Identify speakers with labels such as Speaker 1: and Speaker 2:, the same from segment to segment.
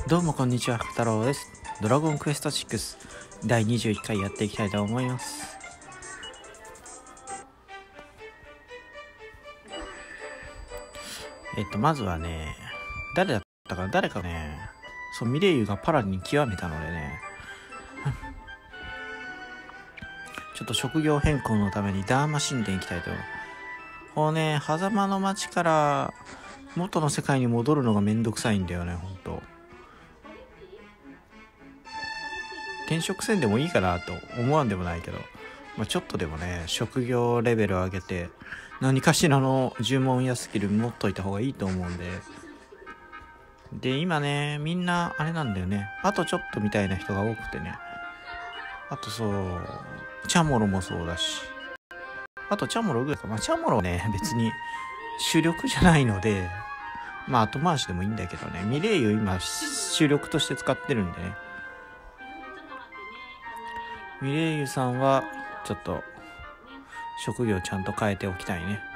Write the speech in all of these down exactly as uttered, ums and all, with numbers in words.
Speaker 1: どうもこんにちは、福太郎です。ドラゴンクエストシックスだいにじゅういっかいやっていきたいと思います。えっとまずはね、誰だったかな誰かね、そうミレイユがパラに極めたのでねちょっと職業変更のためにダーマ神殿行きたいと思う。こうね、狭間の町から元の世界に戻るのがめんどくさいんだよね、ほんと。転職せんでもいいかなと思わんでもないけど、まあ、ちょっとでもね、職業レベルを上げて何かしらの呪文やスキル持っといた方がいいと思うんで。で、今ね、みんなあれなんだよね、あとちょっとみたいな人が多くてね。あとそう、チャモロもそうだし、あとチャモロぐらいか。まあチャモロはね、別に主力じゃないので、まあ後回しでもいいんだけどね、ミレイユ今主力として使ってるんでね。ミレイユさんはちょっと職業ちゃんと変えておきたいね。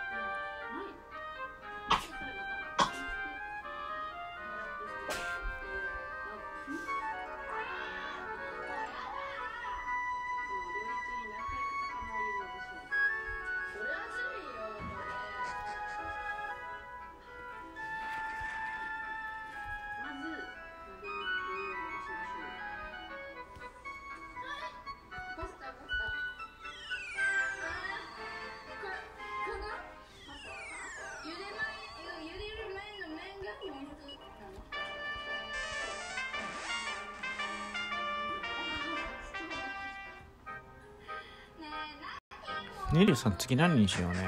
Speaker 1: ネリュウさん次何にしようね。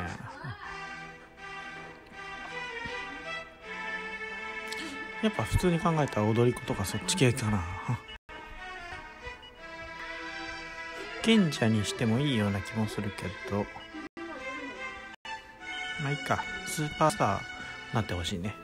Speaker 1: やっぱ普通に考えたら踊り子とかそっち系かな。賢者にしてもいいような気もするけど、まあいいか。スーパースターなってほしいね。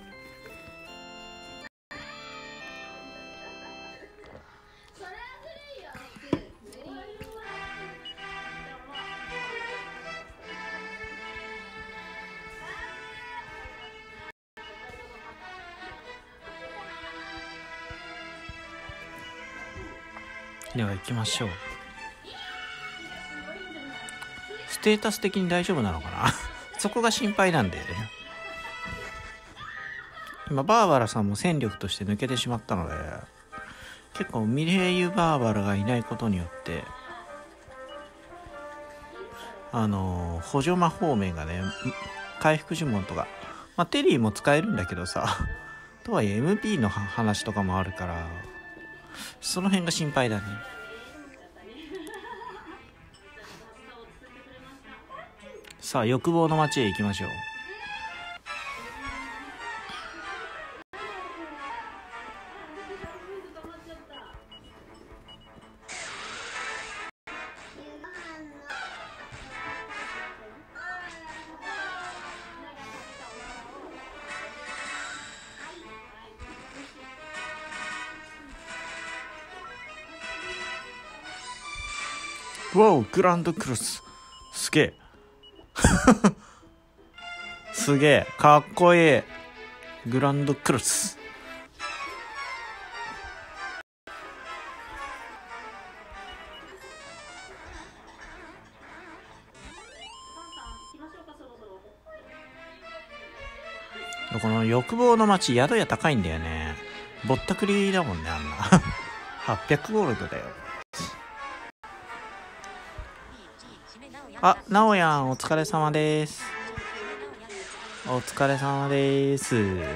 Speaker 1: では行きましょう。ステータス的に大丈夫なのかなそこが心配なんだよね。今バーバラさんも戦力として抜けてしまったので、結構ミレイユバーバラがいないことによってあのー、補助魔方面がね、回復呪文とか、まあ、テリーも使えるんだけどさとはいえ エムピー の話とかもあるから、その辺が心配だね。さあ欲望の街へ行きましょう。わお、グランドクロスすげえすげえかっこいい。グランドクロスこの欲望の街、宿屋高いんだよね。ぼったくりだもんね、あんなはっぴゃくゴールドだよ。あ、なおやんお疲れ様です。お疲れ様です。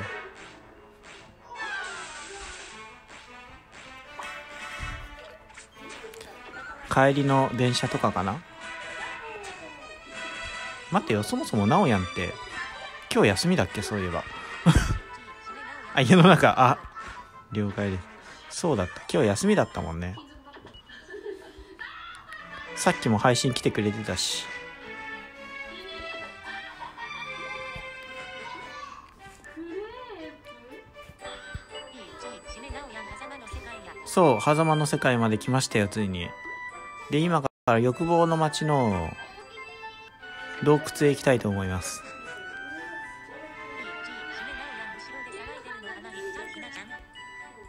Speaker 1: 帰りの電車とかかな。待ってよ、そもそもなおやんって今日休みだっけ、そういえばあ、家の中、あ、了解です。そうだった、今日休みだったもんね。さっきも配信来てくれてたし。そう、狭間の世界まで来ましたよ、ついに。で、今から欲望の街の洞窟へ行きたいと思います。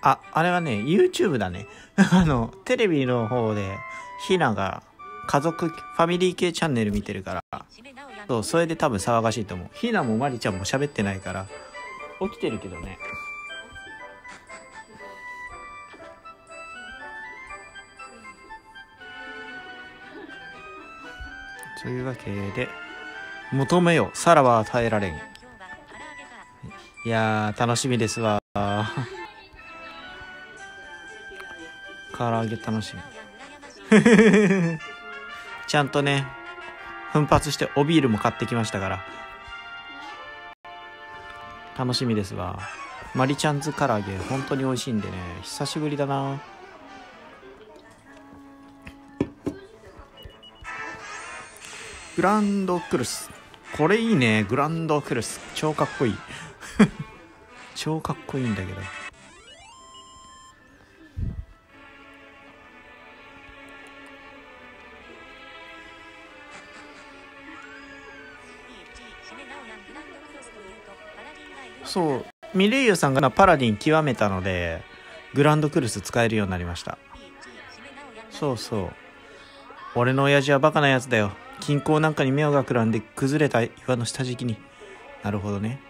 Speaker 1: あ、あれはね、YouTube だね。あの、テレビの方で、ひなが家族、ファミリー系チャンネル見てるから、そう、それで多分騒がしいと思う。ひなもまりちゃんも喋ってないから、起きてるけどね。というわけで、求めよ、さらば与えられん。いやー、楽しみですわ。唐揚げ楽しみ。ちゃんとね、奮発しておビールも買ってきましたから。楽しみですわ。マリちゃんズ唐揚げ、本当に美味しいんでね、久しぶりだな。グランドクルス。これいいね。グランドクルス。超かっこいい。超かっこいいんだけど。そう。ミレイユさんがパラディン極めたので、グランドクルス使えるようになりました。そうそう。俺の親父はバカなやつだよ。金鉱なんかに目がくらんで崩れた岩の下敷きに。なるほどね。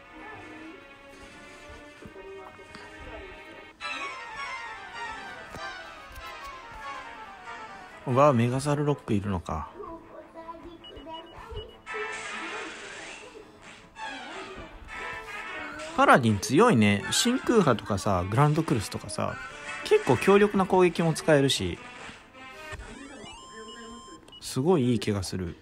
Speaker 1: わあ、メガサルロックいるのか。パラディン強いね。真空波とかさ、グランドクルスとかさ、結構強力な攻撃も使えるし、すごいいい気がする。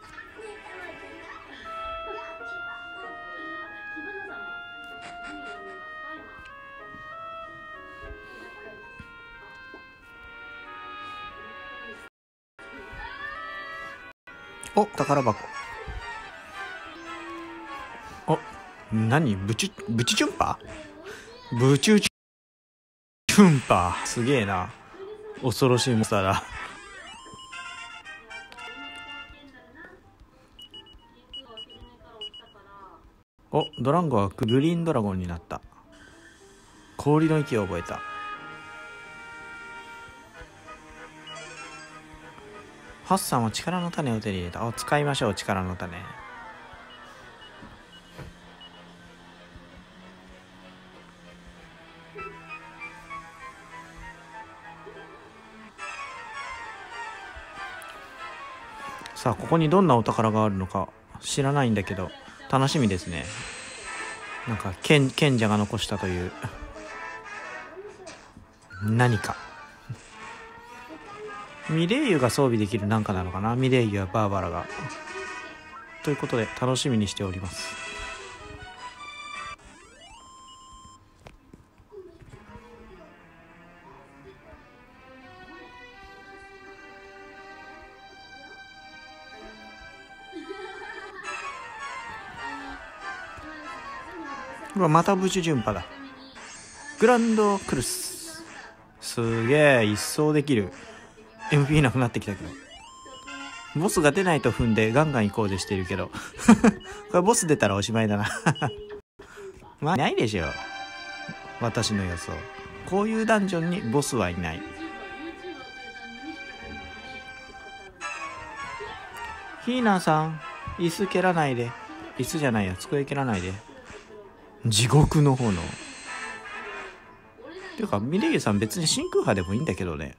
Speaker 1: お、宝箱。お、何ブチュ、ブチチュンパブチュチュンパすげえな。恐ろしいモンスターだ。お、ドランゴはグリーンドラゴンになった。氷の息を覚えた。ハッサンは力の種を手に入れた。お、使いましょう、力の種。さあ、ここにどんなお宝があるのか知らないんだけど、楽しみですね。なんか賢賢者が残したという何か。ミレイユが装備できるなんかなのかな。ミレイユやバーバラが。ということで楽しみにしております。うわ、またブチュジュンパだ。グランドクルス。すげえ、一掃できる。エムピー なくなってきたけど。ボスが出ないと踏んでガンガン行こうでしてるけど。これボス出たらおしまいだな。まあ、ないでしょ。私の予想。こういうダンジョンにボスはいない。ヒーナーさん、椅子蹴らないで。椅子じゃないや、机蹴らないで。地獄の炎。ていうか、ミレイユさん別に真空波でもいいんだけどね。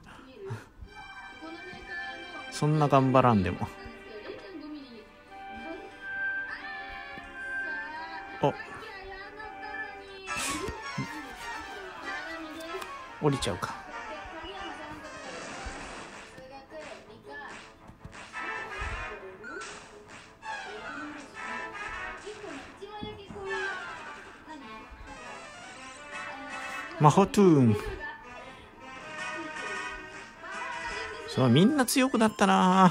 Speaker 1: そんな頑張らんでも。お、降りちゃうか。マホトゥーン。そう、みんな強くなったな。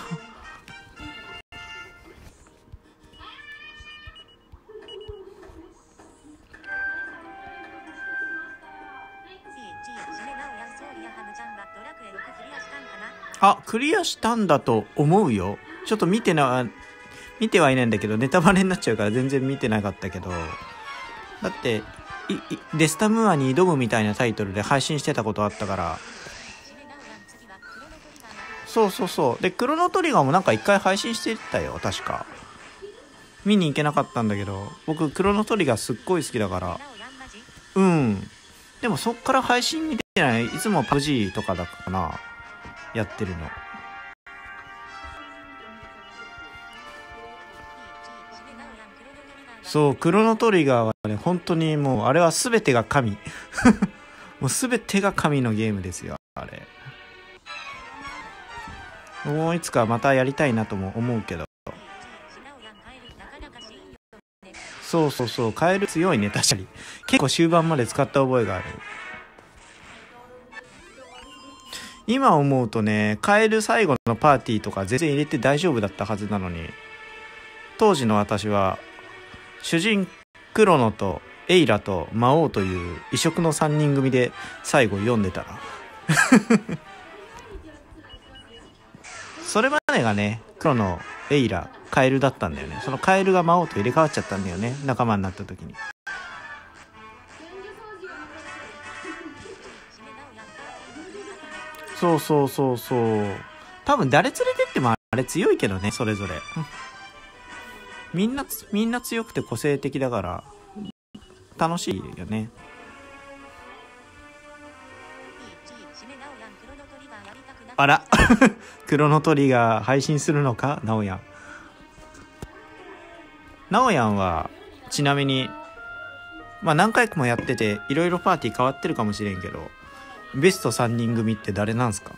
Speaker 1: あ、クリアしたんだと思うよ。ちょっと見てな、見てはいないんだけど、ネタバレになっちゃうから全然見てなかったけど。だって、 デスタムーアに挑むみたいなタイトルで配信してたことあったから。そうそうそう。で、クロノトリガーもなんか一回配信してたよ、確か。見に行けなかったんだけど、僕クロノトリガーすっごい好きだから。うん。でもそっから配信見てない。いつもパブジーとかだかな、やってるの。そう、クロノトリガーはね、本当にもうあれは全てが神。もう全てが神のゲームですよ、あれ。もういつかまたやりたいなとも思うけど。そうそうそう、カエル強いね、確かに。結構終盤まで使った覚えがある。今思うとね、カエル最後のパーティーとか全然入れて大丈夫だったはずなのに、当時の私は主人クロノとエイラと魔王という異色のさんにん組で最後読んでたな。それまでがね、クロノ、エイラ、カエルだったんだよね。そのカエルが魔王と入れ替わっちゃったんだよね、仲間になった時に。そうそうそうそう。多分誰連れてってもあれ強いけどね、それぞれ。みんなみんな強くて個性的だから楽しいよね。あらクロノトリガー配信するのか、ナオヤン。ナオヤンはちなみにまあ何回もやってていろいろパーティー変わってるかもしれんけど、ベストさんにん組って誰なんすか？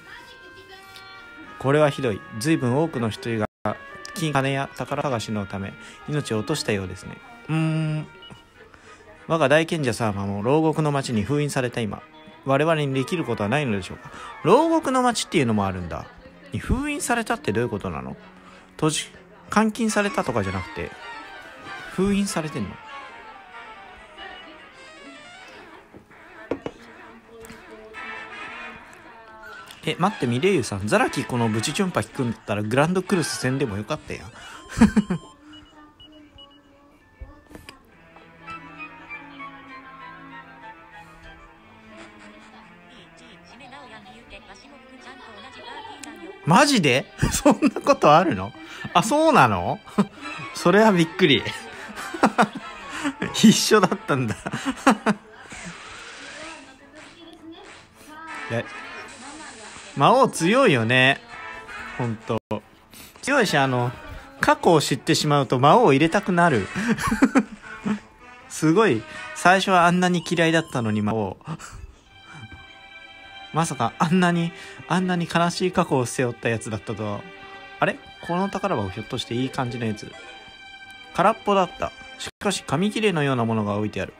Speaker 1: これはひどい。随分多くの人が金金や宝探しのため命を落としたようですね。うーん。我が大賢者様も牢獄の町に封印された今、我々にできることはないのでしょうか。牢獄の町っていうのもあるんだ。に封印されたってどういうことなの？閉じ監禁されたとかじゃなくて封印されてんの？え、待って、ミレイユさん、ザラキこのブチチュンパ聞くんだったらグランドクルス戦でもよかったやん。マジで？そんなことあるの？あ、そうなの？それはびっくり。一緒だったんだ。え、魔王強いよね。ほんと。強いし、あの、過去を知ってしまうと魔王を入れたくなる。すごい、最初はあんなに嫌いだったのに魔王。まさかあんなに、あんなに悲しい過去を背負ったやつだったとは。あれ？この宝箱ひょっとしていい感じのやつ。空っぽだった。しかし紙切れのようなものが置いてある。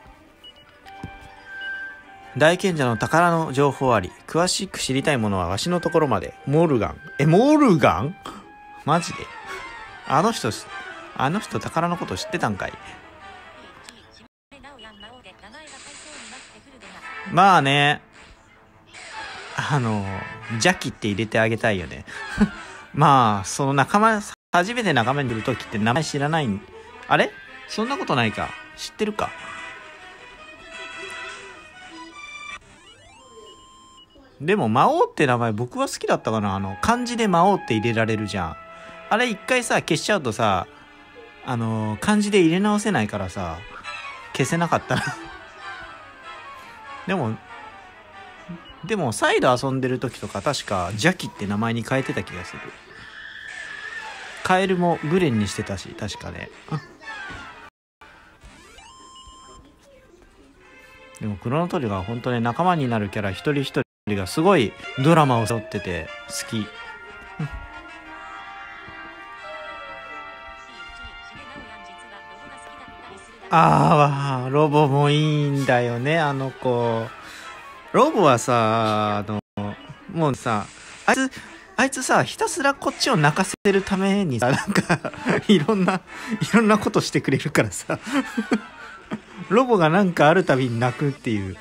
Speaker 1: 大賢者の宝の情報あり。詳しく知りたいものはわしのところまで。モルガン。え、モルガン？マジで？あの人、あの人宝のこと知ってたんかい？まあね。あの、邪気って入れてあげたいよね。まあ、その仲間、初めて仲間にいるときって名前知らない。あれ？そんなことないか。知ってるか。でも魔王って名前僕は好きだったかな。あの漢字で魔王って入れられるじゃん。あれ一回さ消しちゃうとさ、あの漢字で入れ直せないからさ消せなかったな。でもでも再度遊んでる時とか確か邪気って名前に変えてた気がする。カエルもグレンにしてたし確かね。でもクロノトリガーは本当に仲間になるキャラ一人一人がすごいドラマを背負ってて好き。ああ、ロボもいいんだよね、あの子。ロボはさ、あの、もうさ、あいつ、あいつさ、ひたすらこっちを泣かせるためにさ、なんか、いろんな、いろんなことしてくれるからさ。ロボがなんかあるたびに泣くっていう。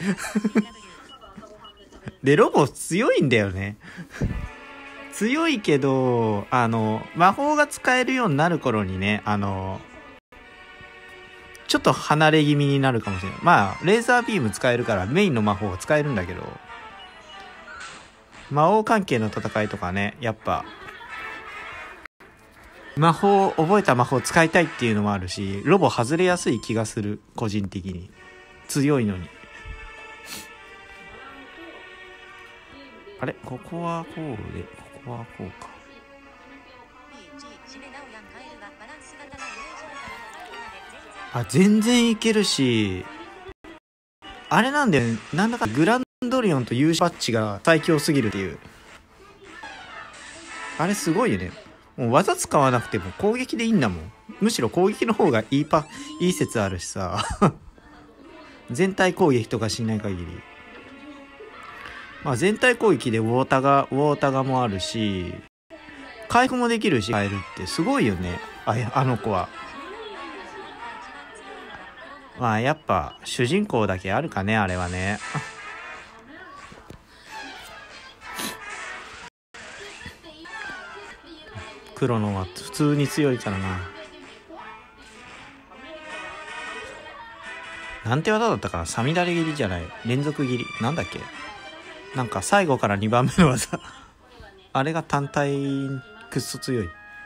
Speaker 1: で、ロボ強いんだよね。強いけど、あの、魔法が使えるようになる頃にね、あの、 ちょっと離れ気味になるかもしれない。まあレーザービーム使えるからメインの魔法を使えるんだけど、魔王関係の戦いとかね、やっぱ魔法覚えた魔法使いたいっていうのもあるし、ロボ外れやすい気がする。個人的に強いのに。あれ、ここはこうで、ここはこうか。あ、全然いけるし、あれなんだよね、なんだかグランドリオンと優勝バッジが最強すぎるっていう。あれすごいよね。もう技使わなくても攻撃でいいんだもん。むしろ攻撃の方がいいパいい説あるしさ全体攻撃とかしない限り、まあ全体攻撃でウォータガウォータガもあるし、回復もできるし、変えるってすごいよね。ああの子は。まあやっぱ主人公だけあるかね、あれはね。クロノは普通に強いからな。なんて技だったかな、さみだれ切りじゃない、連続切りなんだっけ、なんか最後からにばんめの技あれが単体くっそ強い。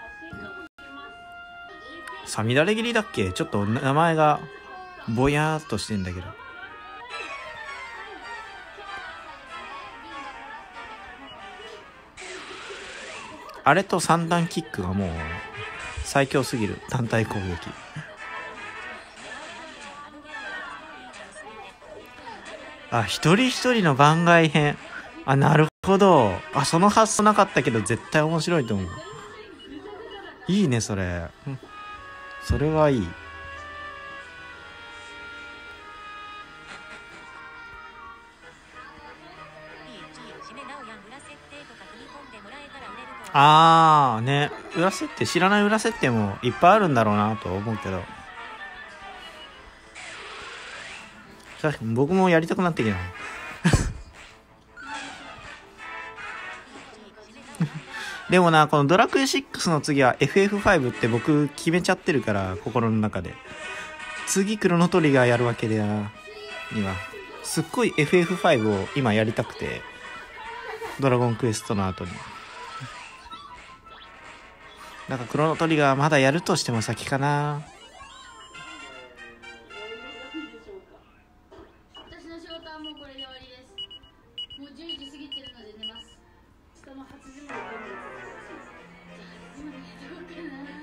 Speaker 1: さみだれ切りだっけ、ちょっと名前がぼやーっとしてんだけど。あれと三段キックがもう最強すぎる。単体攻撃。あ、一人一人の番外編。あ、なるほど。あ、その発想なかったけど絶対面白いと思う。いいねそれ。それはいい。あーね、裏設定、知らない裏設定もいっぱいあるんだろうなと思うけど、確かに僕もやりたくなってきたでもな、このドラクエシックスの次は エフエフファイブ って僕決めちゃってるから、心の中で次クロノトリガーやるわけでなにはすっごい エフエフファイブ を今やりたくて、ドラゴンクエストの後になんかクロノトリガーまだやるとしても先かな。
Speaker 2: 私の仕事はもうこれで終わりです。もうじゅうじ過ぎてるので寝ます。明日もはちじまで寝る。じゃあはちじまで寝とこうかな。おや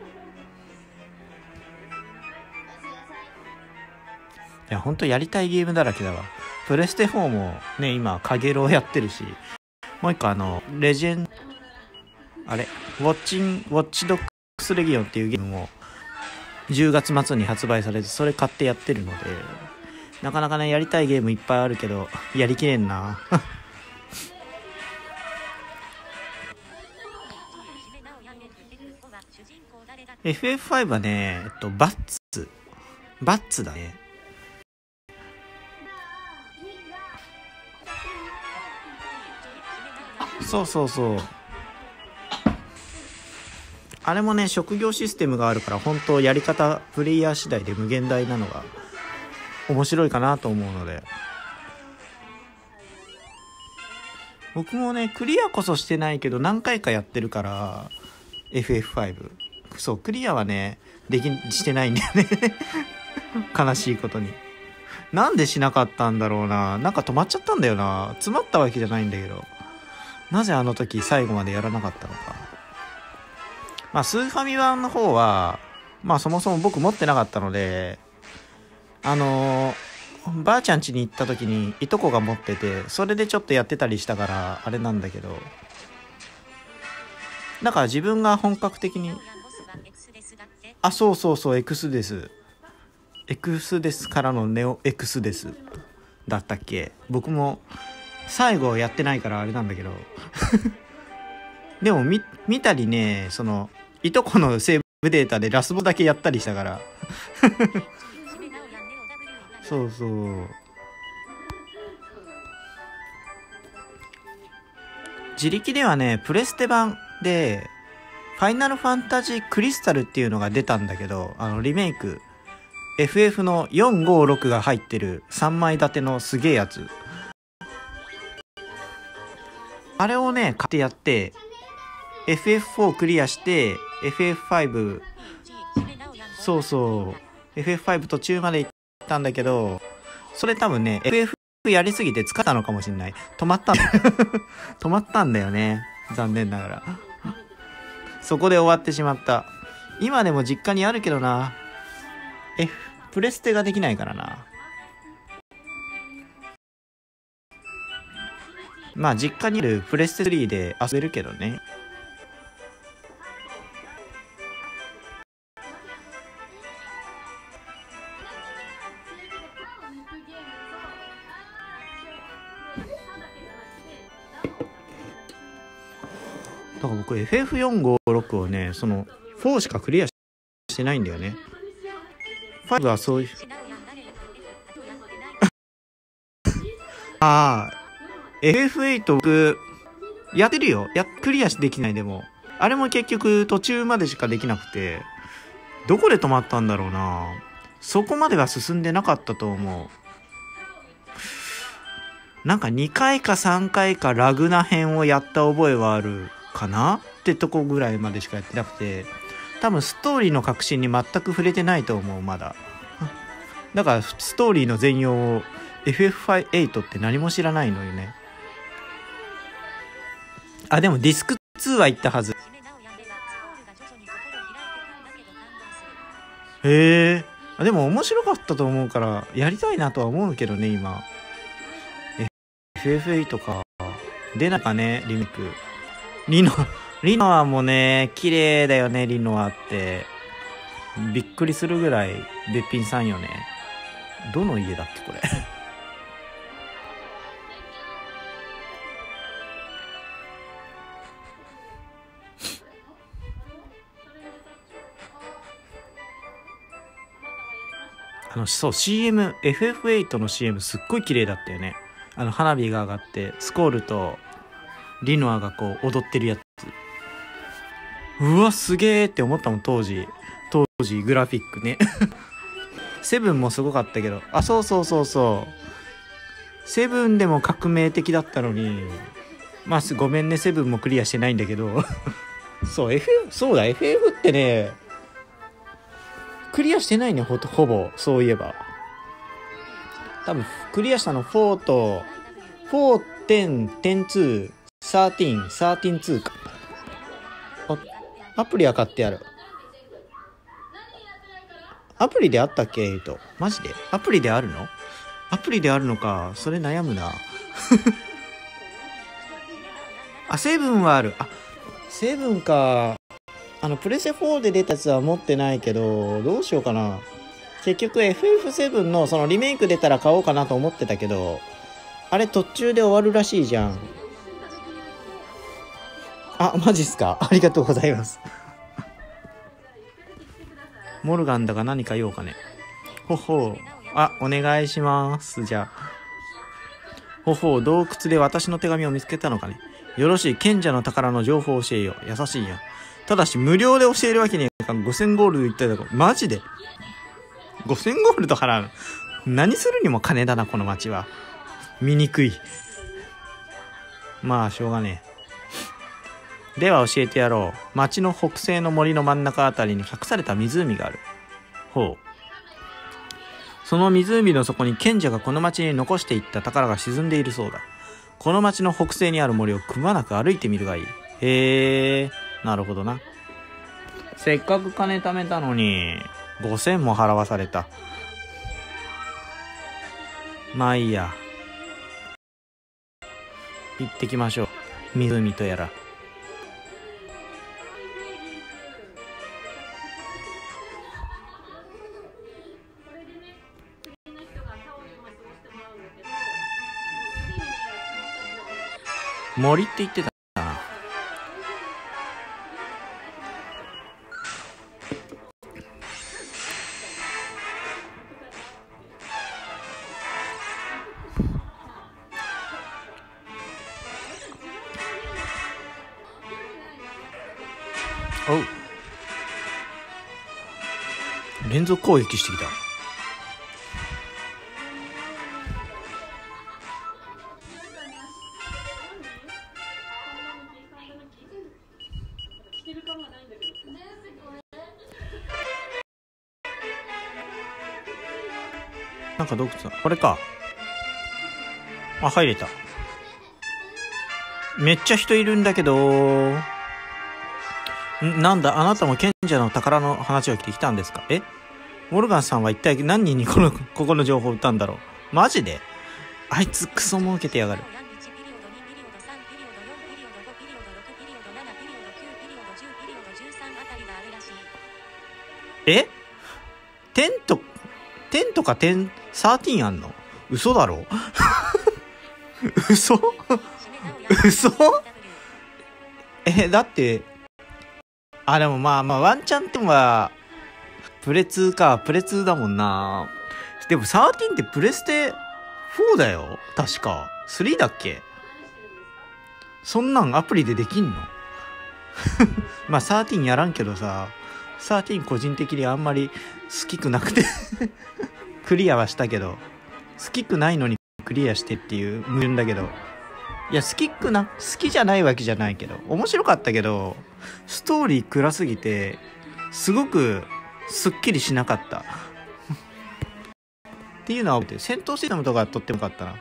Speaker 2: すみなさい。
Speaker 1: いやほんとやりたいゲームだらけだわ。プレステフォーもね今カゲロウやってるし、もう一個あのレジェンあれウォッチンウォッチドックスレギオンっていうゲームもじゅうがつ末に発売されて、それ買ってやってるので、なかなかねやりたいゲームいっぱいあるけどやりきれんなエフエフファイブ はね、えっとバッツバッツだね。そうそうそう、あれもね職業システムがあるから、本当やり方プレイヤー次第で無限大なのが面白いかなと思うので、僕もねクリアこそしてないけど何回かやってるから エフエフファイブ、 そうクリアはねできしてないんだよね悲しいことに。なんでしなかったんだろうな、なんか止まっちゃったんだよな。詰まったわけじゃないんだけど、なぜあの時最後までやらなかったのか。まあスーファミ版の方はまあそもそも僕持ってなかったので、あのー、ばあちゃん家に行った時にいとこが持ってて、それでちょっとやってたりしたからあれなんだけど、だから自分が本格的に、あ、そうそうそう、エクスです。エクスですからのネオエクスですだったっけ。僕も最後やってないからあれなんだけどでも 見, 見たりね、そのいとこのセーブデータでラスボだけやったりしたからそうそう、自力ではねプレステ版でファイナルファンタジークリスタルっていうのが出たんだけど、あのリメイクエフエフ のよんごろくが入ってるさんまい建てのすげえやつ。あれをね買ってやって エフエフフォー クリアして エフエフファイブ そうそう エフエフファイブ 途中まで行ったんだけど、それ多分ね エフエフ やりすぎて疲れたのかもしんない。止まったんだ止まったんだよね、残念ながらそこで終わってしまった。今でも実家にあるけどな、えプレステができないからな。まあ実家にあるプレステスリーで遊べるけどね。だから僕 エフエフよんごろく をねそのよんしかクリアしてないんだよね。ごはそういうああ エフエフエイト 僕やってるよ。やクリアできないでもあれも結局途中までしかできなくて、どこで止まったんだろうな。そこまでは進んでなかったと思う。なんかにかいかさんかいかラグナ編をやった覚えはあるかなってとこぐらいまでしかやってなくて、多分ストーリーの革新に全く触れてないと思うまだ。だからストーリーの全容を エフエフエイト って何も知らないのよね。あでもディスクツーは行ったはず。へえ。でも面白かったと思うからやりたいなとは思うけどね今。エフエフエイト か出ないかねリメイク。リノリノアもね綺麗だよね。リノアってびっくりするぐらいべっぴんさんよね。どの家だっけこれあのそう シーエム エフエフエイト の シーエム すっごい綺麗だったよね。あの花火が上がってスコールとリノアがこう踊ってるやつ。うわすげーって思ったもん当時。当時グラフィックねセブンもすごかったけど、あそうそうそうそうセブンでも革命的だったのに、まあごめんねセブンもクリアしてないんだけどそう エフエフ そうだ エフエフ ってねクリアしてないね ほ, ほぼそういえば。多分クリアしたのよんとよん、じゅう、じゅうに、じゅうに、じゅうに、じゅうにか。アプリは買ってある。アプリであったっけエイト。マジでアプリであるのアプリであるのか。それ悩むなあセブンはある。あセブンか。あのプレステフォーで出たやつは持ってないけどどうしようかな。結局 エフエフセブン のそのリメイク出たら買おうかなと思ってたけど、あれ途中で終わるらしいじゃん。あマジっすか。ありがとうございますモルガンだが何か用かね。ほほう。あお願いします。じゃあほほう洞窟で私の手紙を見つけたのかね。よろしい賢者の宝の情報を教えよう。優しいや。ただし無料で教えるわけにはいかん。ごせんゴールド言ったらマジでごせんゴールド払うの。何するにも金だなこの町は。醜い。まあしょうがねえ。では教えてやろう。町の北西の森の真ん中あたりに隠された湖がある。ほう。その湖の底に賢者がこの町に残していった宝が沈んでいるそうだ。この町の北西にある森をくまなく歩いてみるがいい。へえ、なるほどな。せっかく金貯めたのにごせんも払わされた。まあいいや。行ってきましょう。湖とやら。森って言ってたな。おう。連続攻撃してきた。
Speaker 2: てる感がないんだけど。
Speaker 1: なんか洞窟だ。これか。あ、入れた。めっちゃ人いるんだけど。んなんだ、あなたも賢者の宝の話を聞いてきたんですか？え？モルガンさんは一体何人にこの、ここの情報を売ったんだろう？マジで？あいつクソ儲けてやがる。え？テント、テントかテン、サーティーンあんの？嘘だろ？嘘？嘘？え、だって、あ、でもまあまあ、ワンチャンっては、プレツーか、プレツーだもんな。でもサーティーンってプレステフォーだよ？確か。スリーだっけ？そんなんアプリでできんの？まあサーティーンやらんけどさ、サーティーン個人的にあんまり好きくなくてクリアはしたけど、好きくないのにクリアしてっていう矛盾だけど、いや好きくな、好きじゃないわけじゃないけど、面白かったけど、ストーリー暗すぎて、すごくすっきりしなかった。っていうのは、戦闘システムとかとってもよかったな。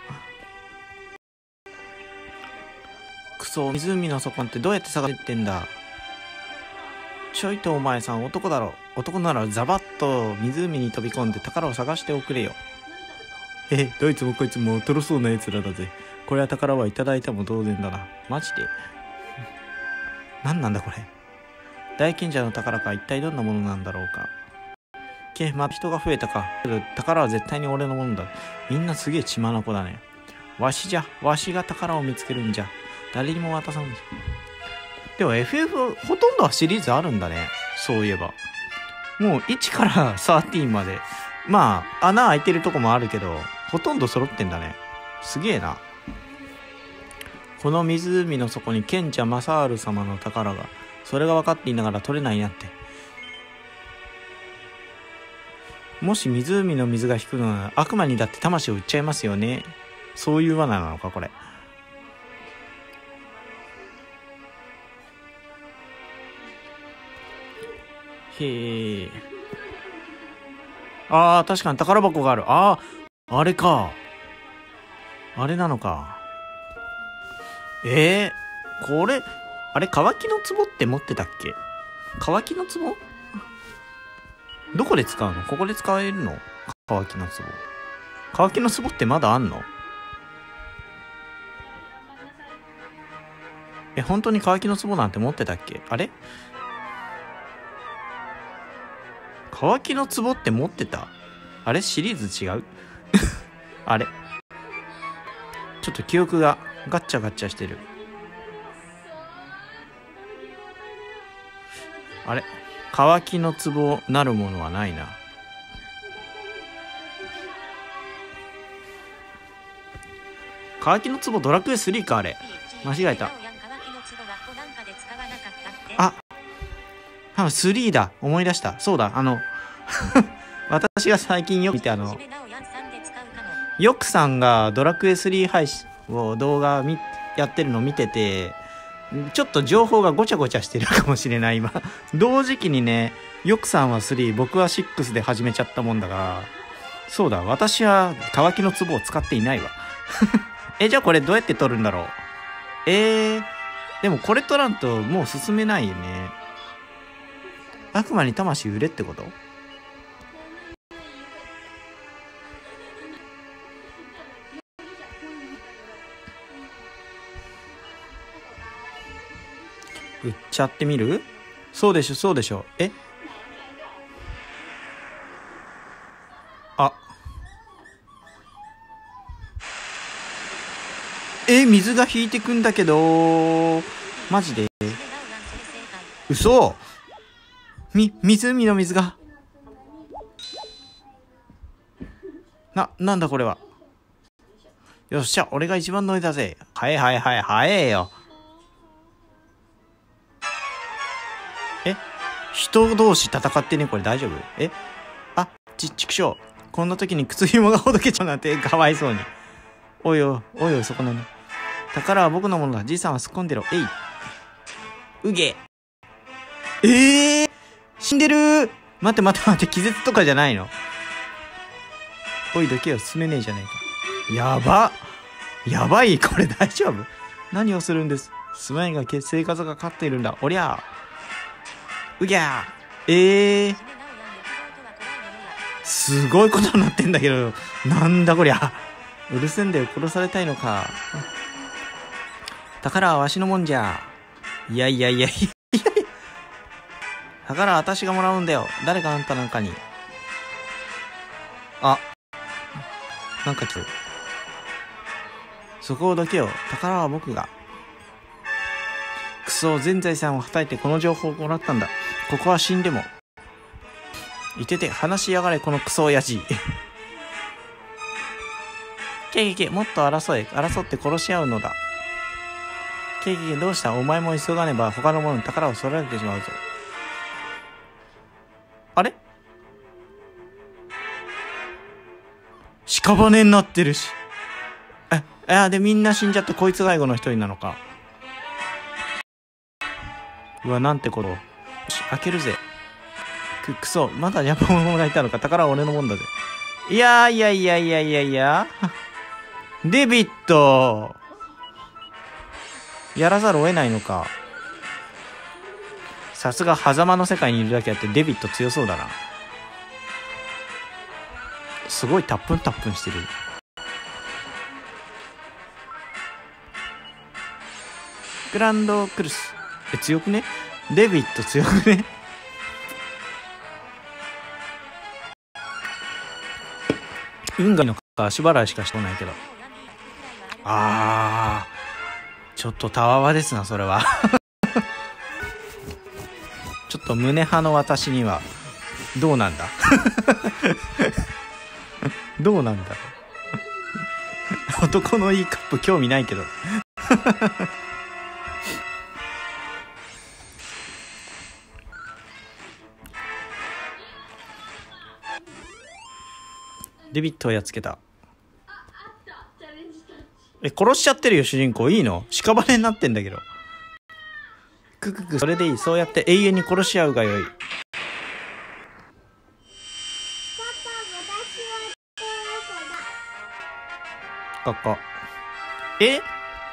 Speaker 1: クソ、湖の底ってどうやって探してってんだ。ちょいとお前さん男だろ。男ならザバッと湖に飛び込んで宝を探しておくれよ。え、どいつもこいつもとろそうな奴らだぜ。これは宝はいただいたも同然だな。マジで？何なんだこれ。大賢者の宝か、一体どんなものなんだろうか。け、また人が増えたか。宝は絶対に俺のものだ。みんなすげえ血眼だね。わしじゃ、わしが宝を見つけるんじゃ。誰にも渡さん。でも エフエフ ほとんどはシリーズあるんだね。そういえば。もういちからじゅうさんまで。まあ、穴開いてるとこもあるけど、ほとんど揃ってんだね。すげえな。この湖の底に賢者マサール様の宝が。それが分かっていながら取れないなって。もし湖の水が引くのなら悪魔にだって魂を売っちゃいますよね。そういう罠なのかこれ。へえ。あー、確かに宝箱がある。あー、あれか。あれなのか。えー、これ、あれ、乾きの壺って持ってたっけ？乾きの壺？どこで使うの？ここで使えるの？乾きの壺。乾きの壺ってまだあんの？え、本当に乾きの壺なんて持ってたっけ？あれ？乾きの壺って持ってた？あれ？シリーズ違う？あれ？ちょっと記憶がガッチャガッチャしてる。あれ？乾きの壺なるものはないな。乾きの壺ドラクエスリーかあれ。間違えた。あ、多分スリーだ。思い出した。そうだ。あの私が最近よく見て、あのヨクさんがドラクエスリー配信を動画みやってるのを見てて、ちょっと情報がごちゃごちゃしてるかもしれない今。同時期にね、ヨクさんはスリー、僕はシックスで始めちゃったもんだから、そうだ、私は乾きの壺を使っていないわ。え、じゃあこれどうやって取るんだろう。えー、でもこれ取らんともう進めないよね。悪魔に魂売れってこと？売っちゃってみる？そうでしょ、そうでしょ。え？あ。え、水が引いてくんだけど、マジで？嘘？み、湖の水が。な、なんだこれは。よっしゃ、俺が一番乗りだぜ。はいはいはい、早えよ。え？人同士戦ってね、これ大丈夫？え？あ、ちっちくしょう。こんな時に靴紐がほどけちゃうなんてかわいそうに。おいおい、おいおい、そこなに。宝は僕のものだ。じいさんは突っ込んでろ。えい。うげ。 ええー、死んでる。待って待って待って、気絶とかじゃないの？おい、どけよ、進めねえじゃねえか。やば。やばい、これ大丈夫？何をするんです？スマイが生活がかかっているんだ。おりゃ。うぎゃー。ええー。すごいことになってんだけど、なんだこりゃ。うるせんだよ、殺されたいのか。宝はわしのもんじゃ。いやいやいやいやいや。宝は私がもらうんだよ。誰があんたなんかに。あ、なんか来る。そこをどけよ。宝は僕が。クソ、全財産をはたいてこの情報をもらったんだ。ここは死んでも。いてて、話しやがれ、このクソ親父。ケケケ、もっと争え。争って殺し合うのだ。ケケケ、どうした？お前も急がねば他の者に宝を取られてしまうぞ。あれ？屍になってるし。え、いや、でみんな死んじゃってこいつが最後の一人なのか。うわ、なんてこと。よし、開けるぜ。く、くそ、まだ邪魔者がいたのか。宝は俺のもんだぜ。いやいやいやいやいやいや。デビット。やらざるを得ないのか。さすが狭間の世界にいるだけあってデビット強そうだな。すごいタップンタップンしてる。グランドクルス。え、強くね？デビット強くね？運河の足払いしかしてこないけど。あー、ちょっとたわわですな、それは。ちょっと胸派の私にはどうなんだ。どうなんだろう。男のいいカップ興味ないけど。デビットをやっつけた。え、殺しちゃってるよ、主人公。いいの？屍になってんだけど。くくく、それでいい。そうやって永遠に殺し合うがよい。ここ。え？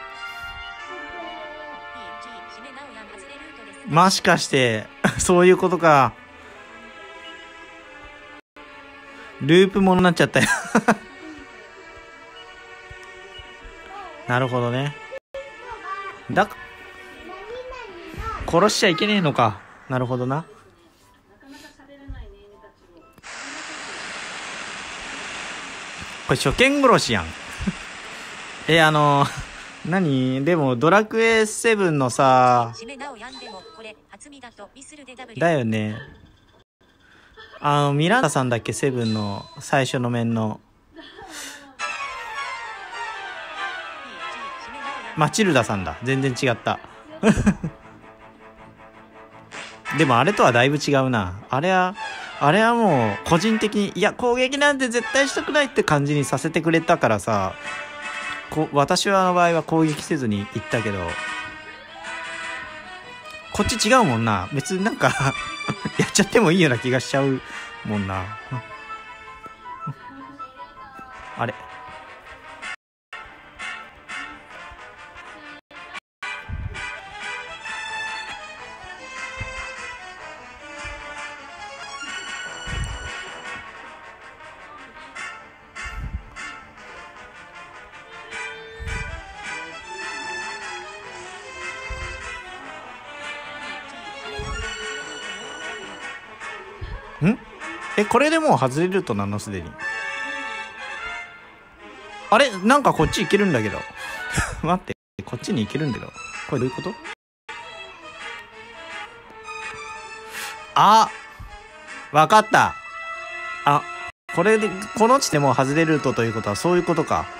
Speaker 1: もしかして、そういうことか。ループものになっちゃったよ。なるほどね。だか、殺しちゃいけねえのか。なるほどな。これ初見殺しやん。え、あの、何？でもドラクエセブンのさ、だよね。あの、ミランダさんだっけ？セブンの最初の面の。マチルダさんだ。全然違った。でもあれとはだいぶ違うな。あれは、あれはもう個人的に、いや、攻撃なんて絶対したくないって感じにさせてくれたからさ、こ私はの場合は攻撃せずに行ったけど、こっち違うもんな。別になんか、やっちゃってもいいような気がしちゃうもんな。あれ？ん？え、これでもう外れるとなのすでに。あれ？なんかこっち行けるんだけど。待って、こっちに行けるんだけど。これどういうこと？あ、わかった。あ、これで、この地でもう外れるルートということはそういうことか。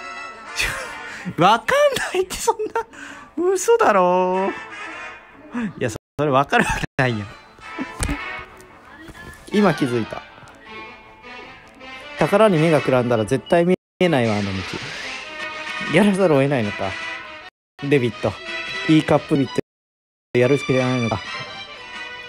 Speaker 1: わかんないってそんな、嘘だろ。いや、それわかるわけないやん。今気づいた。宝に目がくらんだら絶対見えないわ、あの道。やらざるを得ないのか。デビット。いいカップビットやるしかないのか。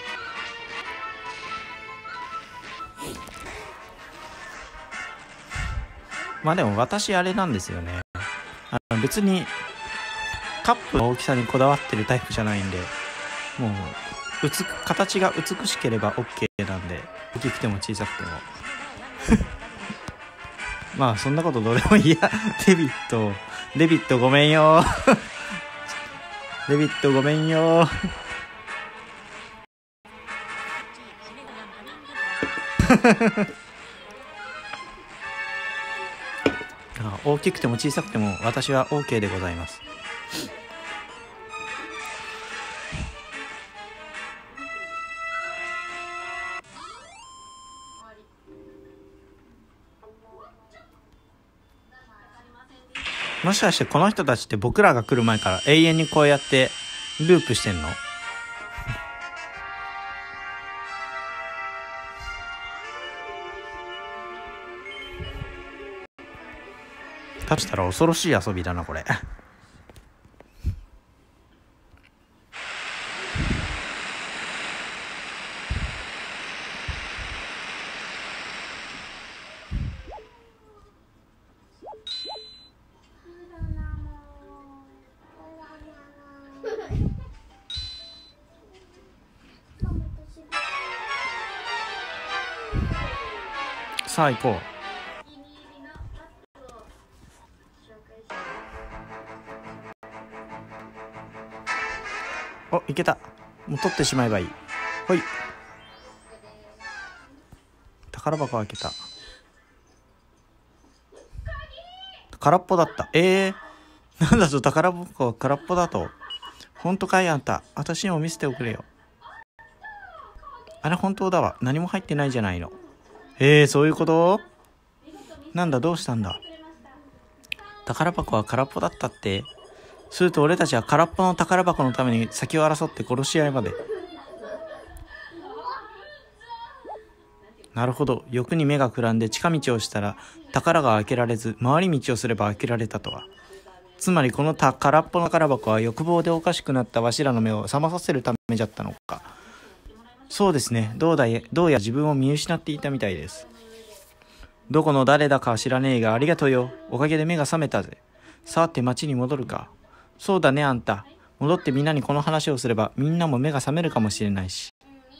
Speaker 1: まあでも私あれなんですよね。あの別にカップの大きさにこだわってるタイプじゃないんで、もううつ形が美しければ OK なんで、大きくても小さくてもまあそんなことどうでもいいや。デビットデビットごめんよデビットごめんよ大きくても小さくても私は OK でございます。もしかしてこの人たちって僕らが来る前から永遠にこうやってループしてんの？だとしたら恐ろしい遊びだなこれ。さあ行こう。お、いけた。もう取ってしまえばいい。ほい。宝箱開けた。空っぽだった。えー、なんだと宝箱は空っぽだと。本当かいあんた。私にも見せておくれよ。あれ本当だわ。何も入ってないじゃないの。えー、そういうこと？なんだどうしたんだ。宝箱は空っぽだったって。すると俺たちは空っぽの宝箱のために先を争って殺し合いまで。なるほど。欲に目がくらんで近道をしたら宝が開けられず、回り道をすれば開けられたとは。つまりこの空っぽの宝箱は欲望でおかしくなったわしらの目を覚まさせるためじゃったのか。そうですね。どうだい、どうや自分を見失っていたみたいです。どこの誰だかは知らねえがありがとうよ。おかげで目が覚めたぜ。さて町に戻るか。そうだねあんた。戻ってみんなにこの話をすればみんなも目が覚めるかもしれないし。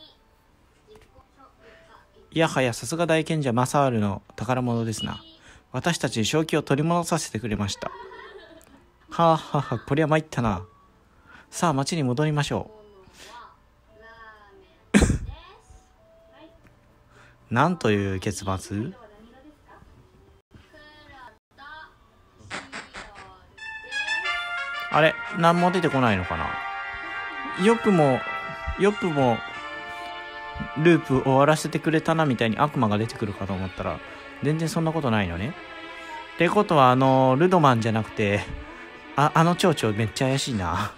Speaker 1: いやはやさすが大賢者マサールの宝物ですな。私たちに正気を取り戻させてくれました。はあはあはあ、こりゃ参ったな。さあ町に戻りましょう。なんという結末？あれ何も出てこないのかな。よくもよくもループ終わらせてくれたなみたいに悪魔が出てくるかと思ったら全然そんなことないのね。ってことはあのルドマンじゃなくてああの蝶々めっちゃ怪しいな。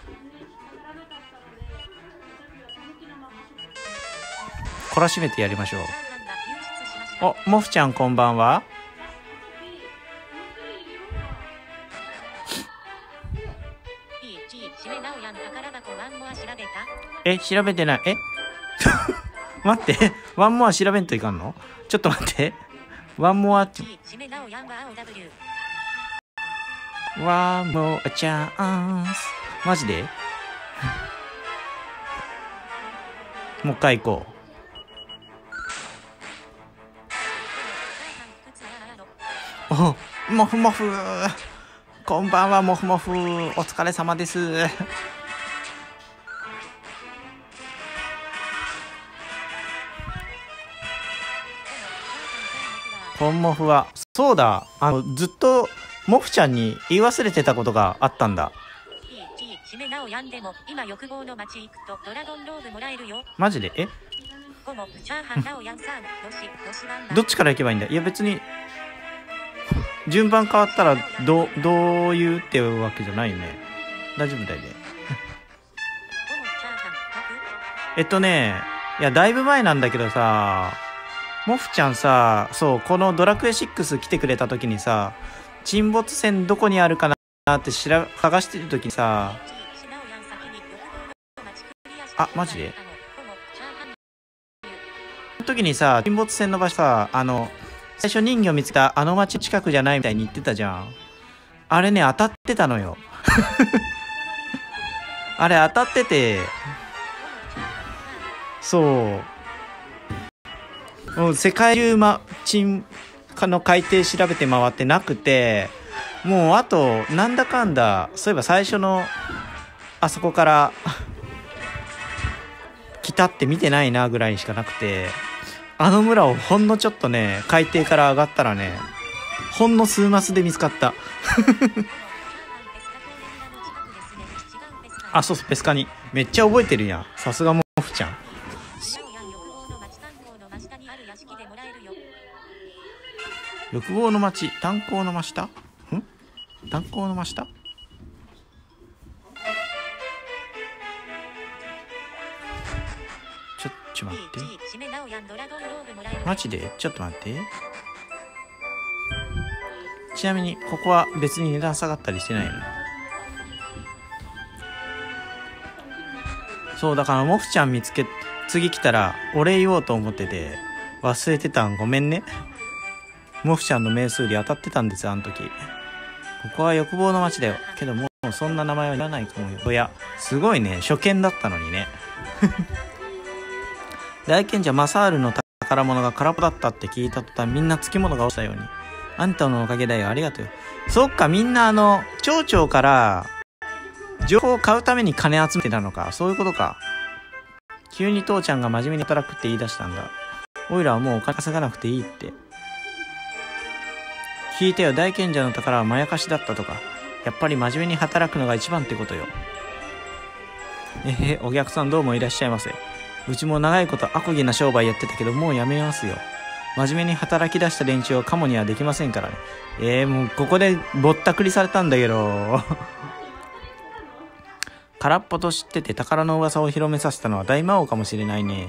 Speaker 1: 懲らしめてやりましょう。お、モフちゃんこんばんは。え、調べてない。え待って、ワンモア調べんといかんの？ちょっと待って。ワンモアってワンモアチャンス。マジでもう一回行こう。お、モフモフこんばんは。モフモフお疲れ様です。コンモフはそうだ、あのずっとモフちゃんに言い忘れてたことがあったんだ。マジで？えどっちから行けばいいんだ。いや別に順番変わったらど, どう言うってわけじゃないよね。大丈夫だよね。えっとねいやだいぶ前なんだけどさ、モフちゃんさ、そうこのドラクエシックス来てくれた時にさ、沈没船どこにあるかなってしら探してる時にさ、あマジでその時にさ、沈没船の場所さ、あの最初人魚見つけたあの町近くじゃないみたいに言ってたじゃん。あれね、当たってたのよ。あれ当たってて、そう。もう世界中町の海底調べて回ってなくて、もうあと、なんだかんだ、そういえば最初の、あそこから、北って見てないなぐらいにしかなくて、あの村をほんのちょっとね、海底から上がったらね、ほんの数マスで見つかった。あ、そうそう、ペスカニ。めっちゃ覚えてるやん。さすがモフちゃん。欲望の町、炭鉱の真下？ん？炭鉱の真下？ちょ、ちょ待って。マジで？ちょっと待って。ちなみに、ここは別に値段下がったりしてないよね。そう、だからモフちゃん見つけ、次来たらお礼言おうと思ってて、忘れてたんごめんね。モフちゃんの名数で当たってたんですよ、あの時。ここは欲望の街だよ。けどもうそんな名前は言わないかもよ。いや、すごいね、初見だったのにね。大賢者マサールの宝物が空っぽだったって聞いた途端、みんなつきものが落ちたように。あんたのおかげだよ、ありがとうよ。そっか、みんなあの、町長から情報を買うために金集めてたのか。そういうことか。急に父ちゃんが真面目に働くって言い出したんだ。おいらはもうお金稼がなくていいって。聞いたよ、大賢者の宝はまやかしだったとか。やっぱり真面目に働くのが一番ってことよ。えへ、お客さんどうもいらっしゃいませ。うちも長いことアコギな商売やってたけど、もうやめますよ。真面目に働き出した連中をカモにはできませんからね。えー、もうここでぼったくりされたんだけど。空っぽと知ってて宝の噂を広めさせたのは大魔王かもしれないね。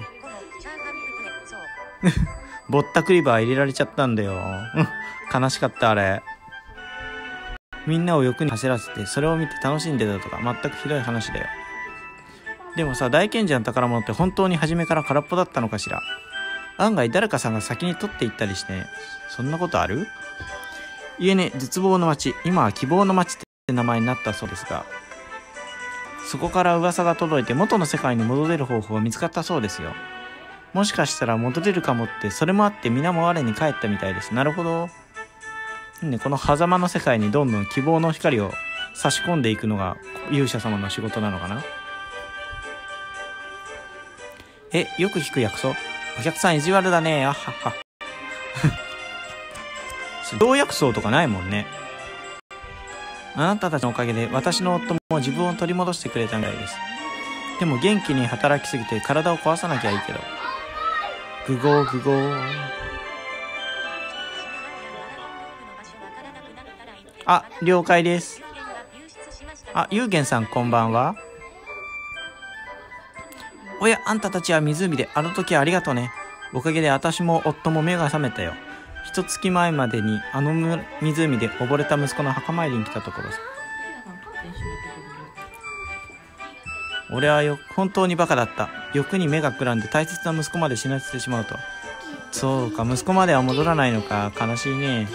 Speaker 1: ぼったくりバー入れられちゃったんだよ。悲しかったあれ。みんなを欲に走らせてそれを見て楽しんでたとか、全くひどい話だよ。でもさ、大賢者の宝物って本当に初めから空っぽだったのかしら。案外誰かさんが先に取っていったりして、ね、そんなことある？いえね、絶望の町、今は希望の町って名前になったそうですが、そこから噂が届いて元の世界に戻れる方法が見つかったそうですよ。もしかしたら戻れるかもって、それもあって皆も我に帰ったみたいです。なるほど。ね、この狭間の世界にどんどん希望の光を差し込んでいくのが勇者様の仕事なのかな。え、よく聞く約束。お客さん意地悪だね。あはは。同約束とかないもんね。あなたたちのおかげで私の夫も自分を取り戻してくれたみたいです。でも元気に働きすぎて体を壊さなきゃいいけど。グゴーグゴー。あ、了解です。あ、ゆうげんさんこんばんは。おや、あんたたちは湖であの時はありがとうね。おかげで私も夫も目が覚めたよ。一月前までにあの湖で溺れた息子の墓参りに来たところさ。俺はよ本当にバカだった。欲に目がくらんで大切な息子まで死なせてしまうと。そうか、息子までは戻らないのか。悲しいね。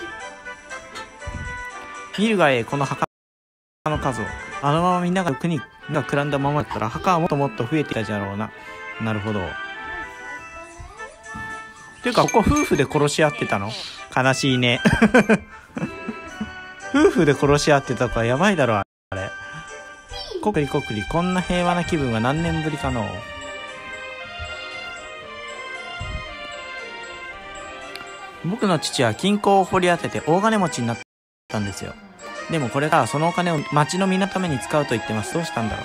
Speaker 1: 見るがええ、この墓の数を。あのままみんなが欲に目がくらんだままだったら墓はもっともっと増えていたじゃろうな。なるほど。ていうか、ここ夫婦で殺し合ってたの？悲しいね。夫婦で殺し合ってたとかやばいだろ、あれ。こくりこくり、こんな平和な気分は何年ぶりかの。僕の父は金庫を掘り当てて大金持ちになったんですよ。でもこれからそのお金を町の皆のために使うと言ってます。どうしたんだろ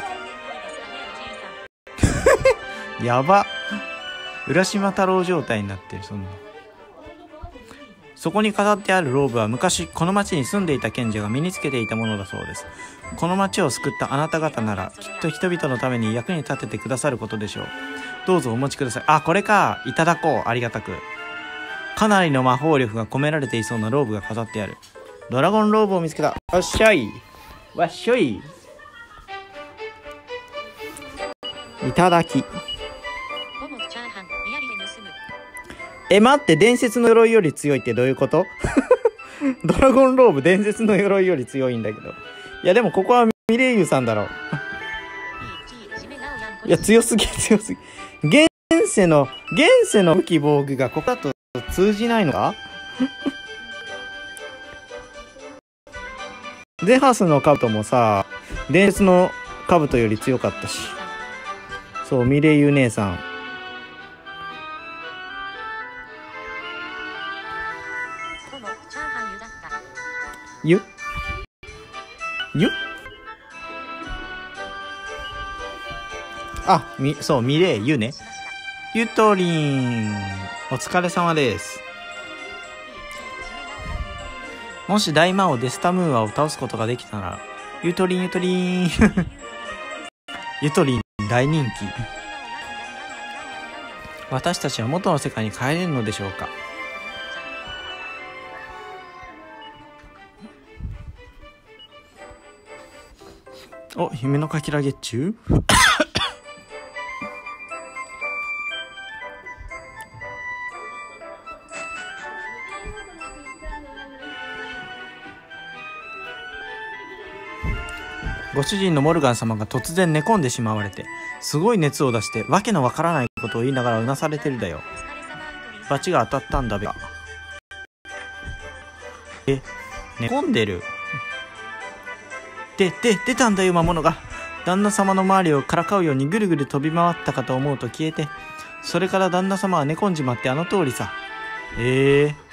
Speaker 1: う。やば。浦島太郎状態になってる。そんなそこに飾ってあるローブは昔この町に住んでいた賢者が身につけていたものだそうです。この町を救ったあなた方ならきっと人々のために役に立ててくださることでしょう。どうぞお持ちください。あ、これか。いただこう。ありがたく。かなりの魔法力が込められていそうなローブが飾ってある。ドラゴンローブを見つけた。わっしゃい。わっしょい。いただき。 え、待って、伝説の鎧より強いってどういうことドラゴンローブ伝説の鎧より強いんだけど。いやでもここはミレイユさんだろう。いや強すぎ強すぎ。現世の現世の武器防具がここだと通じないのか。ゼハスの兜もさ、伝説の兜より強かったし。そう、ミレイユ姉さん。ゆゆあ、み、そう、ミレイユね。ゆとりん。お疲れ様です。もし大魔王デスタムーアを倒すことができたなら、ゆとりんゆとりん。ゆとりん大人気。私たちは元の世界に帰れるのでしょうか。お、夢のかきら月中ご主人のモルガン様が突然寝込んでしまわれて、すごい熱を出してわけのわからないことを言いながらうなされてるだよ。罰が当たったんだべ。え、寝込んでる。で、で、出たんだよ魔物が。旦那様の周りをからかうようにぐるぐる飛び回ったかと思うと消えて、それから旦那様は寝込んじまってあの通りさ。ええ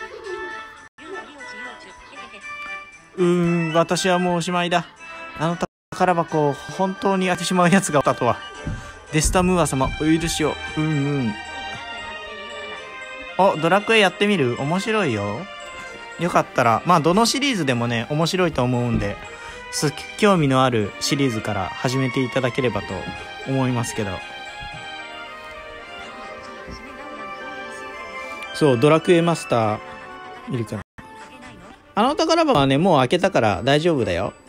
Speaker 1: ー。うーん、私はもうおしまいだ。あの宝箱を本当に当てしまうやつがおったとは。デスタムーア様、お許しを。うんうん。お、ドラクエやってみる？面白いよ。よかったら、まあどのシリーズでもね、面白いと思うんで、興味のあるシリーズから始めていただければと思いますけど。そう、ドラクエマスターいるから。あの宝箱はね、もう開けたから大丈夫だよ。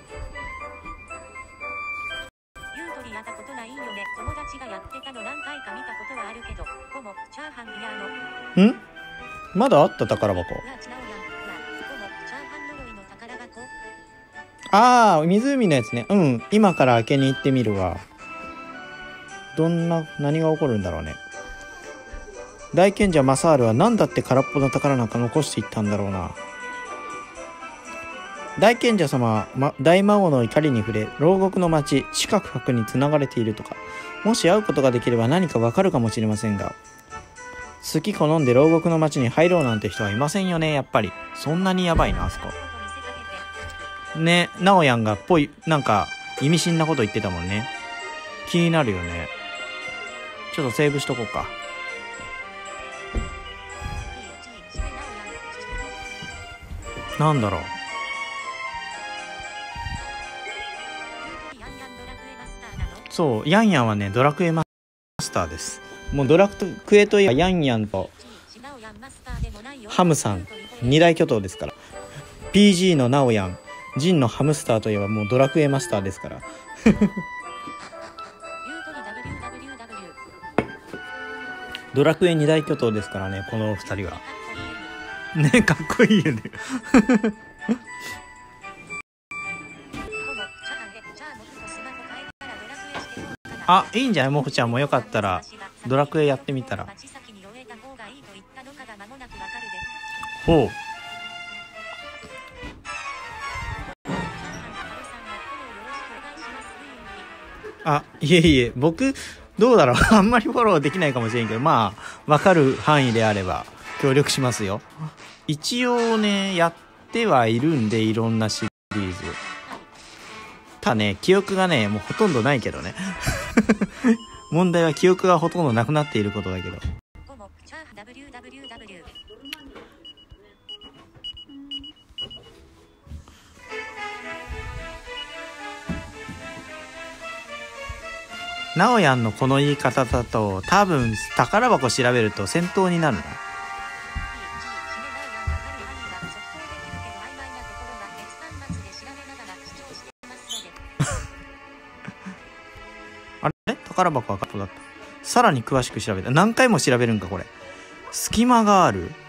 Speaker 1: ん？まだあった宝箱。ああ、湖のやつね。うん、今から開けに行ってみるわ。どんな、何が起こるんだろうね。大賢者マサールは何だって空っぽの宝なんか残していったんだろうな。大賢者様は、ま、大魔王の怒りに触れ、牢獄の町、四角白に繋がれているとか。もし会うことができれば何かわかるかもしれませんが。好き好んで牢獄の町に入ろうなんて人はいませんよね、やっぱり。そんなにやばいな、あそこ。ね、ナオヤンがっぽい、なんか、意味深なこと言ってたもんね。気になるよね。ちょっとセーブしとこうか。なんだろう。そう、ヤンヤンはね、ドラクエマスターです。もうドラクエといえばヤンヤンとハムさん、二大巨頭ですから。ピージー のナオヤン、ジンのハムスターといえばもうドラクエマスターですから。ドラクエ二大巨頭ですからね、この二人は。ね、かっこいいよね。あ、いいんじゃない？モフちゃんもよかったらドラクエやってみたら。ほう。あ、いえいえ、僕どうだろう。あんまりフォローできないかもしれんけど、まあ分かる範囲であれば協力しますよ。一応ね、やってはいるんで、いろんなシリーズ。ただね、記憶がね、もうほとんどないけどね。問題は記憶がほとんどなくなっていることだけど。ナオヤンのこの言い方だと、多分宝箱調べると戦闘になるな。あれ？宝箱はカットだった。さらに詳しく調べた。何回も調べるんかこれ。 隙間がある。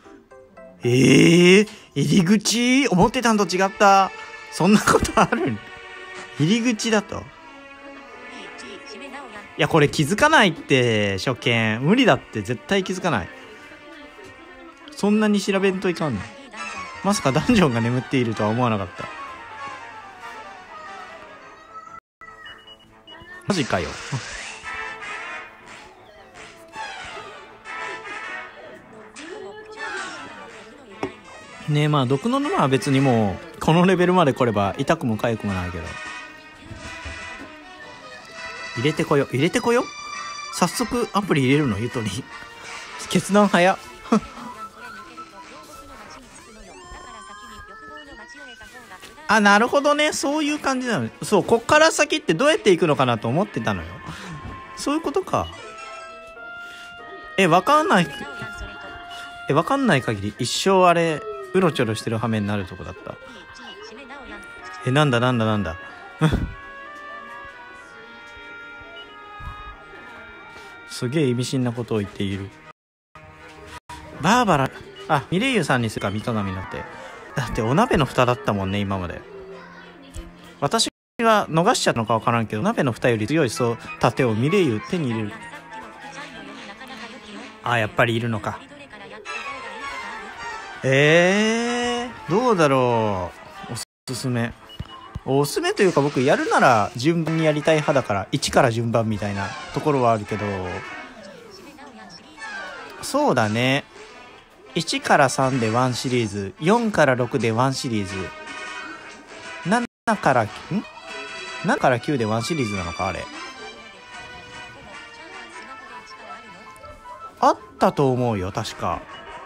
Speaker 1: ええー、入り口思ってたんと違った。そんなことある？入り口だと。いやこれ気づかないって初見無理だって、絶対気づかない。そんなに調べんといかんの。まさかダンジョンが眠っているとは思わなかった。マジかよ。ねえ、まあ毒の沼は別にもうこのレベルまで来れば痛くも痒くもないけど、入れてこよ入れてこよ早速アプリ入れるの？ゆとに決断早っあ、なるほどね、そういう感じなの。そう、こっから先ってどうやって行くのかなと思ってたのよ。そういうことか。え、わかんないえ、わかんない限り一生あれうろちょろしてる羽目になるとこだった。え、なんだなんだなんだすげえ意味深なことを言っている。バーバラ、あ、ミレイユさんにするか、三鏡になって。だってお鍋の蓋だったもんね、今まで。私は逃しちゃったのかわからんけど、鍋の蓋より強いそう盾をミレイユ手に入れる。あ、やっぱりいるのか。えー、どうだろう。おすすめおすすめというか、僕やるなら順番にやりたい派だからいちから順番みたいなところはあるけど、そうだね、いちからさんでワンシリーズ、よんからろくでワンシリーズ、ななからんななからきゅうでワンシリーズなのか。あれあったと思うよ確か。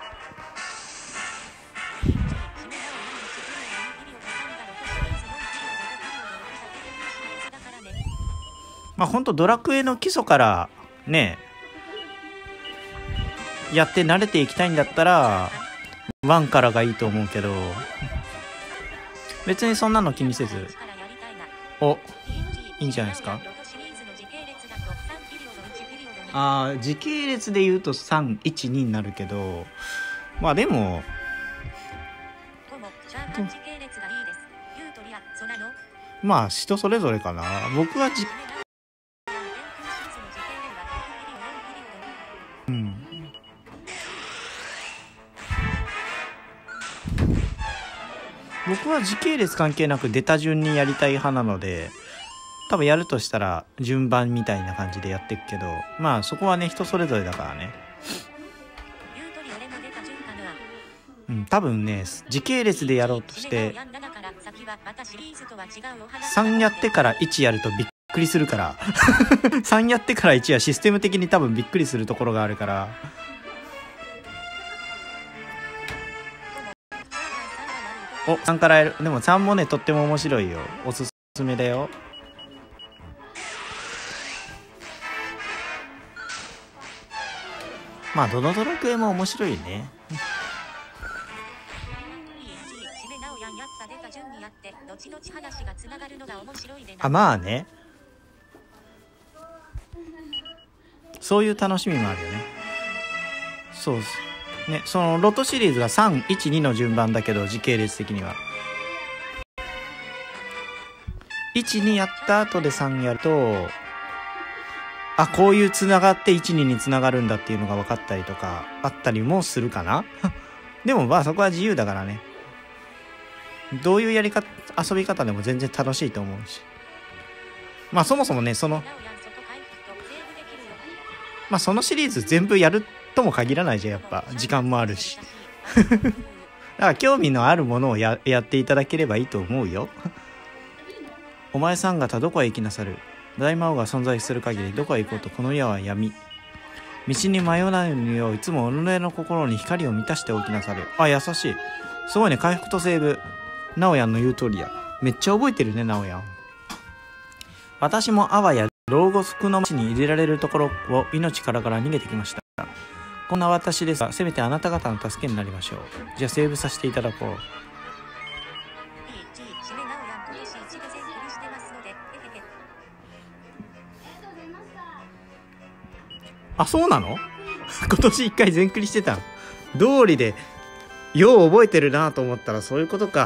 Speaker 1: まあほんとドラクエの基礎からねやって慣れていきたいんだったらワンからがいいと思うけど、別にそんなの気にせず、お、いいんじゃないですか。あー、時系列で言うとさんいちにになるけど、まあでもまあ人それぞれかな。僕はじうん僕は時系列関係なく出た順にやりたい派なので、多分やるとしたら順番みたいな感じでやっていくけど、まあそこはね人それぞれだからね。うん、多分ね時系列でやろうとしてさんやってからいちやるとびっくりするからさんやってからいちはシステム的に多分びっくりするところがあるから。お、さんからやる。でもさんもねとっても面白いよ。おすすめだよ。まあどのドラクエも面白いね。あ、まあね、そういう楽しみもあるよね。そうね、そのロトシリーズがさんいちにの順番だけど時系列的にはいちにやった後でさんやると、あ、こういうつながっていちににつながるんだっていうのが分かったりとかあったりもするかなでもまあそこは自由だからね、どういうやり方遊び方でも全然楽しいと思うし、まあそもそもねそのまあそのシリーズ全部やるとも限らないじゃん、やっぱ時間もあるしだから興味のあるものを や, やっていただければいいと思うよお前さん方どこへ行きなさる。大魔王が存在する限りどこへ行こうとこの世は闇。道に迷わないよういつも己の心に光を満たしておきなさる。あ、優しい。すごいね、回復とセーブ。ナオヤンの言う通りや。めっちゃ覚えてるね、ナオヤン。私もあわや老後服の町に入れられるところを命からから逃げてきました。こんな私ですが、せめてあなた方の助けになりましょう。じゃあセーブさせていただこう。あ、そうなの今年一回全クリしてた。道理でよう覚えてるなと思ったらそういうことか。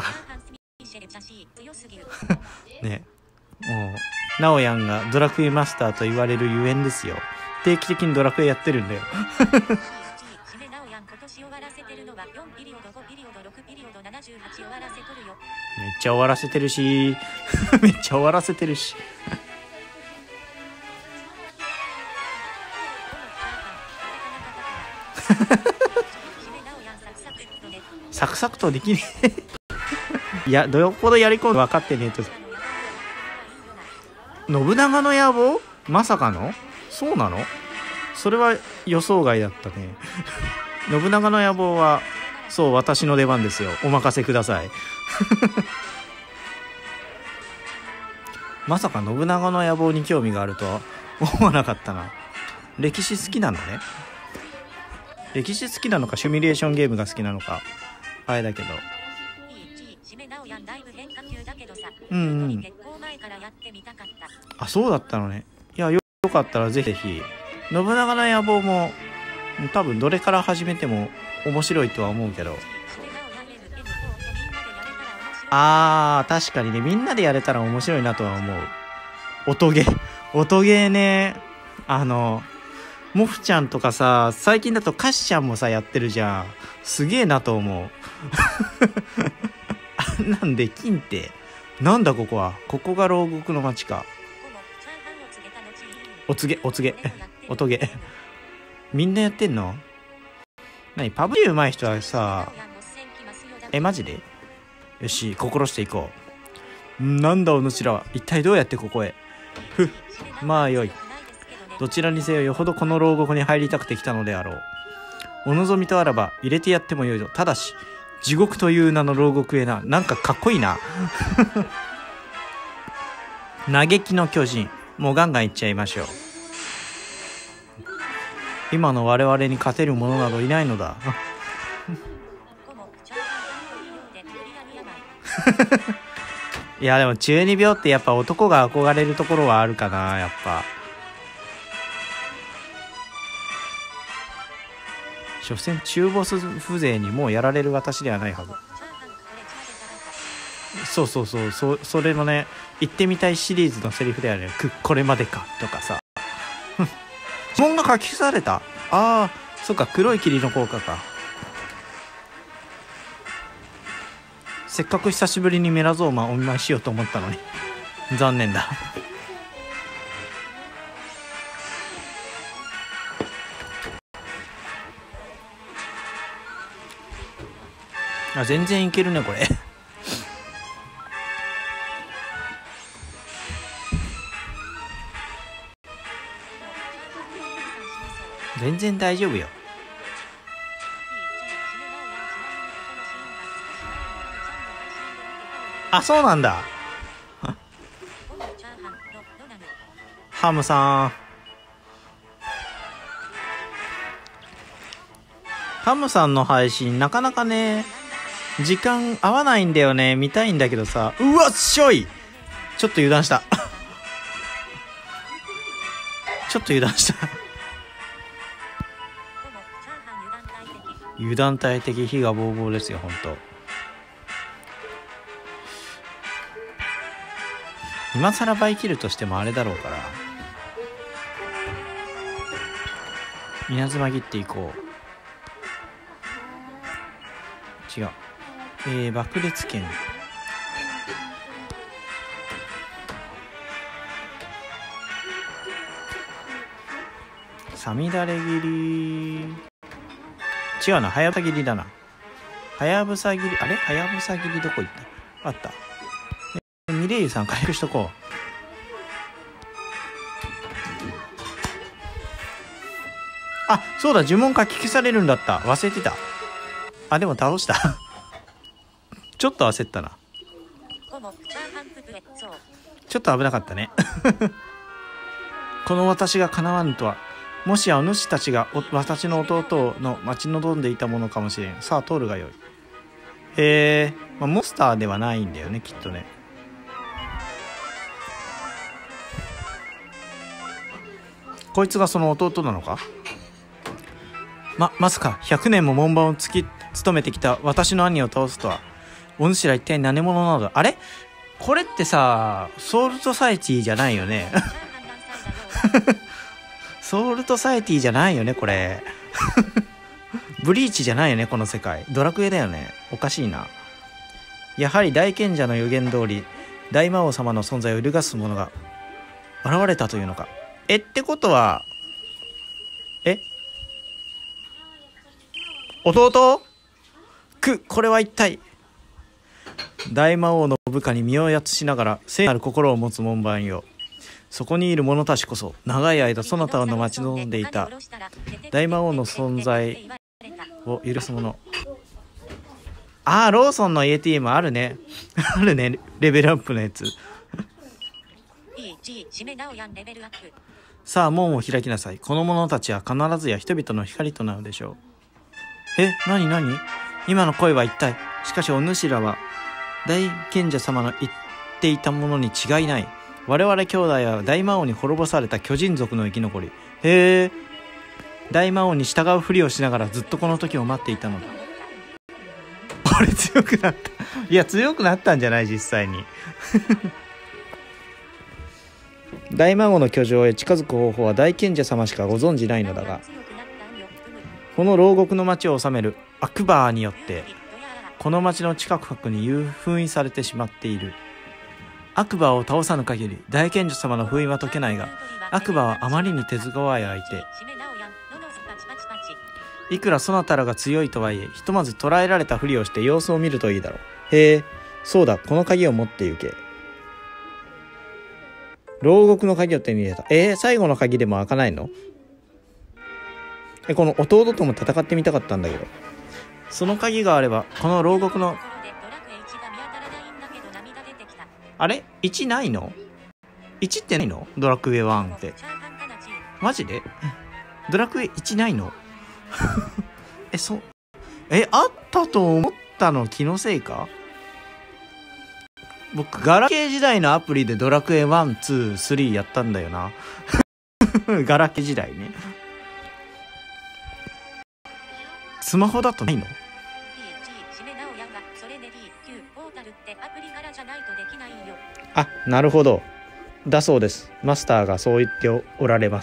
Speaker 1: ね、もうナオヤンがドラクエマスターと言われるゆえんですよ。定期的にドラクエやってるんだよ。めっちゃ終わらせてるしめっちゃ終わらせてるしサクサクとできねえいや、どよっぽどやり込んで分かってねえと。信長の野望、まさかのそうなの？それは予想外だったね信長の野望はそう、私の出番ですよ。お任せくださいまさか信長の野望に興味があるとは思わなかったな。歴史好きなのね。歴史好きなのかシミュレーションゲームが好きなのかあれだけど、うんうん、あ、そうだったのね。いや、よかったらぜひぜひ。信長の野望も多分どれから始めても面白いとは思うけど、あー確かにね、みんなでやれたら面白いなとは思う。音ゲー音ゲーね。あのモフちゃんとかさ、最近だとカシちゃんもさやってるじゃん。すげえなと思うあんなんできんって。なんだここは。ここが牢獄の町か。お告げお告げおとげみんなやってんの？何パブリうまい人はさ、えマジで？よし、心していこう。なんだお主らは一体どうやってここへ。ふっ、まあよい。どちらにせよよほどこの牢獄に入りたくて来たのであろう。お望みとあらば入れてやってもよいぞ。ただし地獄という名の牢獄へな。なんかかっこいいな嘆きの巨人、もうガンガンいっちゃいましょう。今の我々に勝てる者などいないのだいやでも中二病ってやっぱ男が憧れるところはあるかな。やっぱ所詮中ボス風情にもうやられる私ではないはず。そうそうそう、そ, それのね、言ってみたいシリーズのセリフであるね。これまでかとかさ指紋が書き消された。ああ、そっか、黒い霧の効果か。せっかく久しぶりにメラゾーマお見舞いしようと思ったのに残念だあ、全然いけるねこれ全然大丈夫よ。あ、そうなんだハムさん、ハムさんの配信なかなかね時間合わないんだよね。見たいんだけどさ。うわっしょい、ちょっと油断したちょっと油断した油断大敵、火がボーボーですよほんと。今更倍切るとしてもあれだろうから、稲妻切っていこう。違う、えー、爆裂剣、さみだれ切り、違うな、はやぶさ切りだな。はやぶさ切り、あれはやぶさ切りどこ行った？あった。ミレイユさん回復しとこう。あ、そうだ、呪文書き消されるんだった。忘れてた。あ、でも倒したちょっと焦ったな。ちょっと危なかったねこの私がかなわぬとは。もしやお主たちが私の弟の待ち望んでいたものかもしれん。さあ通るがよい。へえ、まあ、モンスターではないんだよねきっとね。こいつがその弟なのか。 ままさかひゃくねんも門番をつき務めてきた私の兄を倒すとは。お主ら一体何者なのだ。あれこれってさ、ソウルソサエティじゃないよね。ソウルソサエティじゃないよねこれ。ブリーチじゃないよねこの世界。ドラクエだよね。おかしいな。やはり大賢者の予言通り大魔王様の存在を揺るがす者が現れたというのか。えってことはえ弟くこれは一体。大魔王の部下に身をやつしながら聖なる心を持つ門番よ。そこにいる者たちこそ長い間そなたの待ち望んでいた大魔王の存在を許す者。ああローソンの エーティーエム あるね。あるねレベルアップのやつ。さあ門を開きなさい。この者たちは必ずや人々の光となるでしょう。えなになに今の声は一体。しかしお主らは大賢者様の言っていたものに違いない。我々兄弟は大魔王に滅ぼされた巨人族の生き残り。へえ。大魔王に従うふりをしながらずっとこの時を待っていたのだ。俺強くなった。いや強くなったんじゃない実際に。大魔王の居城へ近づく方法は大賢者様しかご存じないのだが、この牢獄の町を治めるアクバーによってこの町の近くに封印されてしまっている。アクバーを倒さぬ限り大賢者様の封印は解けないが、アクバーはあまりに手強い相手。いくらそなたらが強いとはいえ、ひとまず捕らえられたふりをして様子を見るといいだろう。へえ、そうだ、この鍵を持って行け。牢獄の鍵を手に入れた。えー、最後の鍵でも開かないの？え、この弟とも戦ってみたかったんだけど。その鍵があれば、この牢獄のあれ ?いち ないの ?いち ってないのドラクエワンって。マジでドラクエいちないのえ、そう。え、あったと思ったの気のせいか。僕、ガラケー時代のアプリでドラクエワン、ツー、スリーやったんだよな。ガラケー時代ね。スマホだとないの？あ、なるほど。だそうです。マスターがそう言っておられます。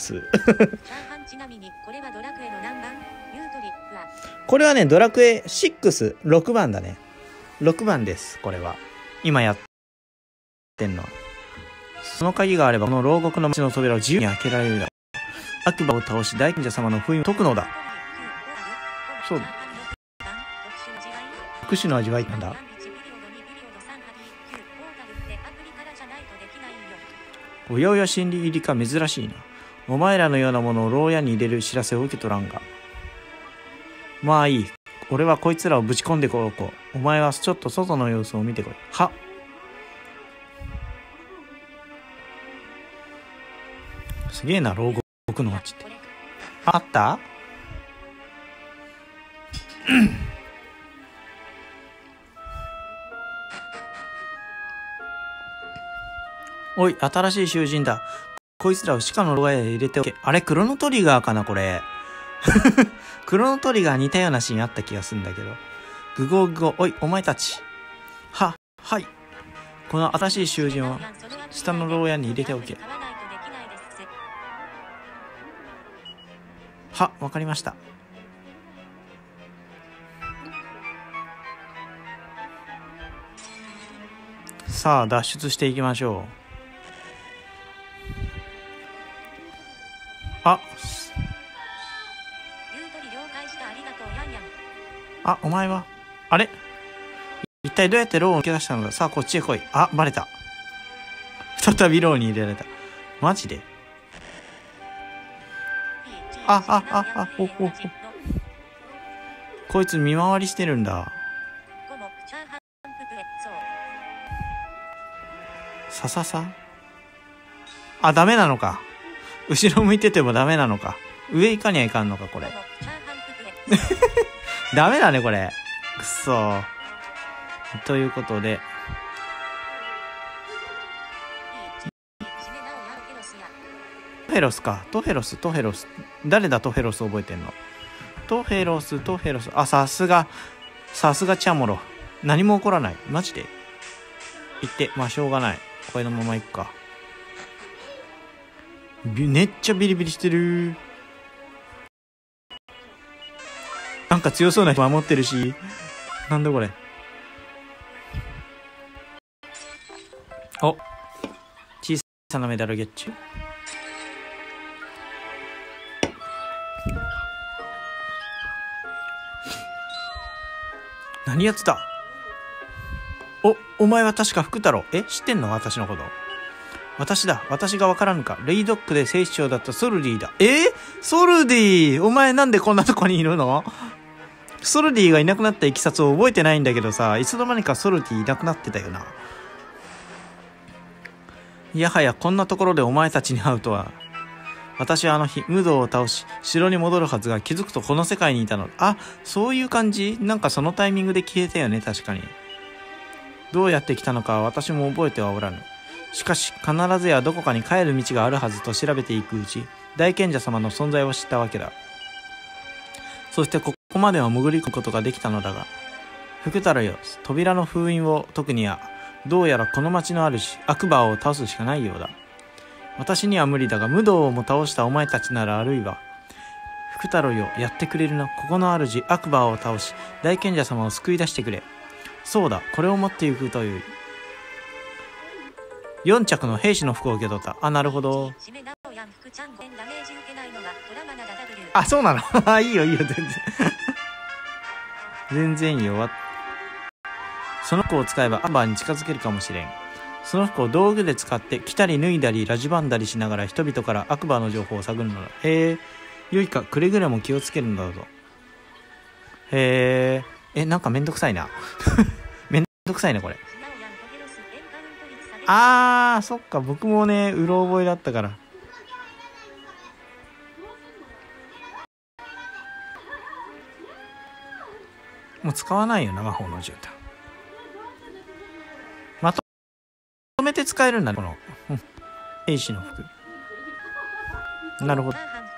Speaker 1: これはね、ドラクエシックス、ろくばんだね。ろくばんです、これは。今やってんのは。その鍵があれば、この牢獄の町の扉を自由に開けられるだろう。悪魔を倒し、大賢者様の封印を解くのだ。そう。特殊の味わいなんだ。おやおや心理入りか珍しいな。お前らのようなものを牢屋に入れる知らせを受け取らんが。まあいい。俺はこいつらをぶち込んでこようこう。お前はちょっと外の様子を見てこい。は。すげえな、牢獄の街って。あったおい、新しい囚人だ。こいつらを地下の牢屋へ入れておけ。あれ、クロノトリガーかな、これ。クロノトリガー似たようなシーンあった気がするんだけど。グゴグゴ、おい、お前たち。は、はい。この新しい囚人を下の牢屋に入れておけ。は、わかりました。さあ、脱出していきましょう。あ、あ、お前はあれ一体どうやって牢を抜け出したのだ。さあ、こっちへ来い。あ、バレた。再び牢に入れられた。マジであ、あ、あ、あ、ほほほ。こいつ見回りしてるんだ。さささあ、ダメなのか。後ろ向いててもダメなのか。上行かにはいかんのか、これ。ダメだね、これ。くそ。ということで。トヘロスか。トヘロス、トヘロス。誰だトヘロス覚えてんの。 とヘイロスとヘイロス。あ、さすがさすがチャモロ。何も起こらない。マジで行って、まあしょうがない。これのまま行くか。めっちゃビリビリしてる。なんか強そうな人守ってるし。なんだこれ。お、小さなメダルゲッチュ。何やってた？お、お前は確か福太郎。え、知ってんの？私のこと。私だ。私がわからぬか。レイドックで聖市長だったソルディだ。えー、ソルディ！お前なんでこんなとこにいるの？ソルディがいなくなったいきさつを覚えてないんだけどさ、いつの間にかソルディいなくなってたよな。いやはやこんなところでお前たちに会うとは。私はあの日、ムドを倒し、城に戻るはずが気づくとこの世界にいたの。あ、そういう感じ？なんかそのタイミングで消えたよね、確かに。どうやって来たのかは私も覚えてはおらぬ。しかし、必ずやどこかに帰る道があるはずと調べていくうち、大賢者様の存在を知ったわけだ。そしてここまでは潜り込むことができたのだが、福太郎よ、扉の封印を解くには、どうやらこの町の主、アクバーを倒すしかないようだ。私には無理だが、無道をも倒したお前たちならあるいは、福太郎よ、やってくれるな。ここの主、アクバーを倒し、大賢者様を救い出してくれ。そうだ、これを持って行くという。よん着の兵士の服を受け取った。あ、なるほど。あ、そうなのあ、いいよいいよ、全然。全然いいよ。その服を使えばアンバーに近づけるかもしれん。その服を道具で使って着たり脱いだりラジバンだりしながら人々からアクバーの情報を探るのだ。へえ、よいか、くれぐれも気をつけるのだぞ。へえ、え、なんかめんどくさいな。めんどくさいね、これ。あー、そっか、僕もね、うろ覚えだったから。もう使わないよな、魔法の絨毯。まとめて使えるんだね、この兵士の服。なるほど。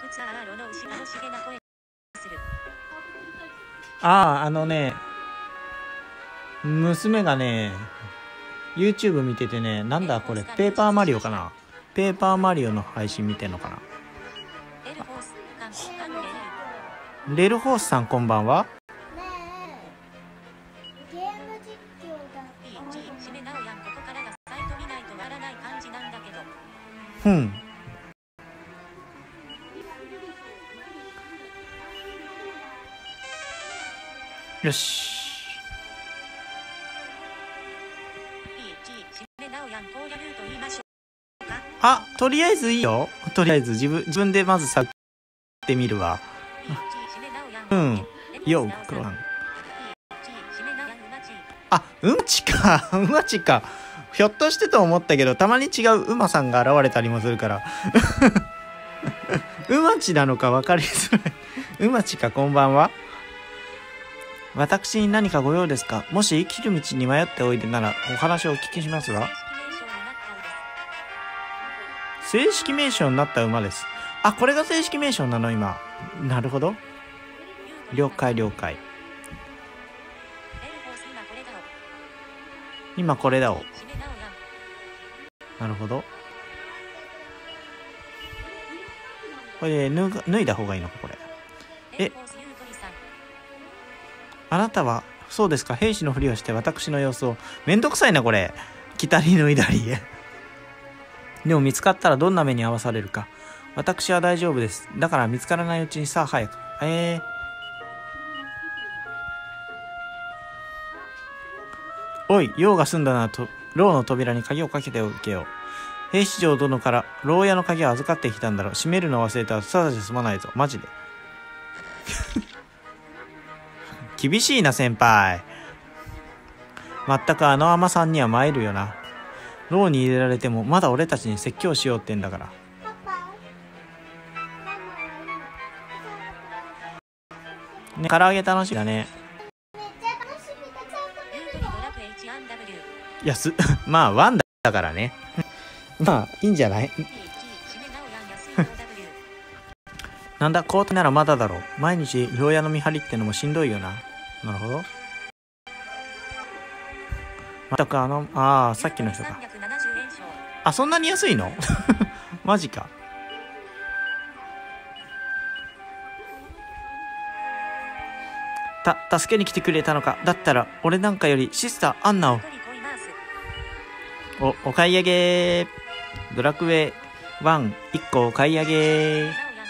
Speaker 1: ああ、あのね、娘がね、YouTube 見ててね、なんだこれ、ペーパーマリオかな。ペーパーマリオの配信見てんのかな。レルホースさんこんばんは。うん。よし。あ、とりあえずいいよ。とりあえず自分自分でまず探ってみるわ。うん。よ、クロラン。あ、うんちか。うんまちか。ひょっとしてと思ったけど、たまに違う馬さんが現れたりもするから。うまちなのか分かりづらい。うまちか、こんばんは。私に何かご用ですか？もし生きる道に迷っておいでならお話をお聞きしますわ。正式名称になった馬です。あ、これが正式名称なの今。なるほど。了解了解。今これだお。なるほど。これ脱が、脱いだ方がいいのかこれ。え、あなたはそうですか。兵士のふりをして私の様子を。めんどくさいなこれ。着たり脱いだり。でも見つかったらどんな目に遭わされるか。私は大丈夫です。だから見つからないうちにさあ早く。えー。おい、用が済んだなと、牢の扉に鍵をかけておけよ。兵士長殿から牢屋の鍵を預かってきたんだろう。閉めるの忘れたらただじゃ済まないぞ。マジで。厳しいな先輩。まったくあの甘さんには参るよな。牢に入れられてもまだ俺たちに説教しようってんだから。ね、唐揚げ楽しみだね。いやすまあワンだからね。まあいいんじゃない。 なんだ、交代ならまだだろう。毎日牢屋の見張りってのもしんどいよな。なるほど。またか、あの、ああ、さっきの人か。あ、そんなに安いのマジか。た、助けに来てくれたのか。だったら、俺なんかよりシスターアンナを。お、お買い上げ。ドラクエワン、いっこお買い上げ。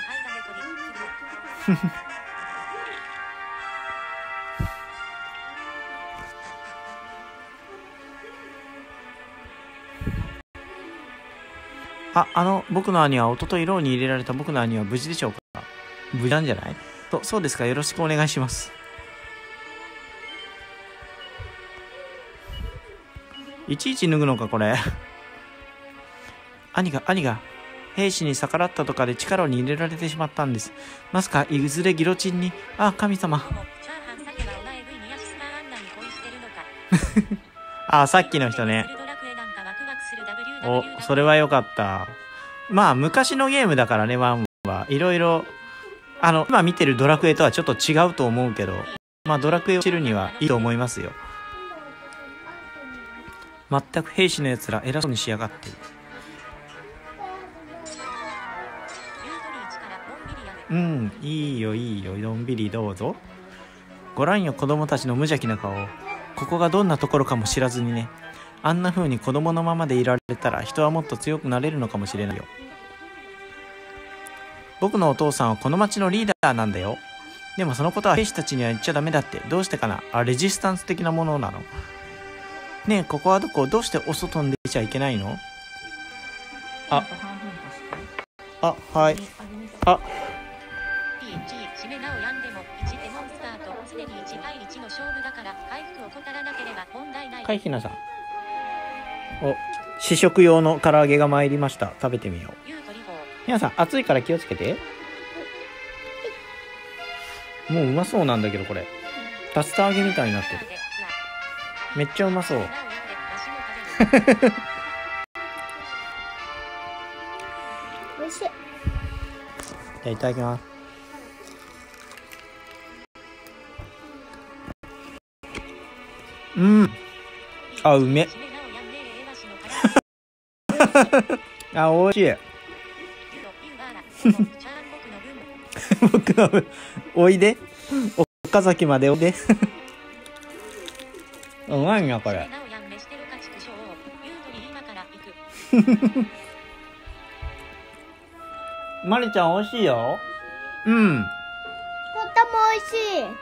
Speaker 1: あ、あの、僕の兄は一昨日牢に入れられた僕の兄は無事でしょうか。無事なんじゃないと、そうですか。よろしくお願いします。いちいち脱ぐのか、これ。兄が、兄が、兵士に逆らったとかで力に入れられてしまったんです。まさか、いずれギロチンに。あ、神様。あ、さっきの人ね。お、それはよかった。まあ、昔のゲームだからね、ワンはいろいろ、あの、今見てるドラクエとはちょっと違うと思うけど、まあ、ドラクエを知るにはいいと思いますよ。全く兵士のやつら偉そうにしやがっている。うん、いいよいいよ、のんびりどうぞ。ご覧よ、子供たちの無邪気な顔。ここがどんなところかも知らずにね。あんな風に子供のままでいられたら人はもっと強くなれるのかもしれないよ。僕のお父さんはこの町のリーダーなんだよ。でもそのことは兵士たちには言っちゃダメだって。どうしてかな。あ、レジスタンス的なものなの。ねえ、ここはどこ？どうしてお外に出ちゃいけないの？あ、あ、はい。あ、はい、ひなさん。お、試食用の唐揚げが参りました。食べてみよう。ひなさん、熱いから気をつけて。もううまそうなんだけど、これ。竜田揚げみたいになってる。めっちゃうまそう。
Speaker 2: 美味しい。
Speaker 1: じゃあいただきます。うん。あ、うめ。あ、美味しい。僕の分、おいで。岡崎までおいで。うまいな、これ。まりちゃん、美味しいよ。うん。
Speaker 2: とっても美味しい。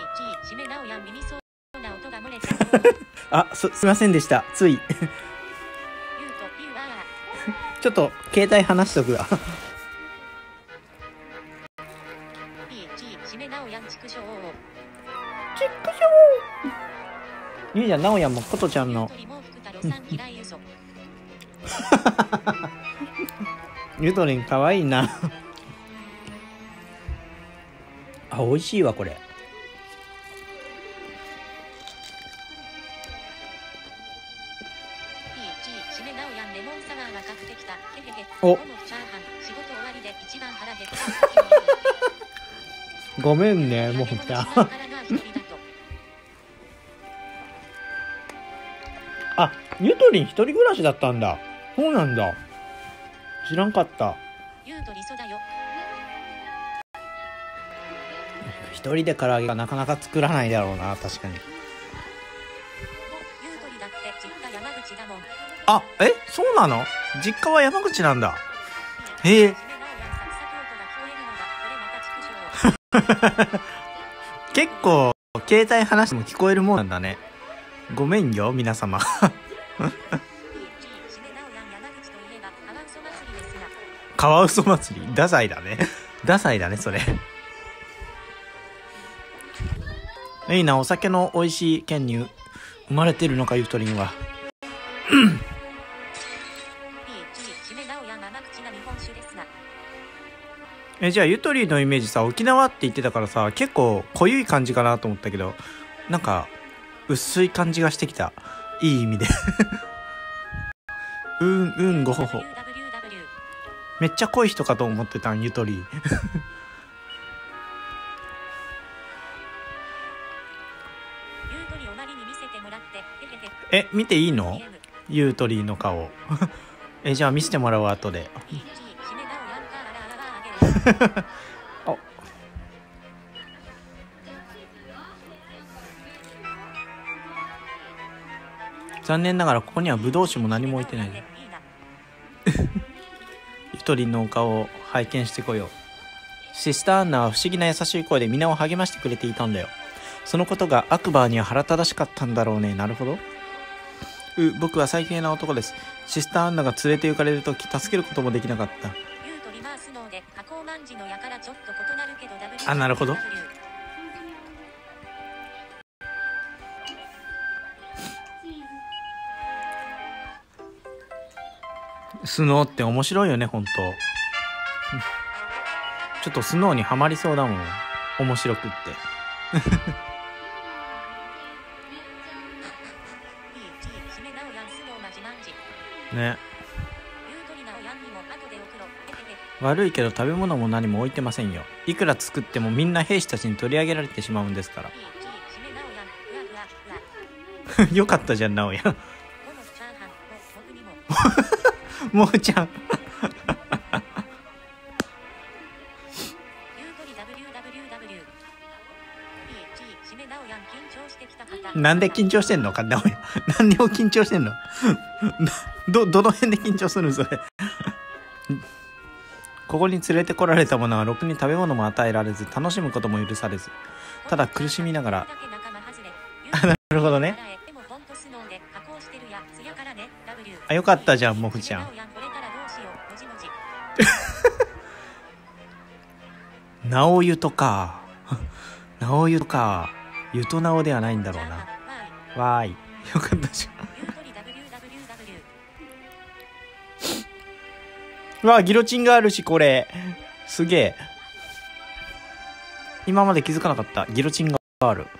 Speaker 1: あ、す、すいませんでした。つい。ちょっと、携帯離しとくわ。ゆいちゃん、なおやんもことちゃんの。ゆとりんかわいいな。あ、美味しいわ、これ。お。ごめんね、もうさ。あ、ゆとりん一人暮らしだったんだ。そうなんだ。知らんかった。一人で唐揚げがなかなか作らないだろうな、確かに。あ、え、そうなの？実家は山口なんだ。へえ。結構携帯話しても聞こえるもんなんだね。ごめんよ、皆様。カワウソ祭り、ダサいだね。ダサいだね、それ。いいな、お酒の美味しい県に生まれてるのか、ゆとりんは。え、じゃあゆとりんのイメージさ、沖縄って言ってたからさ、結構濃ゆい感じかなと思ったけど、なんか薄い感じがしてきた。いい意味で。うん、うん、ごほほ。めっちゃ濃い人かと思ってたん、ゆとりん。 え、見ていいの？ユートリーの顔。え、じゃあ見せてもらおう後で。お、残念ながらここにはブドウ酒も何も置いてない。ユートリーのお顔を拝見してこよう。シスターアンナは不思議な優しい声で皆を励ましてくれていたんだよ。そのことがアクバーには腹立たしかったんだろうね。なるほど。う、僕は最低な男です。シスターアンナが連れて行かれるとき助けることもできなかった。あ、なるほど。スノーって面白いよね、ほんと。ちょっとスノーにはまりそうだもん。面白くって。ね。悪いけど食べ物も何も置いてませんよ。いくら作ってもみんな兵士たちに取り上げられてしまうんですから。よかったじゃん、直哉。もうちゃん。なんで緊張してんのか、直哉。なんでを緊張してんの。ど、どの辺で緊張するのそれ。ここに連れてこられた者はろくに食べ物も与えられず、楽しむことも許されず、ただ苦しみながら。あ、なるほどね。あ、よかったじゃん、もふちゃん。なおゆとか。なおゆとか。ゆとなおではないんだろうな。わーい。よかったじゃん。わあ、ギロチンがあるし、これ。すげえ。今まで気づかなかった。ギロチンがある。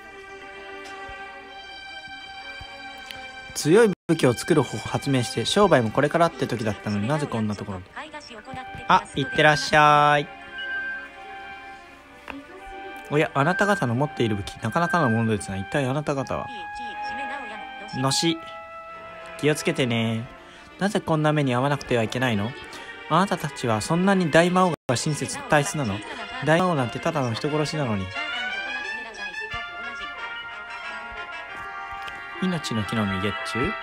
Speaker 1: 強い武器を作る方法を発明して、商売もこれからって時だったのになぜこんなところに。あ、いってらっしゃい。おや、あなた方の持っている武器、なかなかのものですが、一体あなた方は。のし。気をつけてね。なぜこんな目に遭わなくてはいけないの？あなたたちはそんなに大魔王が親切大切なの？大魔王なんてただの人殺しなのに。命の木の実月中？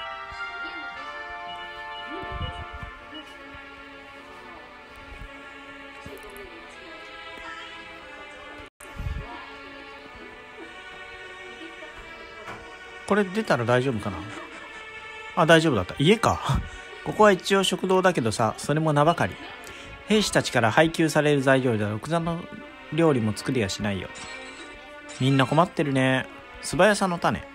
Speaker 1: これ出たら大丈夫かな？あ、大丈夫だった。家か。ここは一応食堂だけどさ、それも名ばかり。兵士たちから配給される材料ではろくなの料理も作りやしないよ。みんな困ってるね。素早さの種。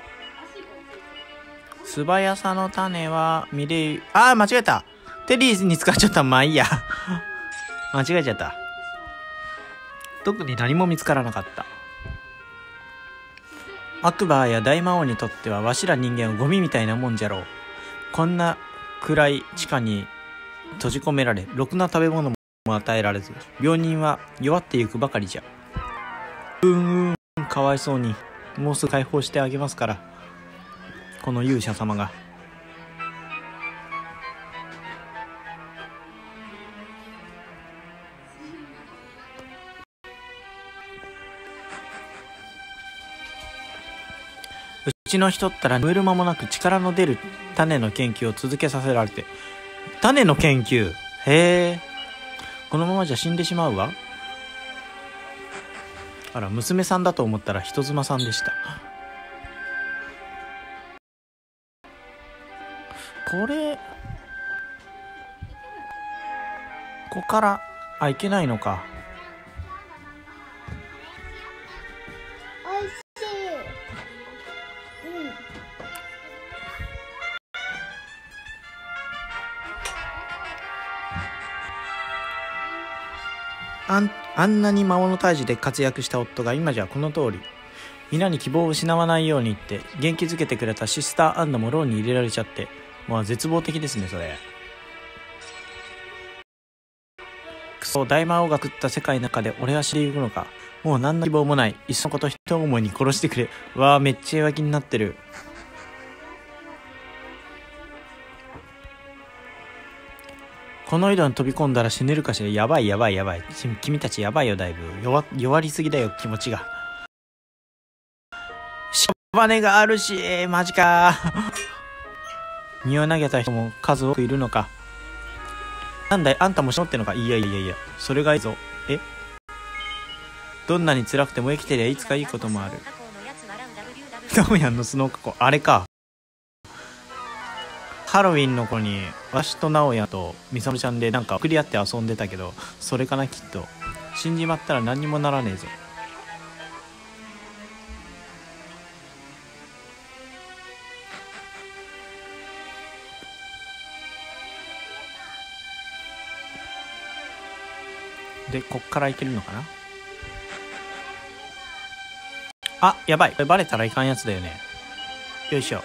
Speaker 1: 素早さの種は、ミレイ、あー、間違えた。テリーに使っちゃった。まあいいや。間違えちゃった。特に何も見つからなかった。アクバーや大魔王にとってはわしら人間はゴミみたいなもんじゃろう。こんな暗い地下に閉じ込められ、ろくな食べ物も与えられず、病人は弱ってゆくばかりじゃ。うーん、かわいそうに。もうすぐ解放してあげますから、この勇者様が。うちの人ったら眠る間もなく力の出る種の研究を続けさせられて。種の研究、へえ。このままじゃ死んでしまうわ。あら、娘さんだと思ったら人妻さんでした。これここからあ、いけないのか。
Speaker 2: おいしい。うん。
Speaker 1: あん、あんなに魔物退治で活躍した夫が今じゃこの通り。皆に希望を失わないようにって元気づけてくれたシスターアンナも牢に入れられちゃって、まあ絶望的ですねそれ。 くそ、大魔王が食った世界の中で俺は死んでいくのか。もう何の希望もない。いっそのこと一思いに殺してくれ。うわあ、めっちゃ弱気になってる。この井戸に飛び込んだら死ねるかしら。やばいやばいやばい。君たちやばいよ、だいぶ。弱、弱りすぎだよ、気持ちが。しょばねがあるし、マジか。身を投げた人も数多くいるのか。なんだい、あんたもしのってんのか。いやいやいや、それがいいぞ。え、どんなに辛くても生きてりゃいつかいいこともある。ナオヤンのスノー過去、あれか。ハロウィンの子にわしとナオヤとミサムちゃんでなんか送り合って遊んでたけど、それかなきっと。死んじまったら何にもならねえぞ。で、こっからいけるのかな。あ、やばい、これバレたらいかんやつだよね。よいしょ。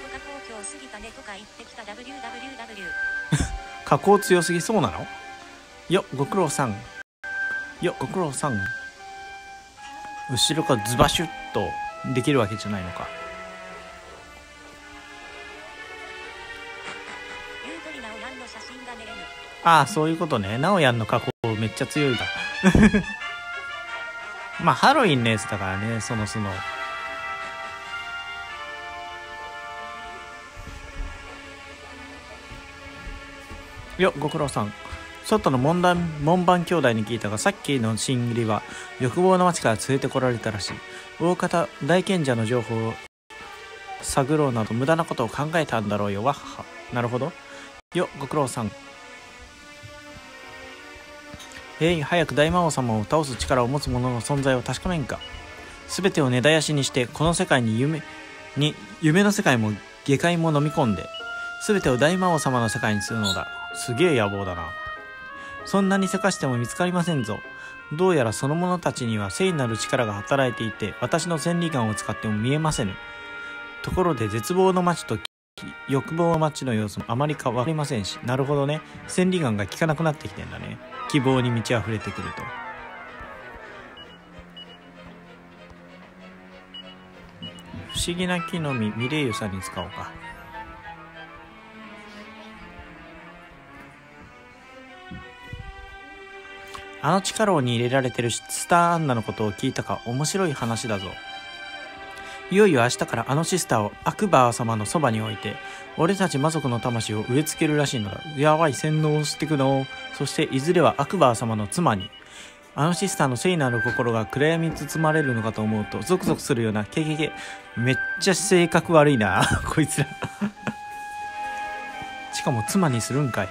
Speaker 1: 加工強すぎ。そうなの。よ、ご苦労さん。よ、ご苦労さん。後ろからズバシュッとできるわけじゃないのか。ああ、そういうことね。ナオヤンの加工めっちゃ強いだ。まあハロウィンのやつだからね、そのスノー。よ、ご苦労さん。外の門番門番兄弟に聞いたが、さっきの新入りは欲望の町から連れてこられたらしい。大方大賢者の情報を探ろうなど無駄なことを考えたんだろうよ。わっは。なるほど。よ、ご苦労さん。えい、早く大魔王様を倒す力を持つ者の存在を確かめんか。すべてを根絶やしにしてこの世界に夢に夢の世界も下界も飲み込んで、すべてを大魔王様の世界にするのだ。すげえ野望だな。そんなにせかしても見つかりませんぞ。どうやらその者たちには聖なる力が働いていて、私の千里眼を使っても見えませぬ。ところで絶望の街と欲望の街の様子もあまりか分かりませんし。なるほどね。千里眼が効かなくなってきてんだね。希望に満ち溢れてくると。不思議な木の実、ミレイユさんに使おうか。あの地下牢に入れられてるスターアンナのことを聞いたか。面白い話だぞ。いよいよ明日からあのシスターをアクバー様のそばに置いて、俺たち魔族の魂を植え付けるらしいのだ。やばい、洗脳してくの。そしていずれはアクバー様の妻に。あのシスターの聖なる心が暗闇に包まれるのかと思うとゾクゾクするような。けけけ、めっちゃ性格悪いなこいつらしかも妻にするんかい。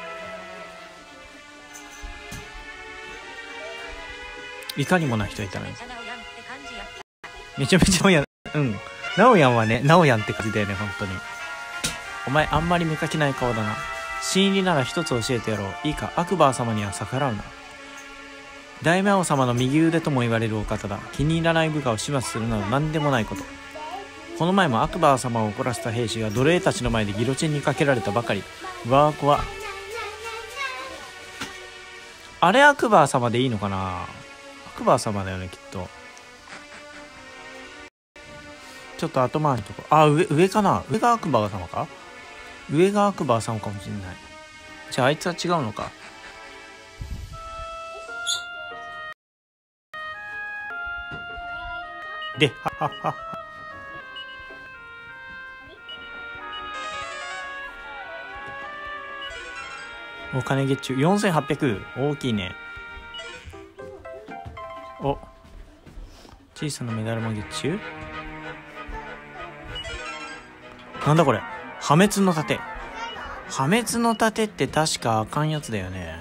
Speaker 1: いかにもな人いたのに。めちゃめちゃナオヤン、うん。ナオヤンはね、ナオヤンって感じだよね、本当に。お前あんまり見かけない顔だな。新入りなら一つ教えてやろう。いいか、アクバー様には逆らうな。大魔王様の右腕とも言われるお方だ。気に入らない部下を始末するなど何でもないこと。この前もアクバー様を怒らせた兵士が奴隷たちの前でギロチンにかけられたばかり。わー怖っ。あれアクバー様でいいのかな。アクバー様だよね、きっと。ちょっと後回りとこ。あ、上、上かな。上がアクバー様か。上がアクバー様かもしれない。じゃああいつは違うのか。で、はははは。お金月中よんせんはっぴゃく。大きいね。お、小さなメダルも月中。なんだこれ。破滅の盾。破滅の盾って確かあかんやつだよね。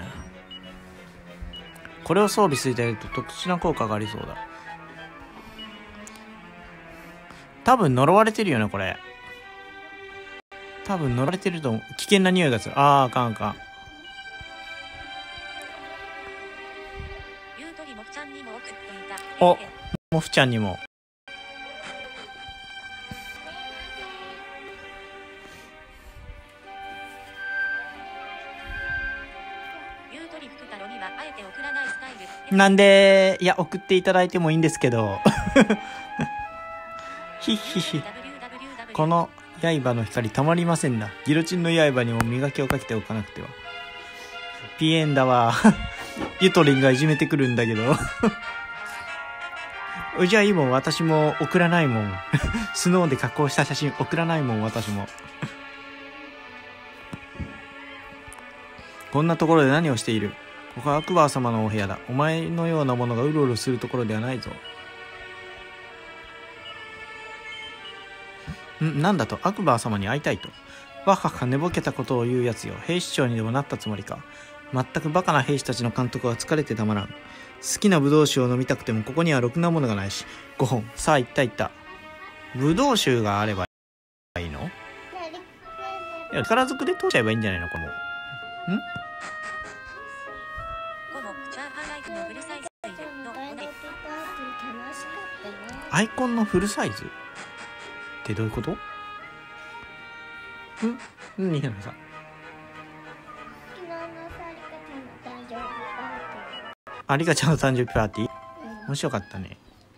Speaker 1: これを装備していると特殊な効果がありそうだ。多分呪われてるよねこれ。多分呪われてると危険な匂いがする。あーあかんあかん。お、モフちゃんにも。 なんで、いや、送っていただいてもいいんですけど。ひっひひ。この刃の光たまりませんな。ギロチンの刃にも磨きをかけておかなくては。ピエンだわ。ゆとりんがいじめてくるんだけど。じゃあいいもん、私も送らないもん。スノーで加工した写真送らないもん、私も。こんなところで何をしている？ここはアクバー様のお部屋だ。お前のようなものがうろうろするところではないぞ。ん、なんだと？アクバー様に会いたいと。バッハが寝ぼけたことを言うやつよ。兵士長にでもなったつもりか。全くバカな兵士たちの監督は疲れてたまらん。好きなブドウ酒を飲みたくてもここにはろくなものがないし。ごほん。さあ行った行った。ブドウ酒があればいいの？いや、力ずくで通っちゃえばいいんじゃないのこの。ん？アイコンのフルサイズってどういうこと？ん？何ひなさん。ありかちゃんの誕生日パーティー、面白かったね。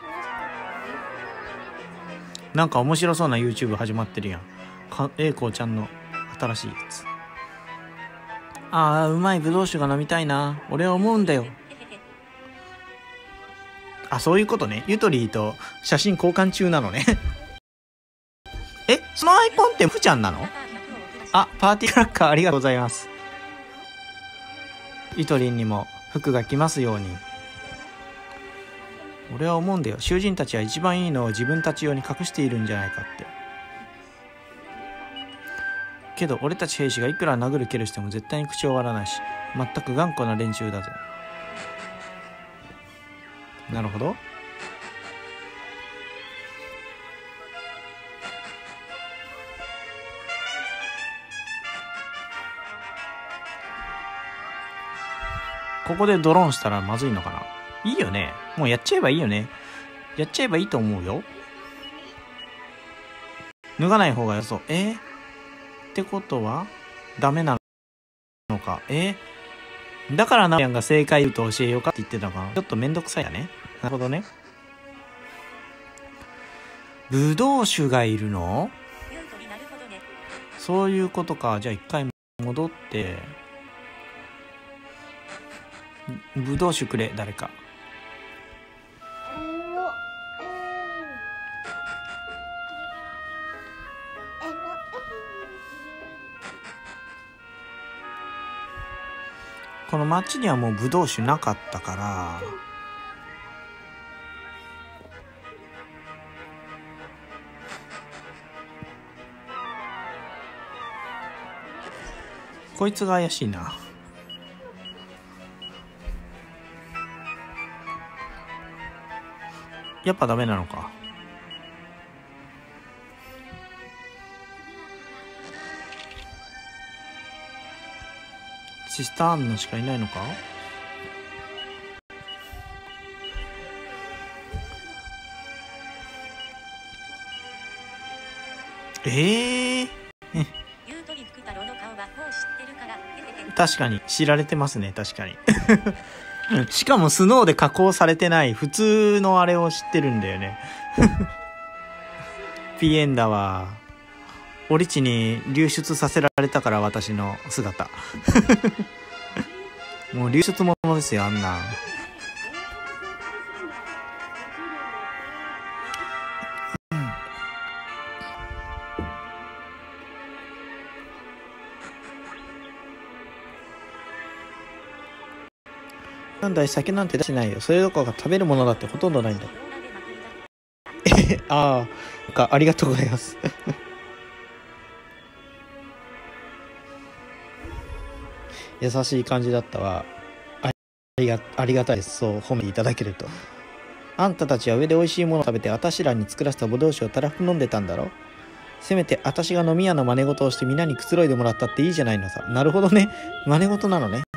Speaker 1: なんか面白そうな YouTube 始まってるやん。かえいこうちゃんの新しいやつ。あー、うまいぶどう酒が飲みたいな。俺は思うんだよ。あ、そういうことね。ゆとりーと写真交換中なのね。え、そのアイコンってふちゃんなの？あ、パーティークラッカーありがとうございます。ゆとりんにも服が来ますように。俺は思うんだよ。囚人たちは一番いいのを自分たち用に隠しているんじゃないかって。けど俺たち兵士がいくら殴る蹴るしても絶対に口を割らないし、全く頑固な連中だぜ。なるほど。ここでドローンしたらまずいのかな。いいよね。もうやっちゃえばいいよね。やっちゃえばいいと思うよ。脱がない方がよそう。えー、ってことはダメなのか。えー、だからナオヤンが正解言うと教えようかって言ってたのかな。ちょっとめんどくさいだね。なるほどね。ブドウ酒がいるの？そういうことか。じゃあ一回戻ってブドウ酒くれ、誰か。この町にはもうブドウ酒なかったから、こいつが怪しいな。やっぱダメなのか。シスターアンナしかいないのか。ええー、確かに知られてますね。確かに。しかもスノーで加工されてない普通のあれを知ってるんだよね。ピエンだわ。オリチに流出させられたから、私の姿。もう流出ものですよ、あんな。なんだい、酒なんて出してないよ。それどころか食べるものだってほとんどないんだ。え、ああ、か、ありがとうございます。優しい感じだったわ。ありが、ありがたいです。そう褒めていただけると。あんたたちは上で美味しいものを食べて、あたしらに作らせたブドウ酒をたらふく飲んでたんだろ。せめてあたしが飲み屋の真似事をして皆にくつろいでもらったっていいじゃないのさ。なるほどね。真似事なのね。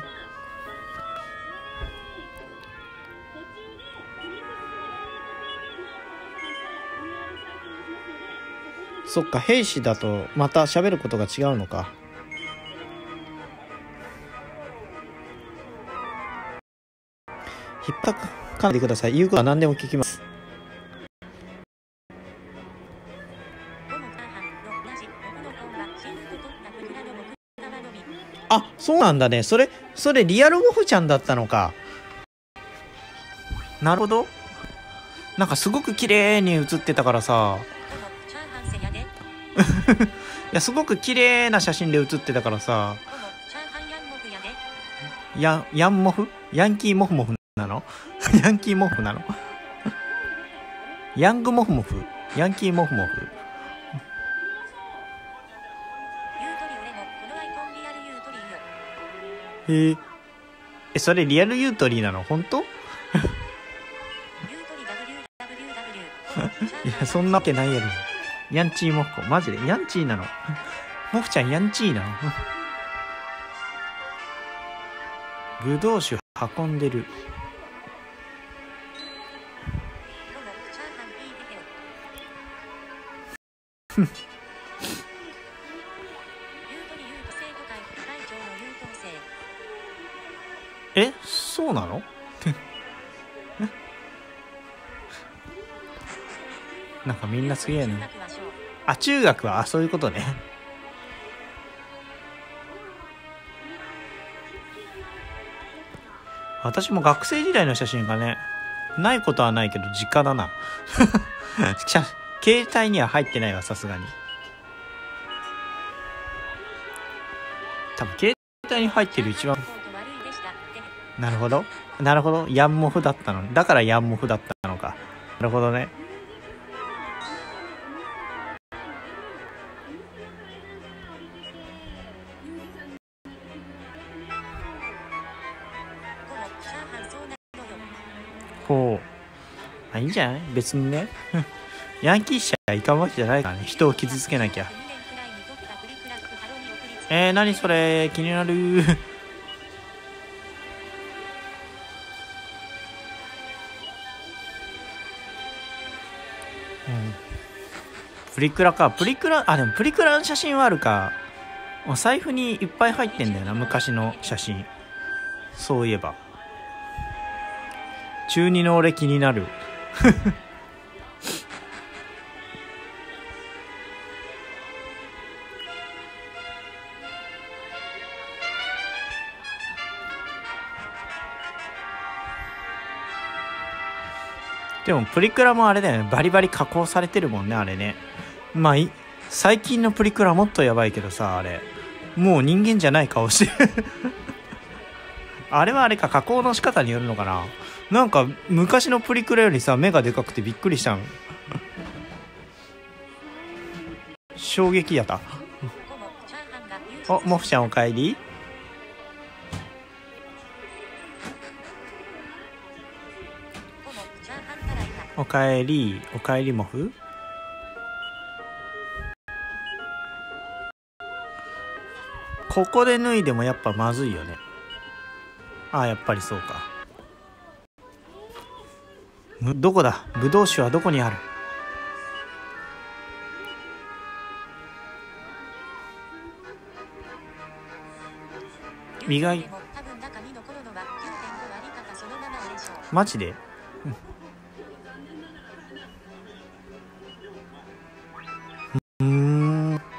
Speaker 1: そっか、兵士だとまた喋ることが違うのか。 引っ張かんでください。言うことは何でも聞きます。あ、そうなんだね。それ、それリアルゴフちゃんだったのか。なるほど。なんかすごく綺麗に映ってたからさ。いや、すごく綺麗な写真で写ってたからさ。や、ヤンモフヤンキーモフモフなのヤンキーモフなのヤングモフモフヤンキーモフモフへえ。え、それリアルユートリーなの本当いや、そんなわけないやろ。ヤンチーモフコ。マジでヤンチーなのモフちゃんヤンチーなのブドウ酒運んでる。え、そうなのなんかみんなすげえね。あ、中学は、あ、そういうことね。私も学生時代の写真がね、ないことはないけど実家だな。携帯には入ってないわ、さすがに。多分携帯に入ってる一番。なるほど。なるほど。ヤンモフだったの。だからヤンモフだったのか。なるほどね。ほう。あ、いいんじゃない別にね。ヤンキーしちゃいかんわけじゃないからね。人を傷つけなきゃ。えー、何それ気になる。うん。プリクラか。プリクラ、あ、でもプリクラの写真はあるか。お財布にいっぱい入ってんだよな、昔の写真。そういえば。中二の俺気になる。でもプリクラもあれだよね、バリバリ加工されてるもんね、あれね。まあい最近のプリクラもっとやばいけどさ、あれもう人間じゃない顔してる。あれはあれか、加工の仕方によるのかな。なんか昔のプリクラよりさ、目がでかくてびっくりしたん。衝撃やった。お、モフちゃんおかえり。おかえり、おかえりモフ。ここで脱いでもやっぱまずいよね。ああ、やっぱりそうか。どこだ、ブドウ酒はどこにある。磨いマジで、うん、うーん、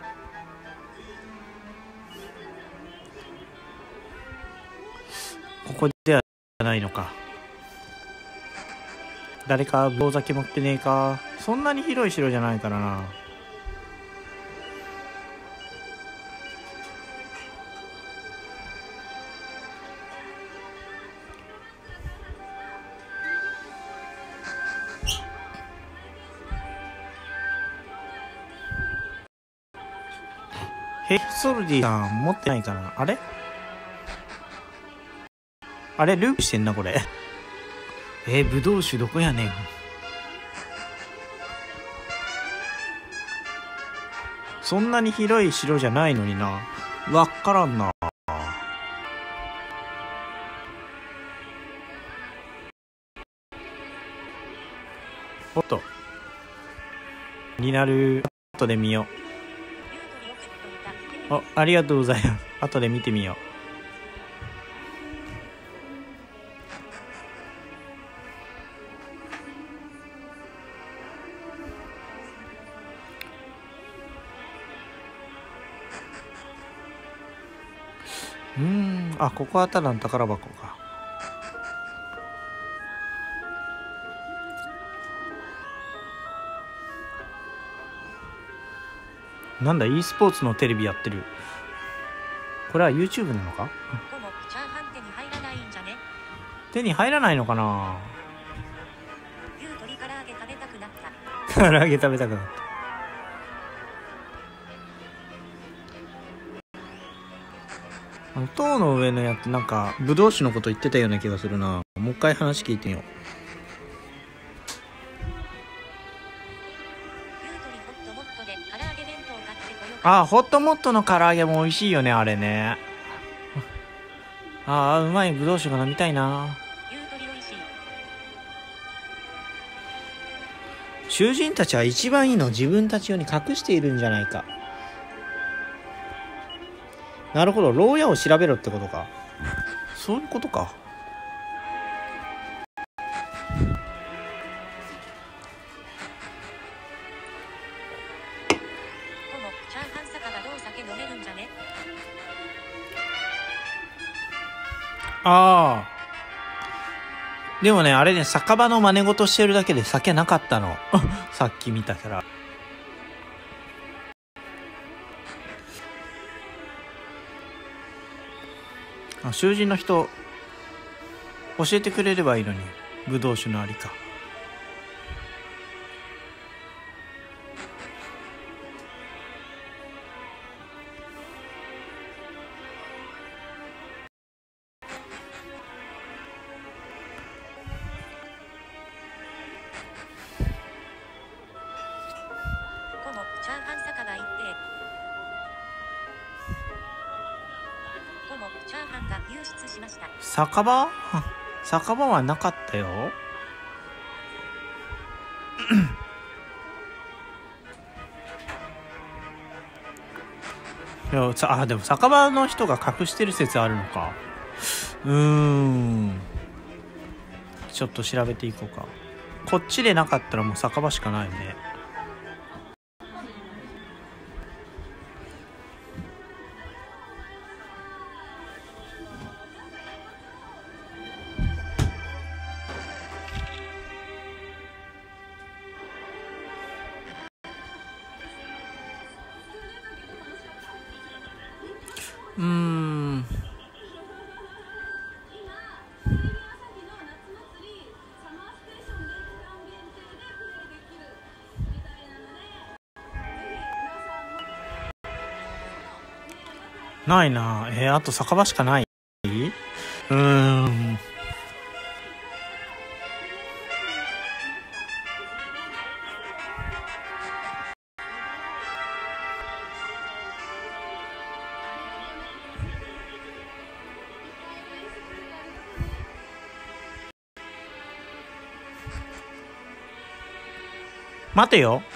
Speaker 1: ここではないのか。誰か棒酒持ってねえか。そんなに広い城じゃないからな。ヘソルディさん持ってないかな。あれあれループしてんなこれ。えー、ブドウ酒どこやねん。そんなに広い城じゃないのにな。わっからんな。おっとになる。後で見よう。あ、ありがとうございます。後で見てみよう。 うーん、あ、ここはただの宝箱か。なんだ e スポーツのテレビやってる。これは YouTube なのか。
Speaker 3: このチャーハン手に入らないんじゃね。
Speaker 1: 手に入らないのかな。
Speaker 3: 牛鶏唐揚げ食べたくなった。
Speaker 1: 唐揚げ食べたくなった。あの塔の上のやつなんかブドウ酒のこと言ってたような気がするな。もう一回話聞いてみよう。あ、ホットモットの唐揚げも美味しいよね、あれね。ああ、うまいブドウ酒が飲みたいな。囚人たちは一番いいのを自分たち用に隠しているんじゃないか。なるほど、牢屋を調べろってことか。そういうことか。ああ。でもね、あれね、酒場の真似事してるだけで酒なかったの。さっき見たから。あ、囚人の人、教えてくれればいいのに。ブドウ酒のありか。
Speaker 3: チャーハン酒場行って。このチャーハンが流出しました。
Speaker 1: 酒場？酒場はなかったよ。いや、あ、でも酒場の人が隠してる説あるのか。うーん。ちょっと調べていこうか。こっちでなかったらもう酒場しかないね。うーん。ないな。えー、あと酒場しかない？うーん。待てよ。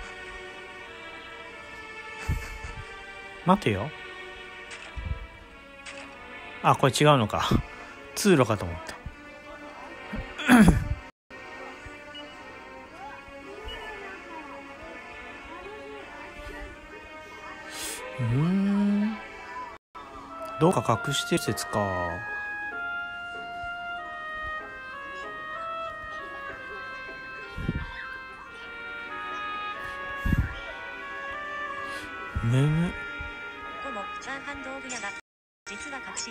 Speaker 1: 待てよ。あ、これ違うのか。通路かと思った。うーん。どうか隠してる説か。むむ。
Speaker 3: このチャーハン道具屋が実は隠して。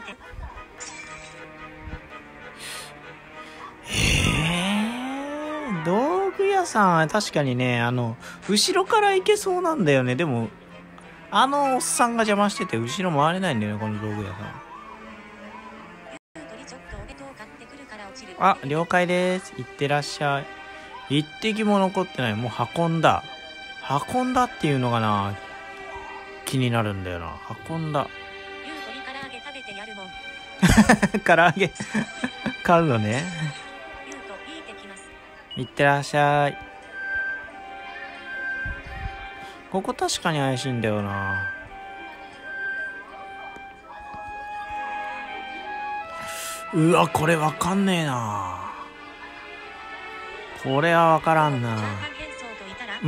Speaker 1: へえ、道具屋さんは確かにね、あの後ろから行けそうなんだよね。でもあのおっさんが邪魔してて後ろ回れないんだよね、この道具屋さん。あ、了解です。行ってらっしゃい。一滴も残ってない。もう運んだ。運んだっていうのがな、気になるんだよな。運んだ。唐揚げ買うのね。行ってらっしゃい。ここ確かに怪しいんだよな。うわ、これわかんねえな。これはわからんな。うん、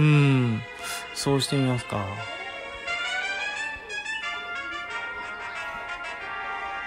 Speaker 1: そうしてみますか。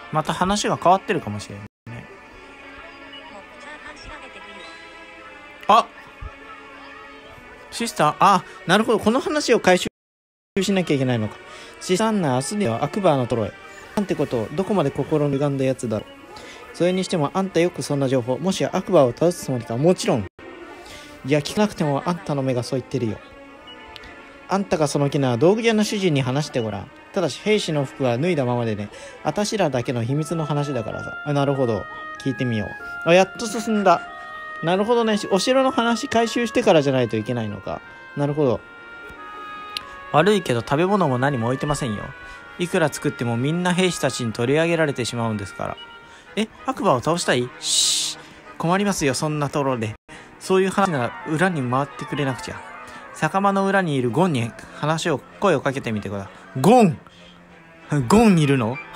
Speaker 1: また話が変わってるかもしれないね。
Speaker 3: もうチャーハン調べてくる。
Speaker 1: あ、シスター、あ、なるほど、この話を回収しなきゃいけないのか。シスターな、明日にはアクバーのトロへ。なんてことを、どこまで心の歪んだやつだろう。それにしてもあんたよくそんな情報、もしやアクバーを倒すつもりか。もちろん。いや、聞かなくてもあんたの目がそう言ってるよ。あんたがその気なら道具屋の主人に話してごらん。ただし兵士の服は脱いだままでね。あたしらだけの秘密の話だからさ。あ、なるほど。聞いてみよう。あ、やっと進んだ。なるほどね。お城の話回収してからじゃないといけないのか。なるほど。悪いけど食べ物も何も置いてませんよ。いくら作ってもみんな兵士たちに取り上げられてしまうんですから。え、白馬を倒したい？しー、困りますよ、そんなところで。そういう話なら裏に回ってくれなくちゃ。酒場の裏にいるゴンに話を、声をかけてみてください。ゴンゴンいるの？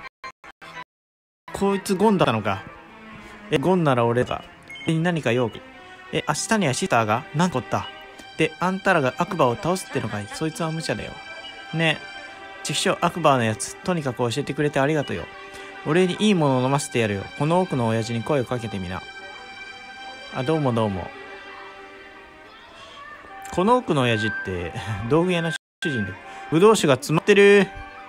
Speaker 1: こいつゴンだったのか。え、ゴンなら俺が。え、何か用？え、明日にはシターが何個ったで、あんたらが悪魔を倒すってのかい？そいつは無茶だよ。ねえ。ちくしょう、悪魔のやつ、とにかく教えてくれてありがとうよ。俺にいいものを飲ませてやるよ。この奥の親父に声をかけてみな。あ、どうもどうも。この奥の親父って道具屋の主人で、ぶどう酒が詰まってる。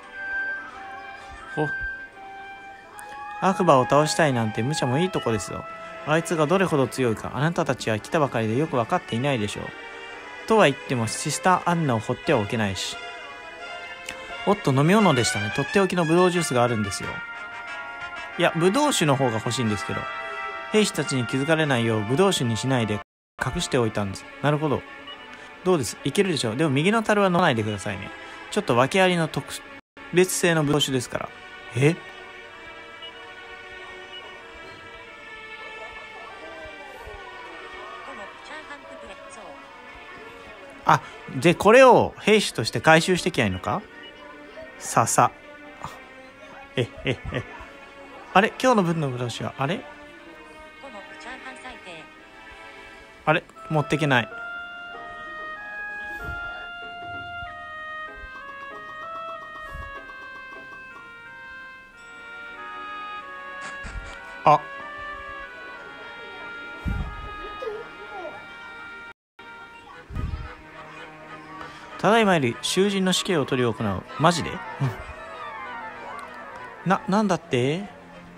Speaker 1: ほ、悪魔を倒したいなんて無茶もいいとこですよ。あいつがどれほど強いかあなたたちは来たばかりでよく分かっていないでしょう。とは言ってもシスターアンナを放ってはおけないし。おっと、飲み物でしたね。とっておきのブドウジュースがあるんですよ。いや、ブドウ酒の方が欲しいんですけど、兵士たちに気づかれないようブドウ酒にしないで隠しておいたんです。なるほど。どうです？いけるでしょう。でも右の樽は飲まないでくださいね。ちょっと訳ありの特別製のブドウ酒ですから。え？あ、で、これを兵士として回収してきゃいいのか？ささ。え、え、え。あれ？今日の分のブドウ酒は、あれ？あれ？持ってけない。あ。ただいまより囚人の死刑を執り行う。マジで？な、なんだって？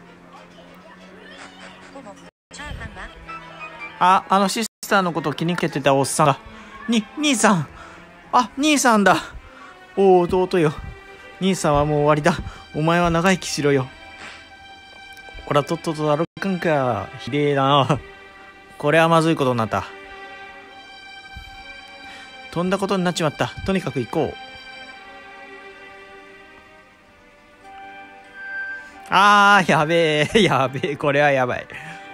Speaker 1: あ、あのシスターのことを気にかけてたおっさんが。に、兄さん。あ、兄さんだ。おお、弟よ。兄さんはもう終わりだ。お前は長生きしろよ。ほら、とっとと歩くんか。ひでえな。これはまずいことになった。とんだことになっちまった。とにかく行こう。あー、やべえ、やべえ、これはやばい。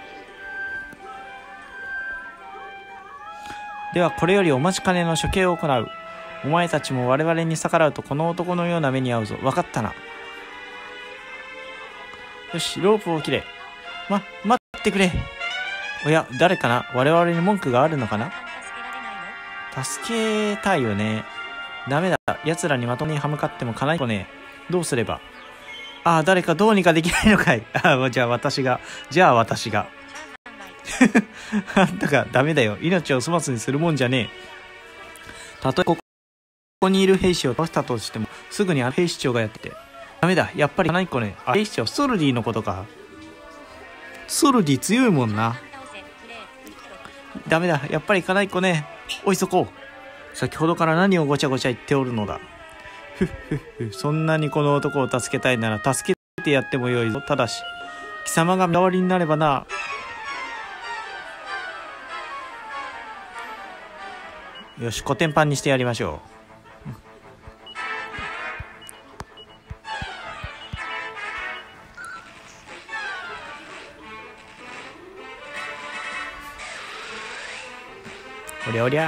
Speaker 1: では、これよりお待ちかねの処刑を行う。お前たちも我々に逆らうとこの男のような目に遭うぞ。わかったな。よし、ロープを切れ。ま、待ってくれ。おや、誰かな？我々に文句があるのかな？助けたいよね。ダメだ。奴らにまともに歯向かってもかないこね。どうすれば。ああ、誰かどうにかできないのかい。ああ、じゃあ私が。じゃあ私が。あんたがダメだよ。命を粗末にするもんじゃねえ。たとえここにいる兵士を倒したとしても、すぐにあの兵士長がやってて。ダメだ。やっぱりかないこね。あ、兵士長、ソルディのことか。ソルディ強いもんな。ダメだ。やっぱりかないこね。おいそこう。先ほどから何をごちゃごちゃ言っておるのだ。ふっふっふ。そんなにこの男を助けたいなら助けてやってもよいぞ。ただし貴様が代わりになればな。よし、コテンパンにしてやりましょう。おりゃおりゃ。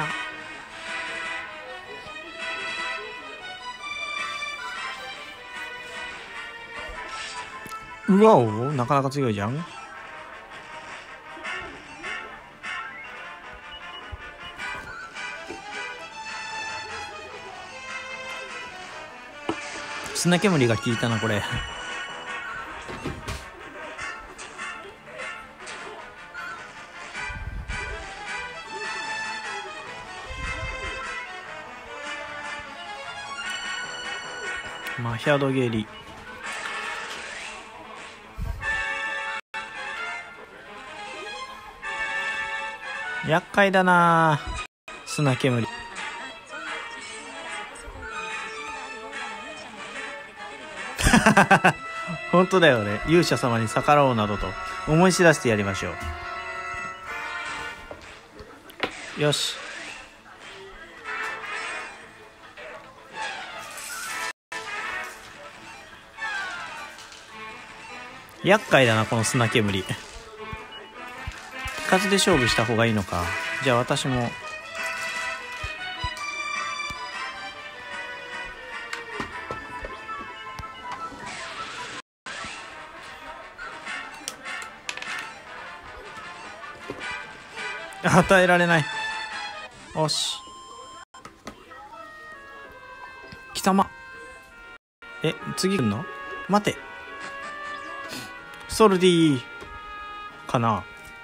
Speaker 1: うわお、なかなか強いじゃん。砂煙が効いたなこれ。 マヒャド蹴り。厄介だな砂煙。本当だよね。勇者様に逆らおうなどと思い知らせてやりましょう。よし。厄介だなこの砂煙。風で勝負した方がいいのか。じゃあ私も与えられない。よし。貴様。え、次来んの？待て。ソルディかな。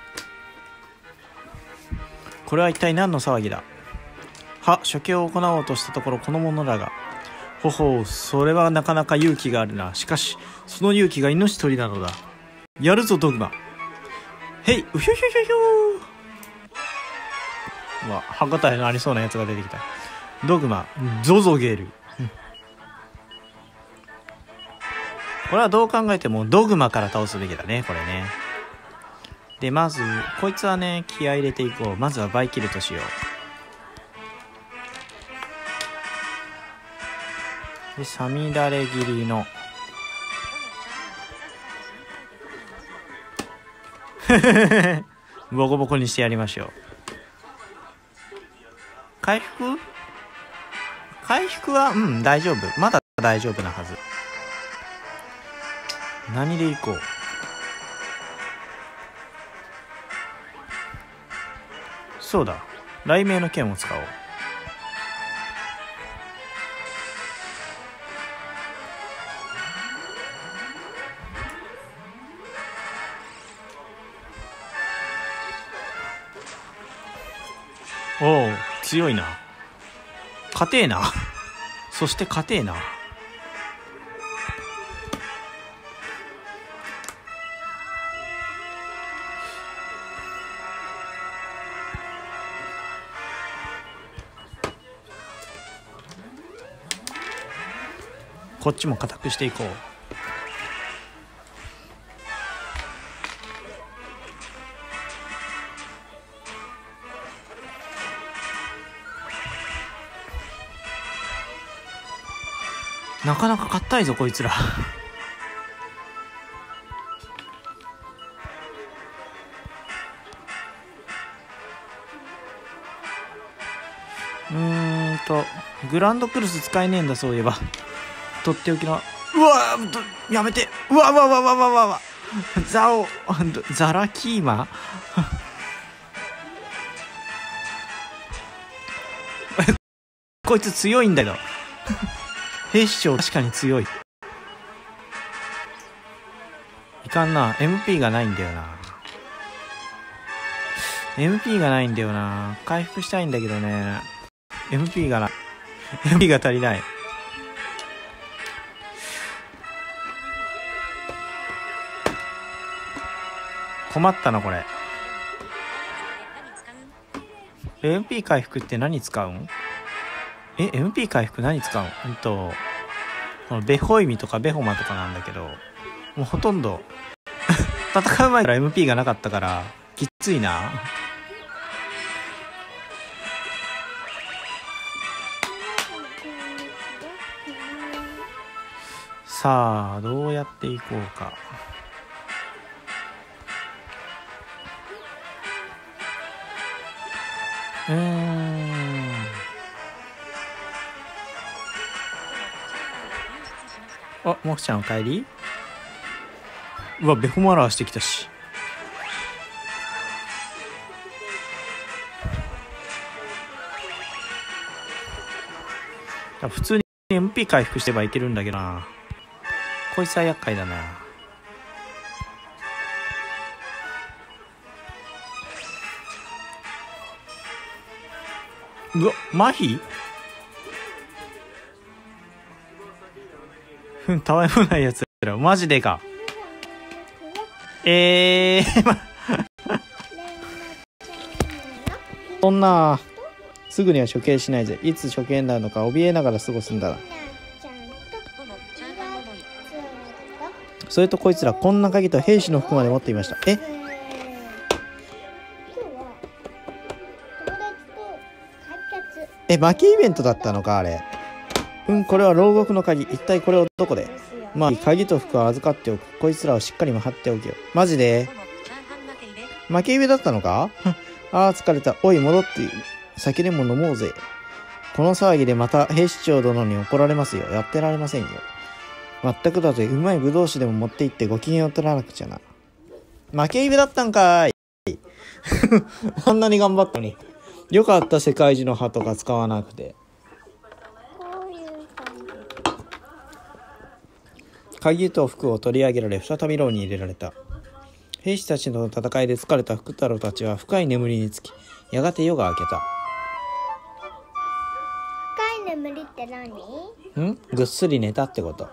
Speaker 1: これは一体何の騒ぎだ。は、処刑を行おうとしたところこの者らが。ほほう、それはなかなか勇気があるな。しかしその勇気が命取りなのだ。やるぞドグマ。へい、うひょひょひょひょ。うわ、歯応えのありそうなやつが出てきた。ドグマゾゾゲル、うん、これはどう考えてもドグマから倒すべきだねこれね。でまずこいつはね気合い入れていこう。まずはバイキルトしよう。でサミダレ切りのボコボコにしてやりましょう。回復回復はうん大丈夫。まだ大丈夫なはず。何でいこう。そうだ、雷鳴の剣を使おう。おお強いな。硬えな。そして硬えな。こっちも固くしていこう。なかなか硬いぞこいつら。うーんとグランドクルス使えねえんだそういえば。とっておきのうわーやめて。うわわわわわわわザオザラキーマこいつ強いんだけど兵士長確かに強い。いかんな。 エムピー がないんだよな。 エムピー がないんだよな。回復したいんだけどね エムピー がない。 エムピー が足りない。困ったなこれ。 エムピー 回復って何使うん？え エムピー 回復何使うん？うんとこのベホイミとかベホマとかなんだけど、もうほとんど戦う前から エムピー がなかったからきついな。さあどうやっていこうか。うーんあ、モクちゃんお帰り。うわベホマラーしてきたし。普通に エムピー 回復してばいけるんだけどな。こいつは厄介だな。うわ麻痺。 ふん、たわいもないやつら。マジでか。えー、ま、そんな、すぐには処刑しないぜ。いつ処刑になるのか怯えながら過ごすんだな。それとこいつら、こんな鍵と兵士の服まで持っていました。ええ、巻きイベントだったのか、あれ。うん、これは牢獄の鍵。一体これをどこで？まあ、鍵と服は預かっておく。こいつらをしっかり見張っておけよ。マジで？負け指だったのか？ああ、疲れた。おい、戻って、酒でも飲もうぜ。この騒ぎでまた兵士長殿に怒られますよ。やってられませんよ。まったくだぜ。うまい武道士でも持って行ってご機嫌を取らなくちゃな。負け指だったんかーい。あんなに頑張ったのに。よかった、世界中の歯とか使わなくて。鍵と服を取り上げられ、再び牢に入れられた。兵士たちの戦いで疲れた福太郎たちは深い眠りにつき、やがて夜が明けた。
Speaker 4: 深い眠りって何？
Speaker 1: ん？ぐっすり寝たってこと。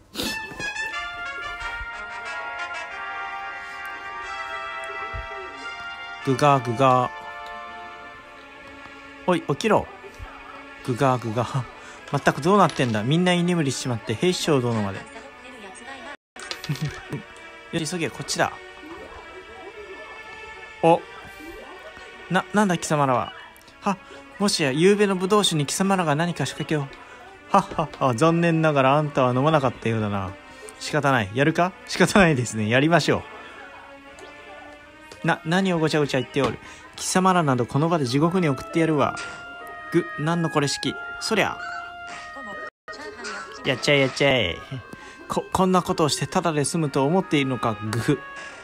Speaker 1: ぐがぐが。おい、起きろ。ぐがぐが。まったくどうなってんだ。みんな居眠りしちまって兵士長殿まで。よし、急げ、こっちだ。お、な、なんだ貴様らは。は、もしや夕べの武道酒に貴様らが何か仕掛けを。はっはっは、残念ながらあんたは飲まなかったようだな。仕方ない。やるか？仕方ないですね。やりましょう。な、何をごちゃごちゃ言っておる。貴様らなどこの場で地獄に送ってやるわ。ぐ、なんのこれしき。そりゃ。やっちゃえやっちゃえ。こ、こんなことをしてただで済むと思っているのか、グフ。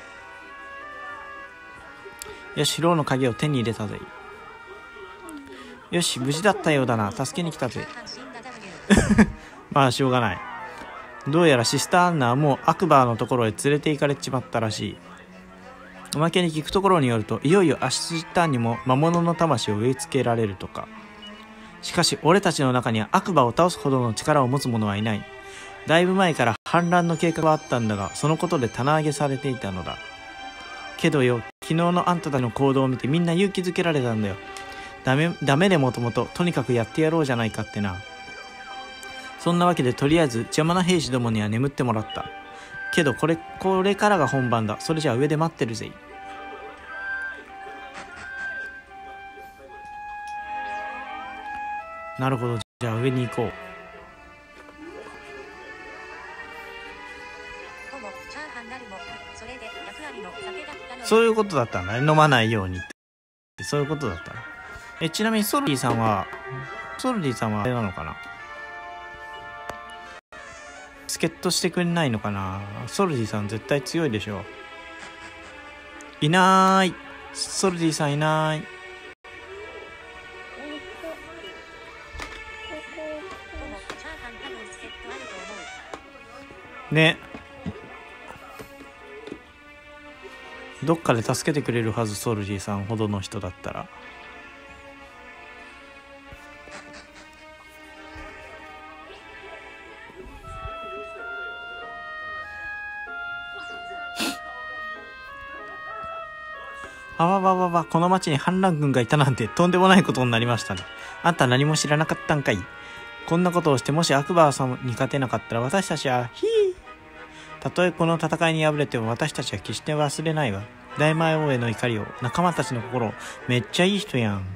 Speaker 1: よし、牢の鍵を手に入れたぜ。よし、無事だったようだな。助けに来たぜ。まあ、しょうがない。どうやらシスターアンナはもうアクバーのところへ連れて行かれちまったらしい。おまけに聞くところによると、いよいよアシターンにも魔物の魂を植え付けられるとか。しかし、俺たちの中にはアクバーを倒すほどの力を持つ者はいない。だいぶ前から反乱の計画はあったんだが、そのことで棚上げされていたのだ。けどよ、昨日のあんたたちの行動を見てみんな勇気づけられたんだよ。ダメ、ダメでもともと、とにかくやってやろうじゃないかってな。そんなわけでとりあえず邪魔な兵士どもには眠ってもらった。けどこれ、これからが本番だ。それじゃあ上で待ってるぜ。なるほど、じゃあ上に行こう。そういうことだったんだね。飲まないようにって。そういうことだった。え、ちなみにソルディさんは、ソルディさんはあれなのかな？助っ人してくれないのかな？ソルディさん絶対強いでしょ。いなーい。ソルディさんいなーい。ね。どっかで助けてくれるはず、ソルジーさんほどの人だったら。あわわわわ、この町に反乱軍がいたなんてとんでもないことになりましたね。あんた何も知らなかったんかい。こんなことをしてもしアクバーさんに勝てなかったら私たちは、ひー。たとえこの戦いに敗れても私たちは決して忘れないわ。大魔王への怒りを、仲間たちの心を、めっちゃいい人やん。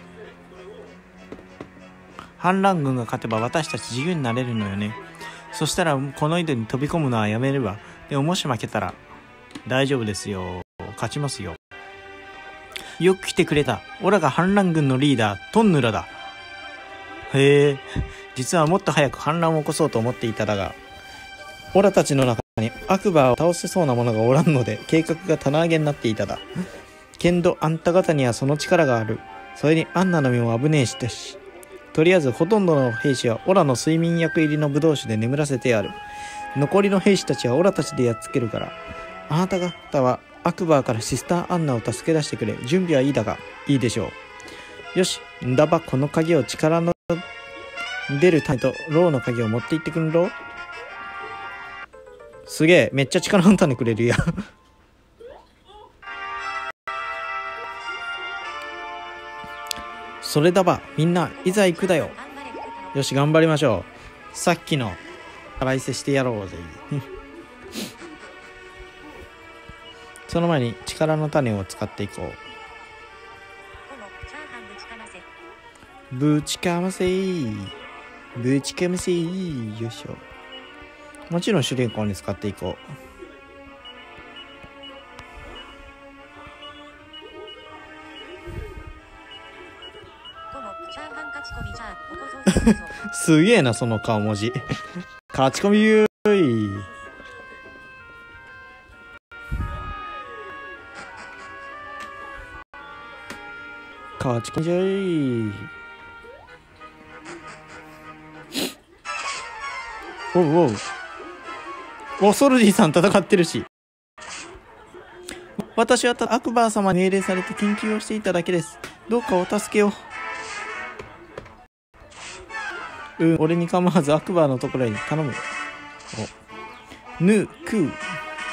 Speaker 1: 反乱軍が勝てば私たち自由になれるのよね。そしたらこの井戸に飛び込むのはやめるわ。でももし負けたら、大丈夫ですよ。勝ちますよ。よく来てくれた。オラが反乱軍のリーダー、トンヌラだ。へえ、実はもっと早く反乱を起こそうと思っていただが、オラたちの中にアクバーを倒せそうなものがおらんので、計画が棚上げになっていただ。けんどあんた方にはその力がある。それにアンナの身も危ねえしたし。とりあえずほとんどの兵士はオラの睡眠薬入りのブドウ酒で眠らせてやる。残りの兵士たちはオラたちでやっつけるから。あなた方はアクバーからシスターアンナを助け出してくれ。準備はいいだが、いいでしょう。よし、んだばこの鍵を力の出る種とローの鍵を持って行ってくんろ。 すげえ、めっちゃ力の種くれるやん。それだば、みんないざ行くだよ。よし、頑張りましょう。さっきの払いせしてやろうぜ。その前に力の種を使っていこう。ぶちかませー、ぶちかませー、よいしょ。もちろん手裏剣に使っていこう。すげえな、その顔文字。勝ち込みゆーい。勝ち込みじゃい。おうおう。お、ソルディさん戦ってるし。私はただアクバー様に命令されて研究をしていただけです。どうかお助けを。うん、俺に構わずアクバーのところに頼む。お、ぬ、くう。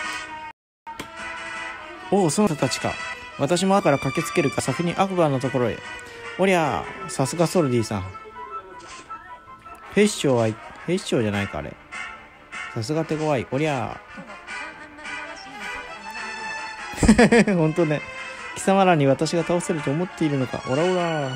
Speaker 1: おお、その人たちか。私も後から駆けつけるか、先にアクバーのところへ。おりゃー、さすがソルディさん。兵士長は、兵士長じゃないか、あれ。さすが手強い。おりゃー。ほんとね。貴様らに私が倒せると思っているのか。オラオラー。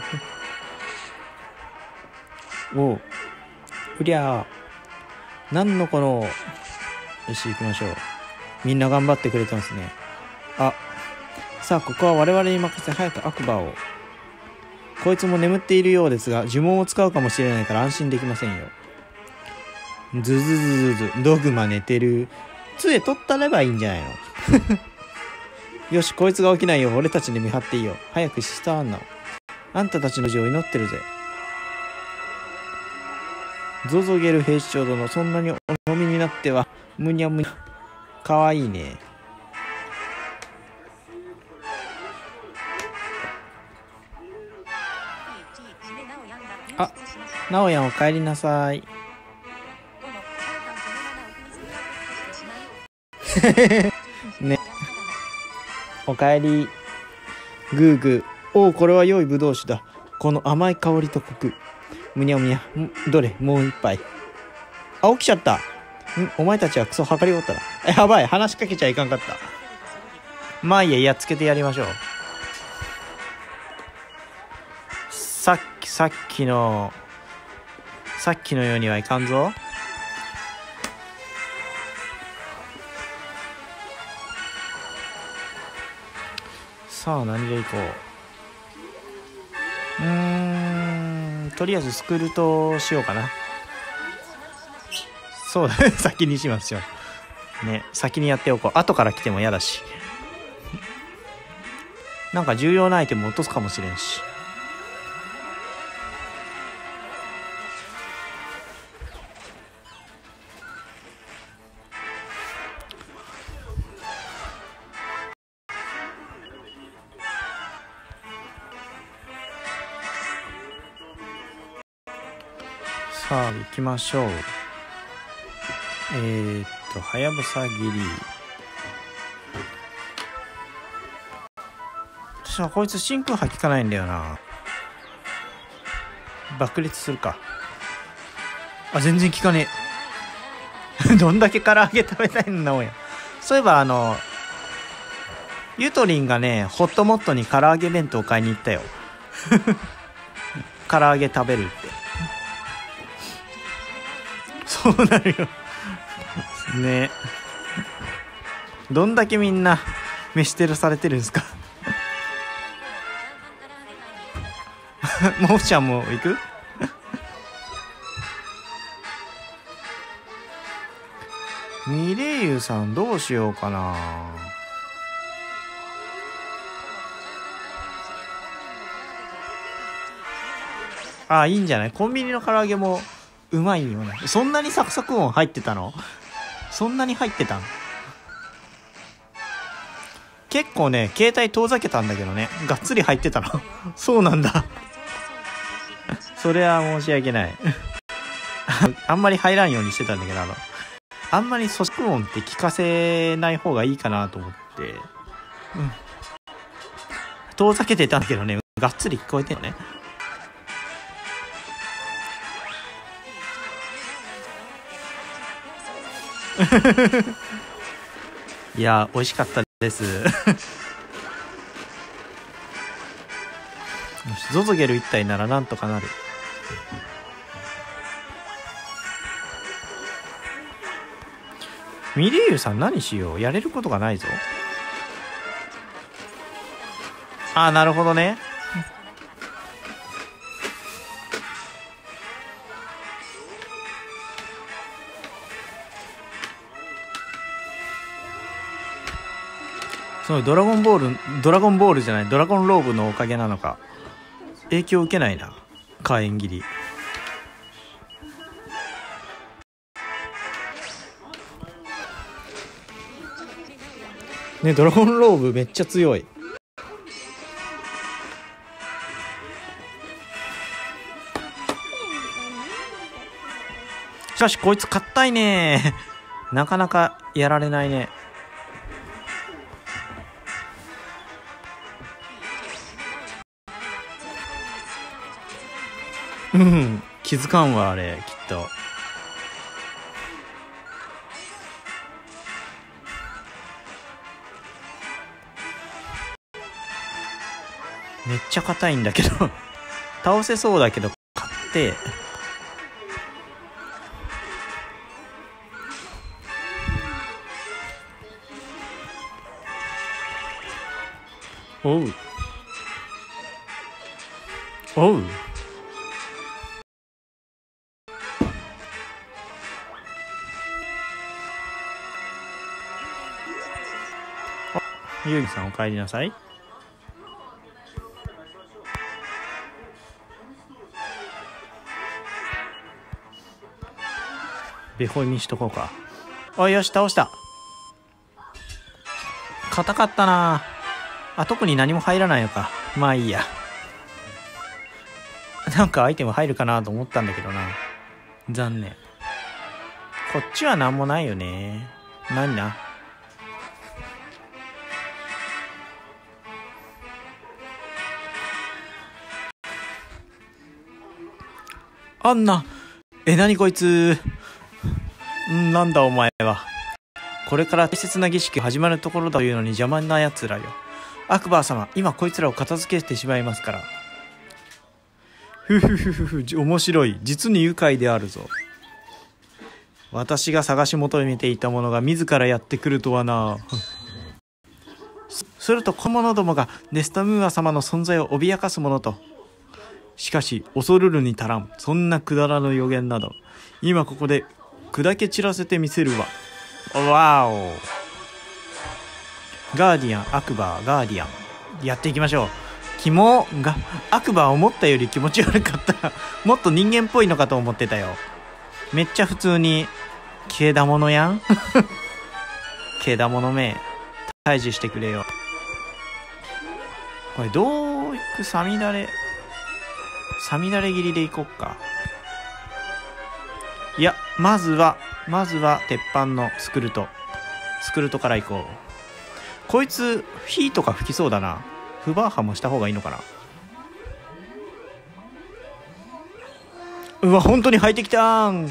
Speaker 1: おう。うりゃー。なんのこの。よし、行きましょう。みんな頑張ってくれてますね。あ。さあ、ここは我々に任せ、早くアクバーを。こいつも眠っているようですが、呪文を使うかもしれないから安心できませんよ。ズズズズズ、ドグマ寝てる。杖取ったればいいんじゃないの。よし、こいつが起きないよう俺たちで見張っていいよ。早くシスターアンナを。あんたたちの字を祈ってるぜ。ゾゾゲル兵士長殿、そんなにお飲みになっては、むにゃむにゃ。かわいいね。あ、なおやんお帰りなさい。ね。おかえり。グーグー。おお、これは良いぶどう酒だ。この甘い香りとコク。むにゃむにゃ。どれ、もう一杯。あ、起きちゃった。ん、お前たちはクソはかりおったな。え、やばい。話しかけちゃいかんかった。まあいいや、やっつけてやりましょう。さっき、さっきの、さっきのようにはいかんぞ。さあ、何でいこう。うーん、とりあえずスクールとしようかな。そうだね、先にしますよ。ね、先にやっておこう。後から来ても嫌だし。なんか重要なアイテム落とすかもしれんし。さあ行きましょう。えー、っとはやぶさ切り。私はこいつ真空波効かないんだよな。爆裂するか。あ、全然効かねえ。どんだけ唐揚げ食べたいんだもんや。そういえばあのゆとりんがね、ホットモットに唐揚げ弁当買いに行ったよ。唐揚げ食べるって。そうなるよね。どんだけみんな飯テロされてるんですか。もふちゃんも行く？ミレイユさんどうしようかな。あ、いいんじゃない？コンビニの唐揚げもうまいよね。そんなにサクサク音入ってたの？そんなに入ってたん？結構ね、携帯遠ざけたんだけどね、がっつり入ってたの。そうなんだ。それは申し訳ない。あんまり入らんようにしてたんだけど、あのあんまり咀嚼音って聞かせない方がいいかなと思って、うん、遠ざけてたんだけどね、がっつり聞こえてるね。いや美味しかったですゾゾゲル一体ならなんとかなる。ミリュウさん何しよう、やれることがないぞ。ああなるほどね。そうドラゴンボールドラゴンボールじゃないドラゴンローブのおかげなのか影響を受けないな火炎切り。ねドラゴンローブめっちゃ強い。しかしこいつ硬いねなかなかやられないね。うん気づかんわあれきっと。めっちゃ硬いんだけど倒せそうだけど買っておうおうゆうぎさんお帰りなさい。ベホイミしとこうか。あよし倒した。硬かったなあ。特に何も入らないのか。まあいいや。なんかアイテム入るかなと思ったんだけどな。残念。こっちは何もないよね。何なあんなえ何こいつんなんだお前は。これから大切な儀式が始まるところだというのに邪魔なやつらよ。アクバー様今こいつらを片付けてしまいますから。ふふふふふ面白い実に愉快であるぞ。私が探し求めていたものが自らやってくるとはな。すると小者どもがネスタムーア様の存在を脅かすものと。しかし恐るるに足らん。そんなくだらぬ予言など今ここで砕け散らせてみせるわ。わおガーディアンアクバーガーディアンやっていきましょう。キモがアクバー思ったより気持ち悪かったもっと人間っぽいのかと思ってたよ。めっちゃ普通に毛だものやん毛だものめ退治してくれよ。これどういくさみだれさみだれ切りでいこっか。いやまずはまずは鉄板のスクルトスクルトからいこう。こいつ火とか吹きそうだな。フバーハもした方がいいのかな。うわ本当に入ってきたん。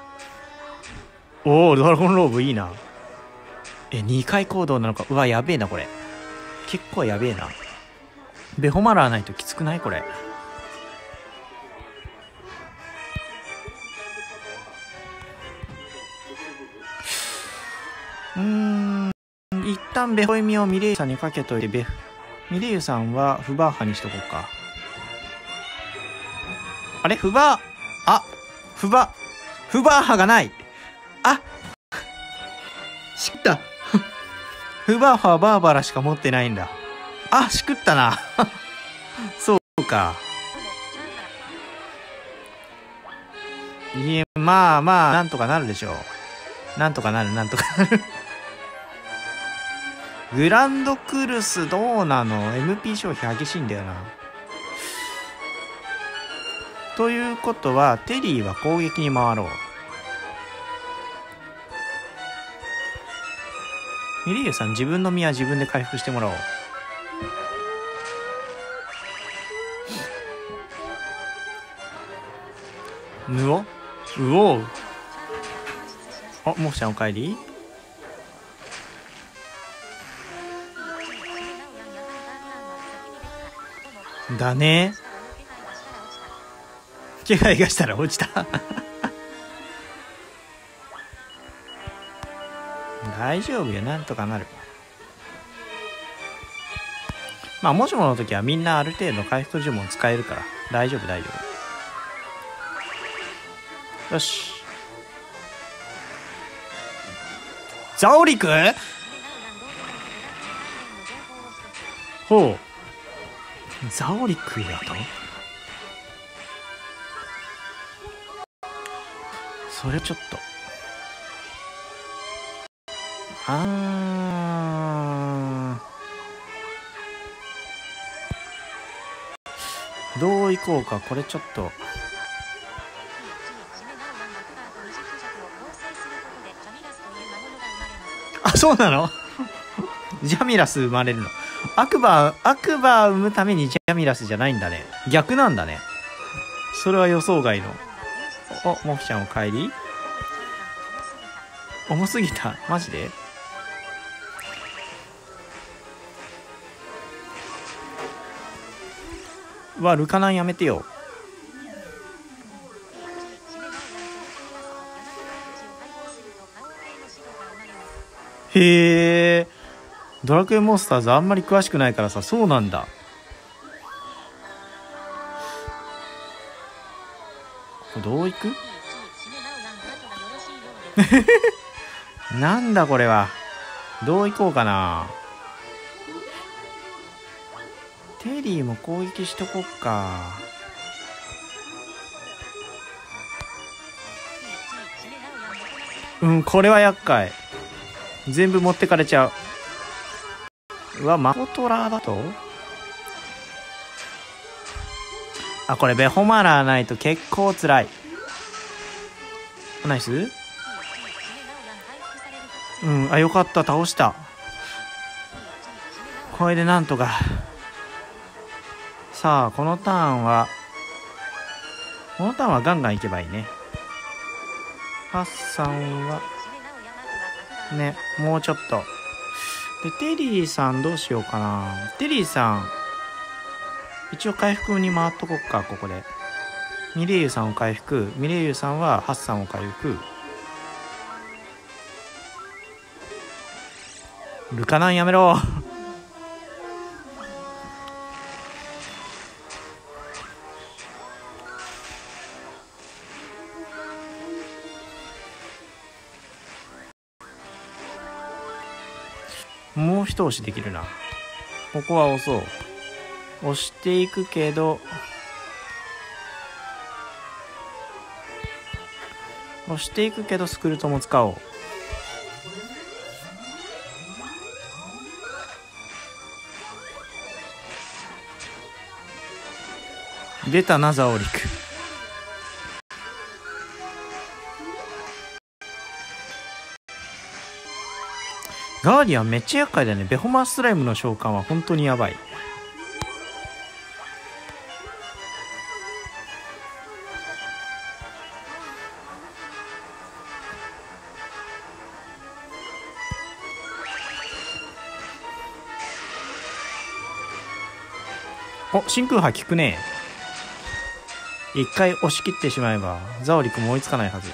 Speaker 1: おおドラゴンローブいいな。えにかい行動なのか。うわやべえなこれ結構やべえな。ベホマラーないときつくないこれ。うーん一旦ベホイミをミレイユさんにかけといてベミレイユさんはフバーハにしとこうか。あれフバーあフバフバーハがない。あしくったフバーハはバーバラしか持ってないんだ。あしくったなそうか。いえまあまあなんとかなるでしょう。なんとかなるなんとかなるグランドクルスどうなの。 エムピー 消費激しいんだよな。ということはテリーは攻撃に回ろう。 ミリーユさん、自分の身は自分で回復してもらおう。ぬおうおう。あ、モフちゃんお帰り。だね。気配がしたら落ちた。大丈夫よ、なんとかなる。まあもしもの時はみんなある程度回復呪文使えるから大丈夫大丈夫。よし、ザオリク。ほう、ザオリクやと。それちょっとあー、どういこうか。これちょっとあ、そうなの。ジャミラス生まれるの。アクバーアクバー産むためにジャミラスじゃないんだね。逆なんだね。それは予想外の。お、モフちゃんお帰り。重すぎた、マジで。うわ、ルカナンやめてよ。へえ、ドラクエモンスターズあんまり詳しくないからさ。そうなんだ。これどういく。なんだこれは。どういこうかな。テリーも攻撃しとこっか。うん、これは厄介。全部持ってかれちゃう。うわ、マコトラだと。あ、これベホマラーないと結構つらい。ナイス。うん、あ、よかった、倒した。これでなんとか。さあ、このターンはこのターンはガンガンいけばいいね。ハッサンはね、もうちょっとで。テリーさんどうしようかな。テリーさん一応回復に回っとこっか。ここでミレイユさんを回復。ミレイユさんはハッサンを回復。ルカナンやめろ。もう一押しできるな。ここは押そう。押していくけど、押していくけどスクルトも使おう。出たな、ザオリク。ガーディアンめっちゃ厄介だよね。ベホマースライムの召喚は本当にやばい。お、真空波効くね。一回押し切ってしまえばザオリクも追いつかないはず。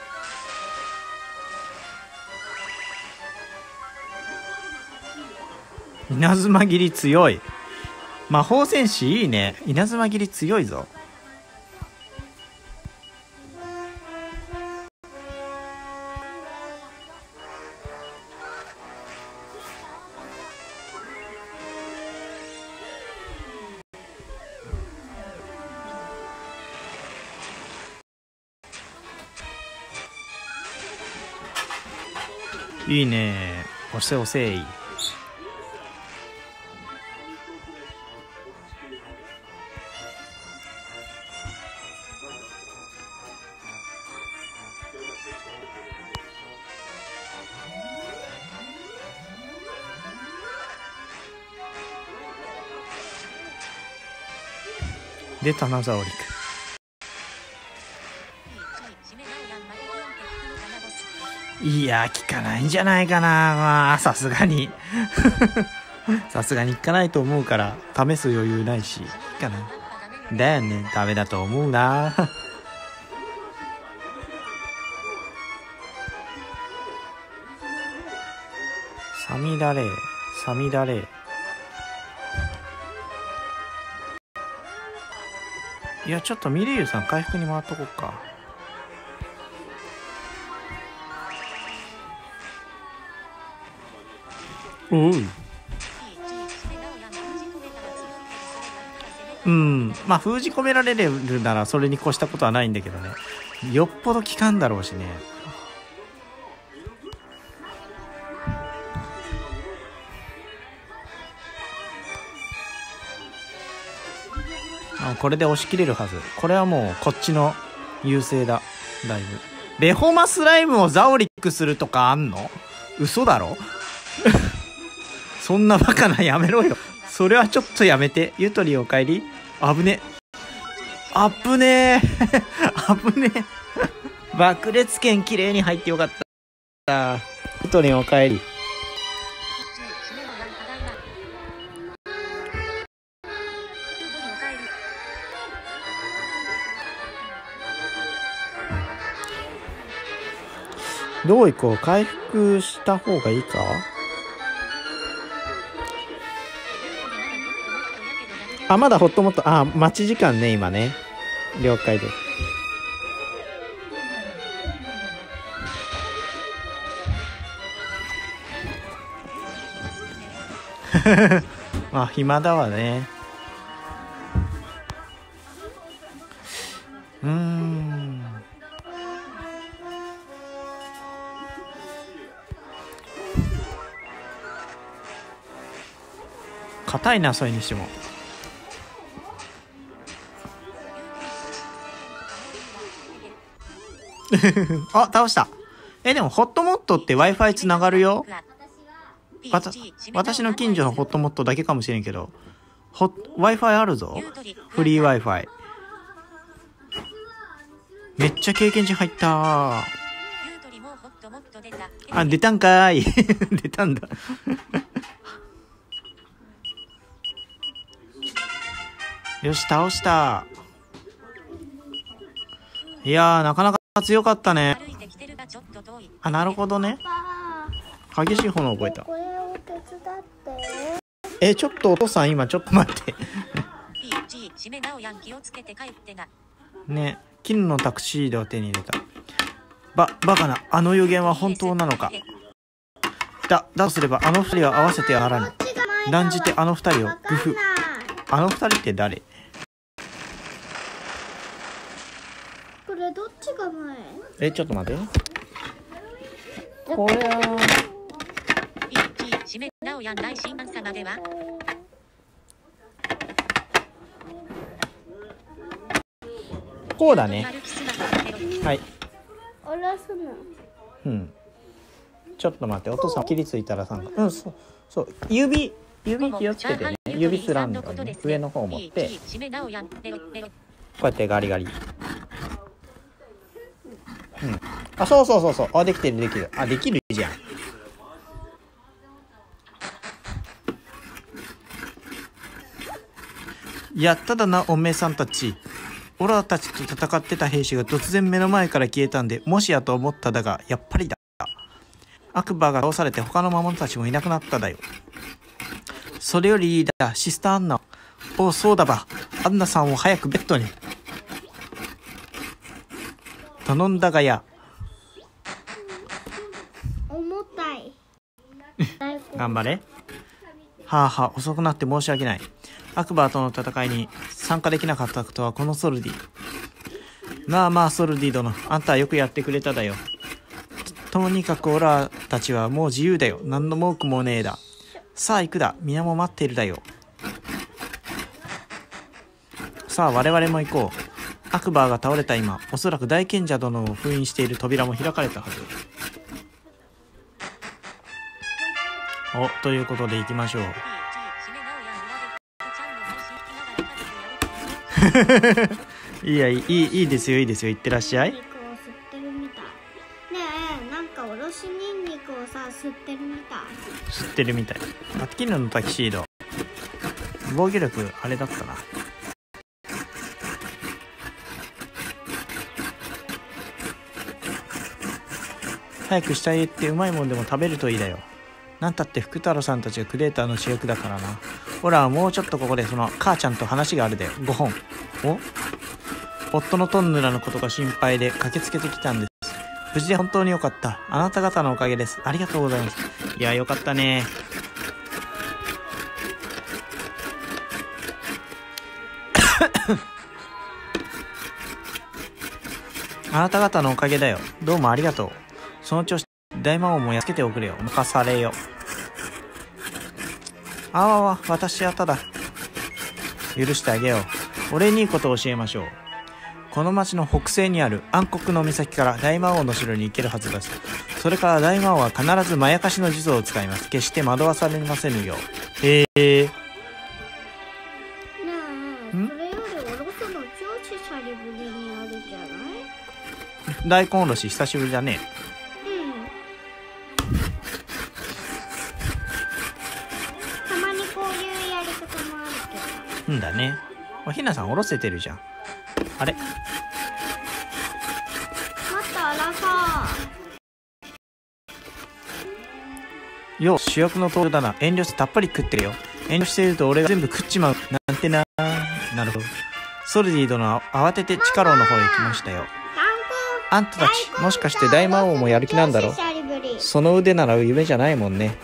Speaker 1: 稲妻切り強い。魔法戦士いいね。稲妻切り強いぞ。いいね。押せ押せい。 出たなザオリク。いや聞かないんじゃないかな。まあさすがにさすがに聞かないと思うから試す余裕ないし聞かないだよね。ダメだと思うなサミダレーサミダレー。いやちょっとミレイユさん回復に回っとこうか。おう。うんまあ封じ込められるならそれに越したことはないんだけどね。よっぽど効かんだろうしね。あこれで押し切れるはず。これはもうこっちの優勢だ。だいぶレホマスライムをザオリックするとかあんの？嘘だろそんなバカなやめろよ。それはちょっとやめて。ゆとりおかえり。あぶねあぶねあぶね爆裂剣綺麗に入ってよかった。ゆとりおかえり。どういこう。回復した方がいいか。あまだホットモットあ待ち時間ね今ね。了解です。まあ暇だわね。うーん硬いなそれにしても。あ倒した。えでもホットモットって Wi-Fi つながるよ。わた私の近所のホットモットだけかもしれんけど Wi-Fi あるぞ。フリー Wi-Fi。 めっちゃ経験値入ったー。あ出たんかーい出たんだよし倒した。いやーなかなか強かったね。あなるほどね。激しい炎覚えた。
Speaker 4: これを手伝って。
Speaker 1: えちょっとお父さん今ちょっと待ってね。金のタクシードを手に入れた。ばバカなあの予言は本当なのか。だだとすればあの二人は合わせてはならぬ。断じてあの二人をグフ。あの二人って誰？
Speaker 4: これどっちが前？
Speaker 1: えちょっと待って。これはこうだね。はい
Speaker 4: おろすの。
Speaker 1: うんちょっと待って。お父さん切りついたらさんかうんそうそう指指気をつけてね。指すらんのに、ね、上の方持ってこうやってガリガリ。うんあそうそうそうそうあできてるできるあできるじゃん。やっただなおめえさんたち。オラたちと戦ってた兵士が突然目の前から消えたんでもしやと思っただがやっぱりだ。アクバーが倒されて他の魔物たちもいなくなっただよ。それよりいいだシスターアンナ。おそうだばアンナさんを早くベッドに頼んだがや。
Speaker 4: 重たい
Speaker 1: 頑張れ。はあはあ遅くなって申し訳ない。アクバーとの戦いに参加できなかったことはこのソルディ。まあまあソルディ殿あんたはよくやってくれただよ。 と, とにかくオラたちはもう自由だよ。何の文句もねえだ。さあ行くだ皆も待っているだよ。さあ我々も行こう。アクバーが倒れた今おそらく大賢者殿を封印している扉も開かれたはず。おということで行きましょういや、いいいいですよ、いいですよ、いってらっしゃい。
Speaker 4: ニンニクを吸ってるみたい。ねえ、なんかおろしニンニクをさ吸ってるみたい。
Speaker 1: 吸ってるみたい。マッキーノのタキシード、防御力あれだったな。早く下へ行ってうまいもんでも食べるといいだよ。なんたって福太郎さんたちがクレーターの主役だからな。ほら、もうちょっとここでその母ちゃんと話があるで。ごほん。お夫のトンヌラのことが心配で駆けつけてきたんです。無事で本当によかった。あなた方のおかげです。ありがとうございます。いや、よかったね。あなた方のおかげだよ。どうもありがとう。その調子、大魔王もやっつけておくれよ。任されよ。あわわ、私はただ許してあげよう。俺にいいことを教えましょう。この町の北西にある暗黒の岬から大魔王の城に行けるはずです。それから大魔王は必ずまやかしの術を使います。決して惑わされませぬよう。へえ。
Speaker 4: ねえ、
Speaker 1: ん
Speaker 4: それよりおろすの超久しぶりにあるじゃない？
Speaker 1: 大根おろし久しぶりだね。
Speaker 4: うん。たまにこういうやり方もあるけど。
Speaker 1: うんだね。おひなさんおろせてるじゃん。あれ、
Speaker 4: もっとおろそう。
Speaker 1: よう、主役の登場だな。遠慮してたっぷり食ってるよ。遠慮していると俺が全部食っちまうなんてな。なるほど。ソルディ殿は慌てて地下牢の方へ行きましたよ。あんたたち、もしかして大魔王もやる気なんだろ？その腕なら夢じゃないもんね。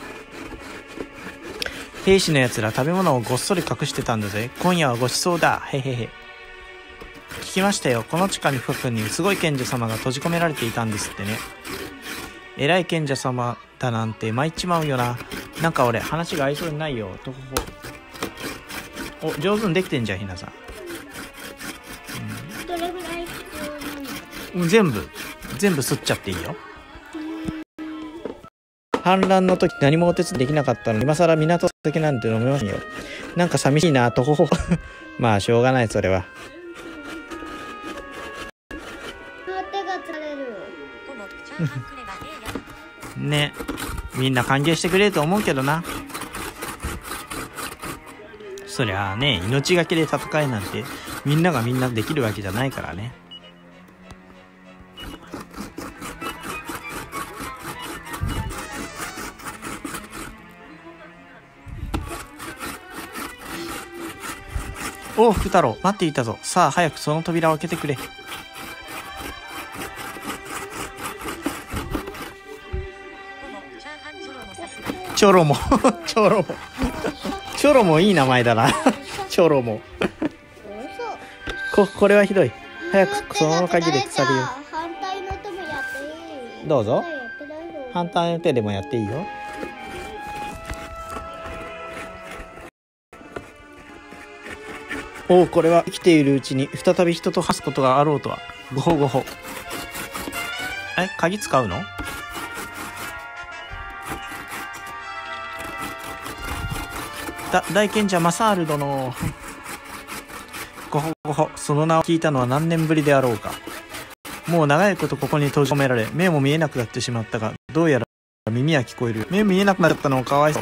Speaker 1: 兵士のやつら食べ物をごっそり隠してたんだぜ。今夜はごちそうだ。へへへ。聞きましたよ。この地下に深くにすごい賢者様が閉じ込められていたんですってね。偉い賢者様だなんて参っちまうよな。なんか俺話が合いそうにないよ。とほほ。お、上手にできてんじゃん、ひなさん。
Speaker 4: どれぐらい必要なの？
Speaker 1: 全部全部吸っちゃっていいよ。反乱の時何もお手伝いできなかったのに今更港酒なんて飲めませんよ。なんか寂しいなとほほ。まあしょうがない、それは。
Speaker 4: 手がつかれる。
Speaker 3: このチャーハンくればええや。
Speaker 1: ね、みんな歓迎してくれると思うけどな。そりゃあね、命がけで戦いなんてみんながみんなできるわけじゃないからね。おう、福太郎、待っていたぞ。さあ早くその扉を開けてくれ。
Speaker 3: このチャーハンジョロのさすが。
Speaker 1: チョロモチョロモチョロモいい名前だな。チョロモ。ここれはひどい。早くその鍵で鎖を。
Speaker 4: 反対の手もやっていい？
Speaker 1: どうぞ。
Speaker 4: やってないの？
Speaker 1: 反対の手でもやっていいよ。おお、これは生きているうちに再び人と話すことがあろうとは。ごほごほ。え、鍵使うの？だ大賢者マサール殿。ごほごほ。その名を聞いたのは何年ぶりであろうか。もう長いことここに閉じ込められ、目も見えなくなってしまったが、どうやら耳は聞こえる。目見えなくなっちゃったのもかわいそう。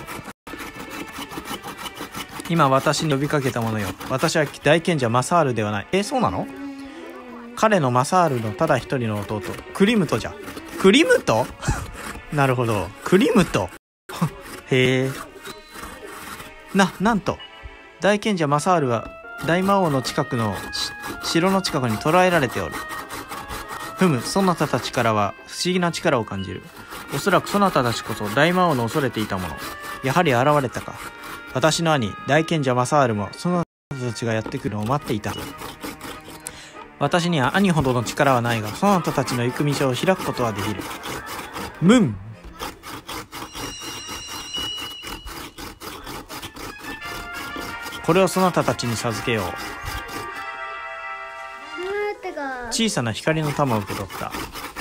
Speaker 1: 今私に呼びかけたものよ。私は大賢者マサールではない。えー、そうなの？彼のマサールのただ一人の弟、クリムトじゃ。クリムト？なるほど。クリムト。へえ。な、なんと、大賢者マサールは大魔王の近くの城の近くに捕らえられておる。ふむ、そなたたちからは不思議な力を感じる。おそらくそなたたちこそ大魔王の恐れていたもの。やはり現れたか。私の兄、大賢者マサールもそなたたちがやってくるのを待っていた。私には兄ほどの力はないが、そなたたちの行く道を開くことはできる。ムン。これをそなたたちに授けよう。小さな光の玉を受け取った。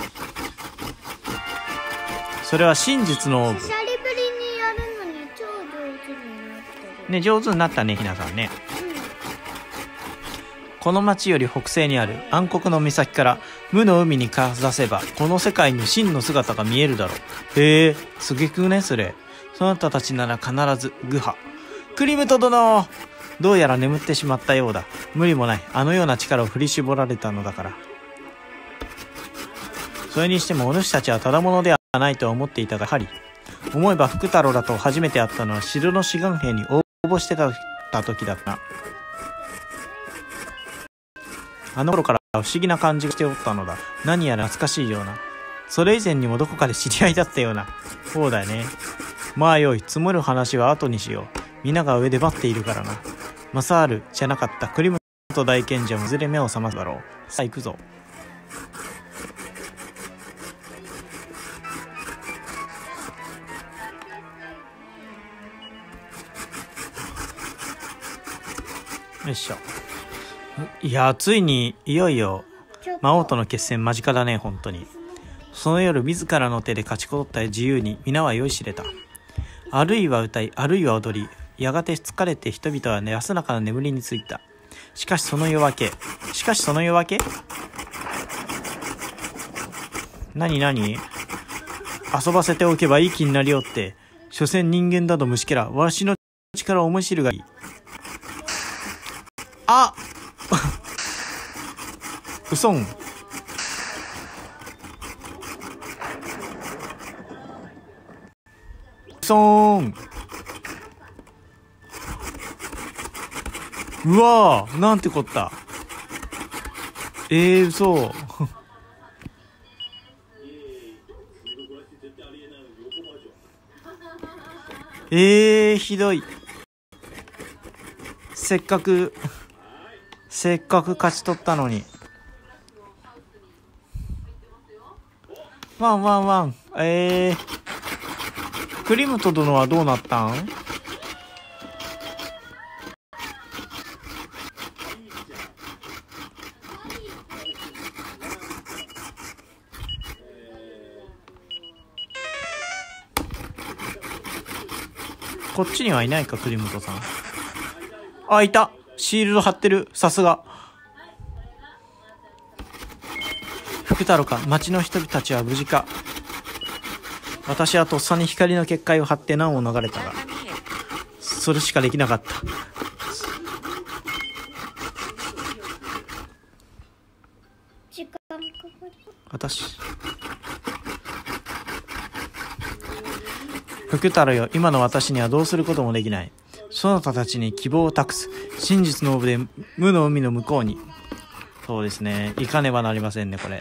Speaker 1: それは真実のオーブ。
Speaker 4: 久しぶりにやるのに超上手になってる。
Speaker 1: ね、上手になったね、ひなさんね。
Speaker 4: うん、
Speaker 1: この町より北西にある暗黒の岬から無の海にかざせばこの世界の真の姿が見えるだろう。へえ、すげくねそれ。そなたたちなら必ずグハ。クリムト殿、どうやら眠ってしまったようだ。無理もない。あのような力を振り絞られたのだから。それにしてもお主たちはただものではないとは思っていたが、やはり思えば福太郎らと初めて会ったのは城の志願兵に応募してた時だったな。あの頃から不思議な感じがしておったのだ。何やら懐かしいような。それ以前にもどこかで知り合いだったような。そうだよね。まあよい、積もる話は後にしよう。皆が上で待っているからな。マサールじゃなかった栗本大賢者もいずれ目を覚ますだろう。さあ行くぞ。よいしょ。いやついにいよいよ魔王との決戦間近だね。本当にその夜自らの手で勝ち取った自由に皆は酔いしれた。あるいは歌い、あるいは踊り、やがて疲れて人々は安らかな眠りについた。しかしその夜明けしかしその夜明け何何遊ばせておけばいい気になりよって。所詮人間だと虫けら。わしの力を思い知るがいい。あうそん。うそーん。うわー、なんてこった。えー、嘘。えー、ひどい。せっかくせっかく勝ち取ったのに。ワンワンワン。えー、クリムト殿はどうなったん？こっちにはいないか、栗本さん。あ、いた。シールド貼ってる。さすが。福太郎か。町の人たちは無事か。私はとっさに光の結界を張って難を逃れたが、それしかできなかった。
Speaker 4: 時間かかる。
Speaker 1: 私。福太郎よ、今の私にはどうすることもできない。そなたたちに希望を託す。真実の帯で無の海の向こうに。そうですね。行かねばなりませんね、これ。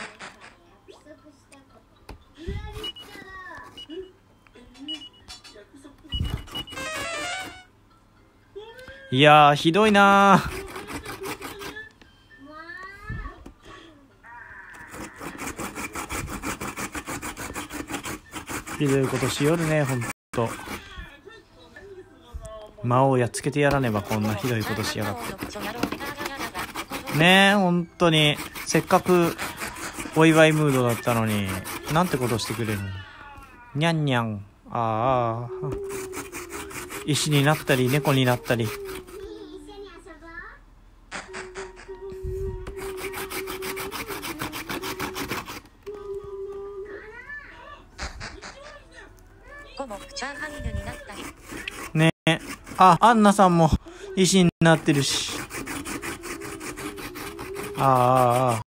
Speaker 1: いやー、ひどいなー。ひどいことしよるね、ほんと。魔王をやっつけてやらねばこんなひどいことしやがって。ねえ、ほんとに。せっかくお祝いムードだったのに、なんてことしてくれるの。にゃんにゃん。ああ。石になったり、猫になったり。ねえ。あ、アンナさんも石になってるし。ああ。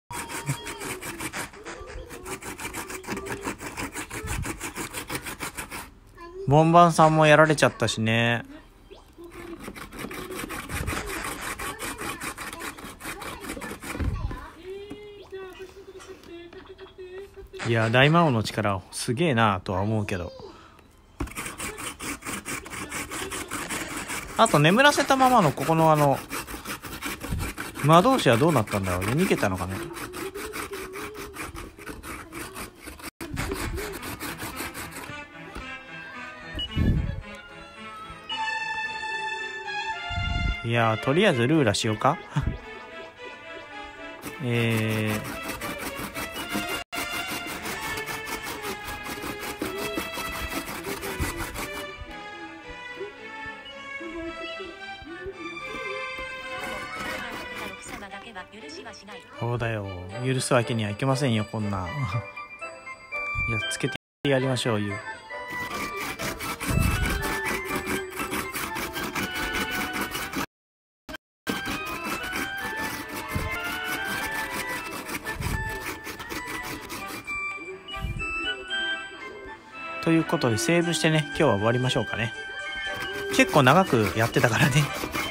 Speaker 1: ボンバンさんもやられちゃったしね。いや、大魔王の力すげえなとは思うけど。あと眠らせたままのここのあの魔導士はどうなったんだろうね。逃げたのかね。いやー、とりあえずルーラしようか。えー
Speaker 3: はしない。
Speaker 1: そうだよ。許すわけにはいけませんよ、こんなん。いや、つけてやりましょう、ゆう。ということで、セーブしてね、今日は終わりましょうかね。結構長くやってたからね。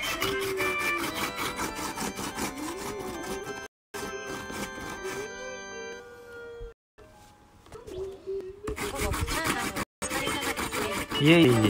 Speaker 1: いえいえいえ。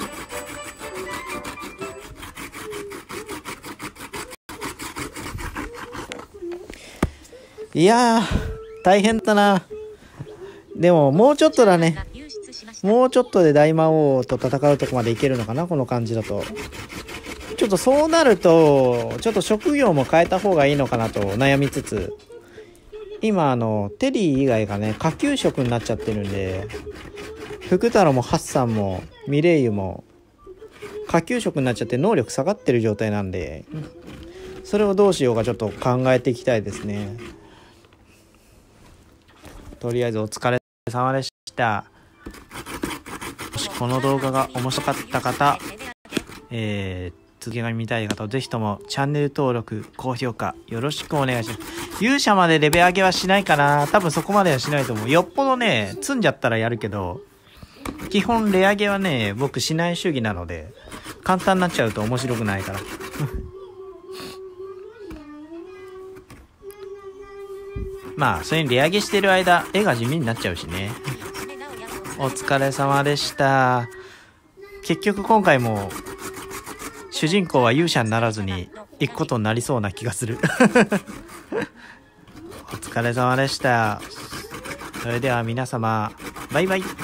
Speaker 1: いやー、大変だな。でも、もうちょっとだね。もうちょっとで大魔王と戦うとこまでいけるのかな、この感じだと。ちょっとそうなると、ちょっと職業も変えた方がいいのかなと悩みつつ、今、あの、テリー以外がね、下級職になっちゃってるんで、福太郎もハッサンもミレイユも下級職になっちゃって能力下がってる状態なんで、それをどうしようかちょっと考えていきたいですね。とりあえずお疲れ様でした。もしこの動画が面白かった方、えー、続きが見たい方はぜひともチャンネル登録、高評価よろしくお願いします。勇者までレベル上げはしないかな。多分そこまではしないと思う。よっぽどね、積んじゃったらやるけど、基本レアゲはね、僕しない主義なので、簡単になっちゃうと面白くないから。まあ、それにレアゲしてる間、絵が地味になっちゃうしね。お疲れ様でした。結局今回も、主人公は勇者にならずに行くことになりそうな気がする。お疲れ様でした。それでは皆様、バイバイ。